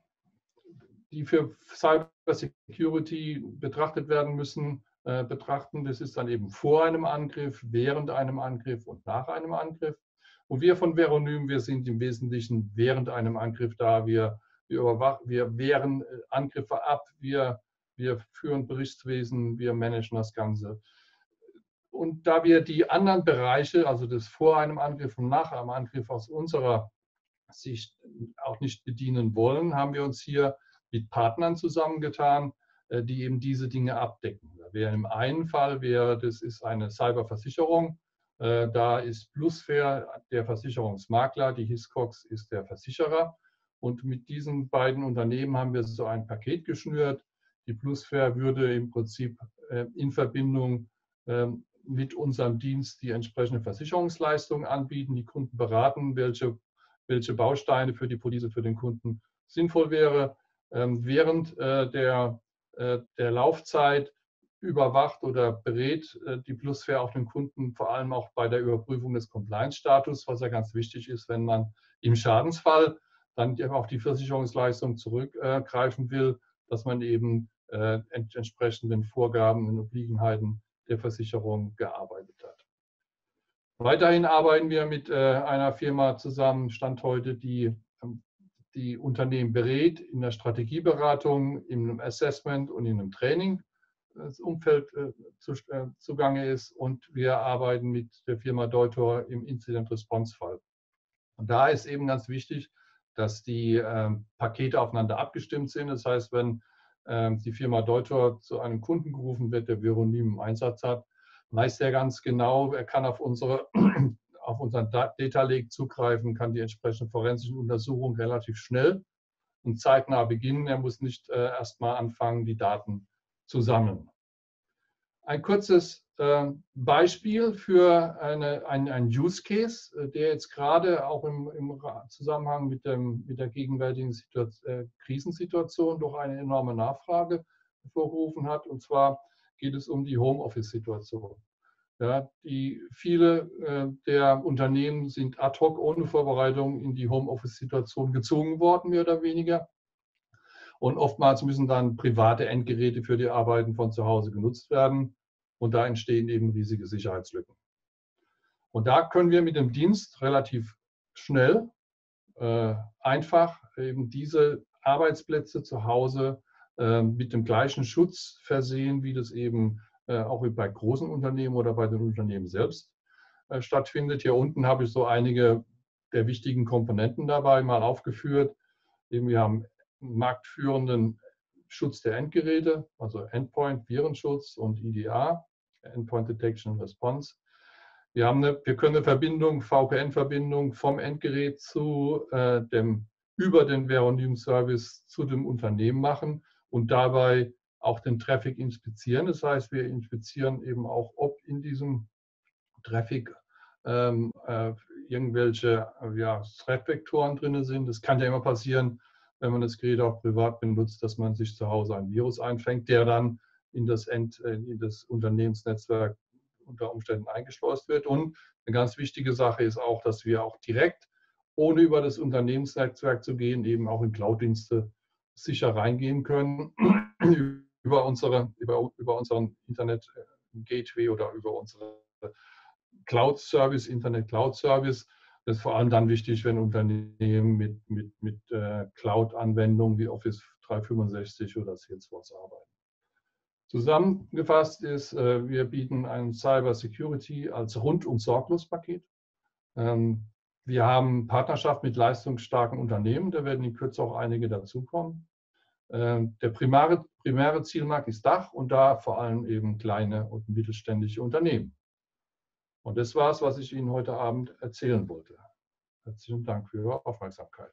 die für Cyber Security betrachtet werden müssen, äh, betrachten, das ist dann eben vor einem Angriff, während einem Angriff und nach einem Angriff. Und wir von Veronym, wir sind im Wesentlichen während einem Angriff da. Wir, wir, überwachen, wir wehren Angriffe ab, wir, wir führen Berichtswesen, wir managen das Ganze. Und da wir die anderen Bereiche, also das vor einem Angriff und nach einem Angriff aus unserer Sicht auch nicht bedienen wollen, haben wir uns hier mit Partnern zusammengetan, die eben diese Dinge abdecken. Da wäre im einen Fall, wäre, das ist eine Cyberversicherung, da ist Plusfair der Versicherungsmakler, die Hiscox ist der Versicherer. Und mit diesen beiden Unternehmen haben wir so ein Paket geschnürt. Die Plusfair würde im Prinzip in Verbindung mit unserem Dienst die entsprechende Versicherungsleistung anbieten, die Kunden beraten, welche, welche Bausteine für die Police für den Kunden sinnvoll wäre. Während der, der Laufzeit überwacht oder berät die Plusfair auch den Kunden, vor allem auch bei der Überprüfung des Compliance-Status, was ja ganz wichtig ist, wenn man im Schadensfall dann auf die Versicherungsleistung zurückgreifen will, dass man eben entsprechend den Vorgaben und Obliegenheiten der Versicherung gearbeitet hat. Weiterhin arbeiten wir mit einer Firma zusammen, Stand heute, die die Unternehmen berät in der Strategieberatung, im Assessment und in einem Training, das Umfeld äh, zu, äh, zugange ist. Und wir arbeiten mit der Firma Deutor im Incident-Response-Fall. Und da ist eben ganz wichtig, dass die äh, Pakete aufeinander abgestimmt sind. Das heißt, wenn äh, die Firma Deutor zu einem Kunden gerufen wird, der Veronym im Einsatz hat, weiß er ganz genau, er kann auf unsere auf unseren Data Lake zugreifen, kann die entsprechenden forensischen Untersuchungen relativ schnell und zeitnah beginnen. Er muss nicht äh, erstmal anfangen, die Daten zu sammeln. Ein kurzes äh, Beispiel für eine, ein, ein Use Case, äh, der jetzt gerade auch im, im Zusammenhang mit, dem, mit der gegenwärtigen Situation, äh, Krisensituation doch eine enorme Nachfrage hervorgerufen hat. Und zwar geht es um die Homeoffice-Situation. Ja, die, viele äh, der Unternehmen sind ad hoc ohne Vorbereitung in die Homeoffice-Situation gezwungen worden, mehr oder weniger. Und oftmals müssen dann private Endgeräte für die Arbeiten von zu Hause genutzt werden. Und da entstehen eben riesige Sicherheitslücken. Und da können wir mit dem Dienst relativ schnell, äh, einfach eben diese Arbeitsplätze zu Hause äh, mit dem gleichen Schutz versehen, wie das eben äh, auch bei großen Unternehmen oder bei den Unternehmen selbst äh, stattfindet. Hier unten habe ich so einige der wichtigen Komponenten dabei mal aufgeführt. Eben wir haben marktführenden Schutz der Endgeräte, also Endpoint, Virenschutz und I D A, Endpoint Detection and Response. Wir, haben eine, wir können eine Verbindung, V P N-Verbindung vom Endgerät zu äh, dem, über den Veronym-Service zu dem Unternehmen machen und dabei auch den Traffic inspizieren. Das heißt, wir inspizieren eben auch, ob in diesem Traffic ähm, äh, irgendwelche ja, Threat-Vektoren drin sind. Das kann ja immer passieren, wenn man das Gerät auch privat benutzt, dass man sich zu Hause ein Virus einfängt, der dann in das, End, in das Unternehmensnetzwerk unter Umständen eingeschleust wird. Und eine ganz wichtige Sache ist auch, dass wir auch direkt, ohne über das Unternehmensnetzwerk zu gehen, eben auch in Cloud-Dienste sicher reingehen können, über, unsere, über, über unseren Internet-Gateway oder über unsere Cloud-Service, Internet-Cloud-Service. Das ist vor allem dann wichtig, wenn Unternehmen mit, mit, mit äh, Cloud-Anwendungen wie Office dreihundertfünfundsechzig oder Salesforce arbeiten. Zusammengefasst ist, äh, wir bieten ein Cyber Security als rundum sorglos Paket. Ähm, wir haben Partnerschaft mit leistungsstarken Unternehmen, da werden in Kürze auch einige dazukommen. Ähm, der primäre, primäre Zielmarkt ist Dach und da vor allem eben kleine und mittelständische Unternehmen. Und das war es, was ich Ihnen heute Abend erzählen wollte. Herzlichen Dank für Ihre Aufmerksamkeit.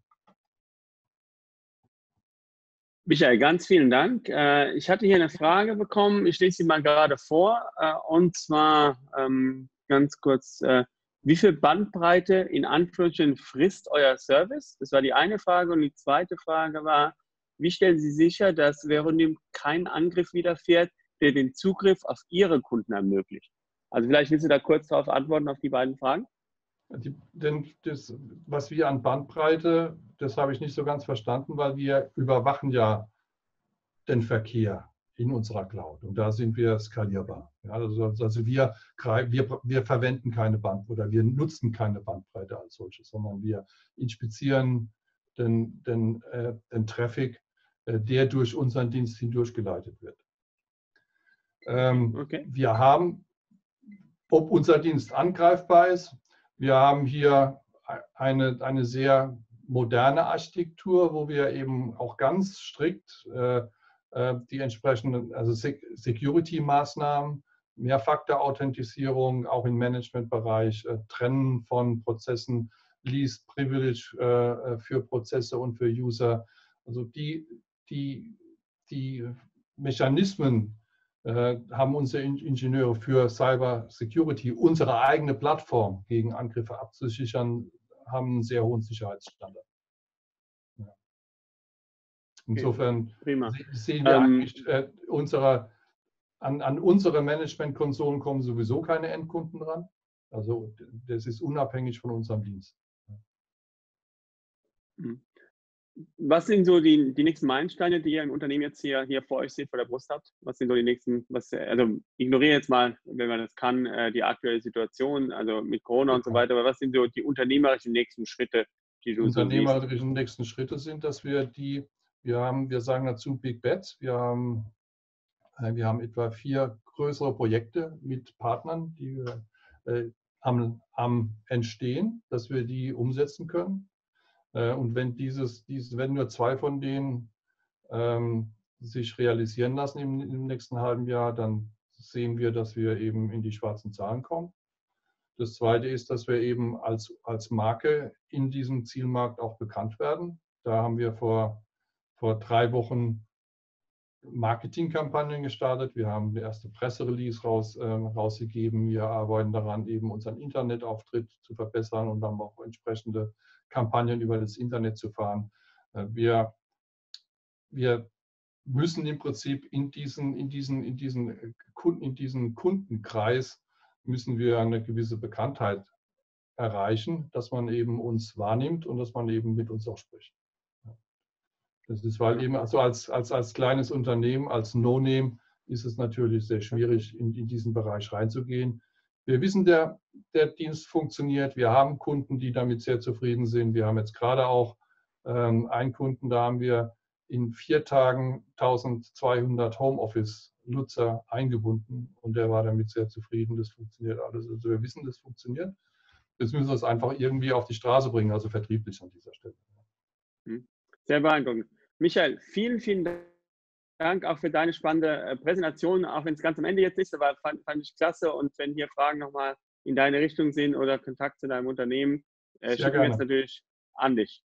Michael, ganz vielen Dank. Ich hatte hier eine Frage bekommen, ich lese sie mal gerade vor, und zwar ganz kurz, wie viel Bandbreite in Anführungsstrichen frisst euer Service? Das war die eine Frage, und die zweite Frage war, wie stellen Sie sicher, dass Veronym keinen Angriff widerfährt, der den Zugriff auf Ihre Kunden ermöglicht? Also vielleicht willst du da kurz darauf antworten, auf die beiden Fragen? Die, denn das, was wir an Bandbreite, das habe ich nicht so ganz verstanden, weil wir überwachen ja den Verkehr in unserer Cloud und da sind wir skalierbar. Ja, also also wir, wir, wir verwenden keine Bandbreite oder wir nutzen keine Bandbreite als solches, sondern wir inspizieren den, den, äh, den Traffic, äh, der durch unseren Dienst hindurchgeleitet wird. Ähm, okay. Wir haben, ob unser Dienst angreifbar ist, wir haben hier eine, eine sehr moderne Architektur, wo wir eben auch ganz strikt äh, die entsprechenden also Security-Maßnahmen, Mehrfaktor-Authentisierung, auch im Managementbereich, äh, Trennen von Prozessen, Least Privilege äh, für Prozesse und für User. Also die, die, die Mechanismen äh, haben unsere Ingenieure für Cyber Security, unsere eigene Plattform gegen Angriffe abzusichern, haben einen sehr hohen Sicherheitsstandard. Ja. Insofern okay, sehen wir ähm, eigentlich, äh, unsere, an, an unsere Management-Konsolen kommen sowieso keine Endkunden dran. Also das ist unabhängig von unserem Dienst. Was sind so die, die nächsten Meilensteine, die ihr im Unternehmen jetzt hier, hier vor euch seht, vor der Brust habt? Was sind so die nächsten, was, also ignoriere jetzt mal, wenn man das kann, die aktuelle Situation, also mit Corona und so weiter, aber was sind so die unternehmerischen nächsten Schritte, die du so siehst? Die unternehmerischen nächsten Schritte sind, dass wir die, wir haben, wir sagen dazu Big Bets, wir haben, wir haben etwa vier größere Projekte mit Partnern, die wir äh, am, am Entstehen, dass wir die umsetzen können. Und wenn, dieses, dieses, wenn nur zwei von denen ähm, sich realisieren lassen im, im nächsten halben Jahr, dann sehen wir, dass wir eben in die schwarzen Zahlen kommen. Das Zweite ist, dass wir eben als, als Marke in diesem Zielmarkt auch bekannt werden, Da haben wir vor, vor drei Wochen Marketingkampagnen gestartet. Wir haben die erste Presserelease raus, äh, rausgegeben. Wir arbeiten daran, eben unseren Internetauftritt zu verbessern und dann auch entsprechende Kampagnen über das Internet zu fahren. Äh, wir, wir müssen im Prinzip in diesen, in diesen, in diesen Kunden, in diesen Kundenkreis müssen wir eine gewisse Bekanntheit erreichen, dass man eben uns wahrnimmt und dass man eben mit uns auch spricht. Das ist, weil eben also als, als, als kleines Unternehmen, als No-Name ist es natürlich sehr schwierig, in, in diesen Bereich reinzugehen. Wir wissen, der, der Dienst funktioniert. Wir haben Kunden, die damit sehr zufrieden sind. Wir haben jetzt gerade auch ähm, einen Kunden, da haben wir in vier Tagen eintausendzweihundert Homeoffice-Nutzer eingebunden und der war damit sehr zufrieden. Das funktioniert alles. Also wir wissen, das funktioniert. Jetzt müssen wir es einfach irgendwie auf die Straße bringen, also vertrieblich an dieser Stelle. Sehr beeindruckend. Michael, vielen, vielen Dank auch für deine spannende Präsentation, auch wenn es ganz am Ende jetzt ist, aber fand, fand ich klasse. Und wenn hier Fragen nochmal in deine Richtung sind oder Kontakt zu deinem Unternehmen, äh, schicken wir jetzt natürlich an dich.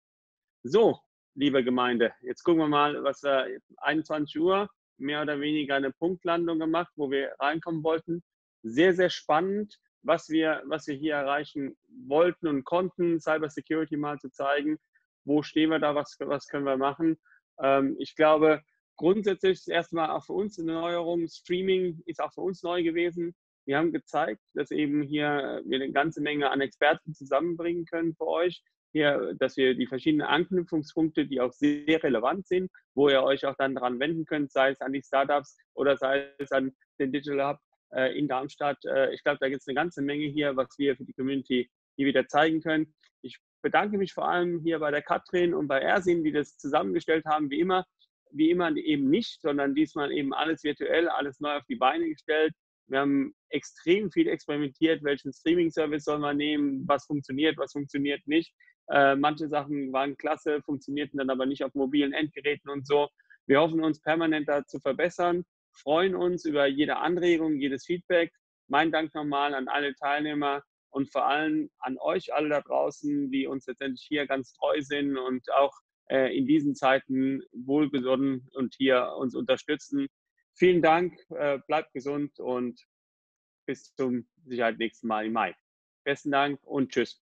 So, liebe Gemeinde, jetzt gucken wir mal, was wir äh, einundzwanzig Uhr, mehr oder weniger eine Punktlandung gemacht, wo wir reinkommen wollten. Sehr, sehr spannend, was wir, was wir hier erreichen wollten und konnten, Cybersecurity mal zu zeigen. Wo stehen wir da, was, was können wir machen? Ähm, ich glaube, grundsätzlich ist erstmal auch für uns eine Neuerung. Streaming ist auch für uns neu gewesen. Wir haben gezeigt, dass eben hier wir eine ganze Menge an Experten zusammenbringen können für euch. Hier, dass wir die verschiedenen Anknüpfungspunkte, die auch sehr relevant sind, wo ihr euch auch dann dran wenden könnt, sei es an die Startups oder sei es an den Digital Hub äh, in Darmstadt. Äh, ich glaube, da gibt es eine ganze Menge hier, was wir für die Community hier wieder zeigen können. Ich bedanke mich vor allem hier bei der Katrin und bei Ersin, die das zusammengestellt haben, wie immer. Wie immer eben nicht, sondern diesmal eben alles virtuell, alles neu auf die Beine gestellt. Wir haben extrem viel experimentiert, welchen Streaming-Service soll man nehmen, was funktioniert, was funktioniert nicht. Äh, manche Sachen waren klasse, funktionierten dann aber nicht auf mobilen Endgeräten und so. Wir hoffen uns permanent da zu verbessern, freuen uns über jede Anregung, jedes Feedback. Mein Dank nochmal an alle Teilnehmer und vor allem an euch alle da draußen, die uns letztendlich hier ganz treu sind und auch äh, in diesen Zeiten wohlgesonnen und hier uns unterstützen. Vielen Dank, äh, bleibt gesund und bis zum Sicherheit nächsten Mal im Mai. Besten Dank und tschüss.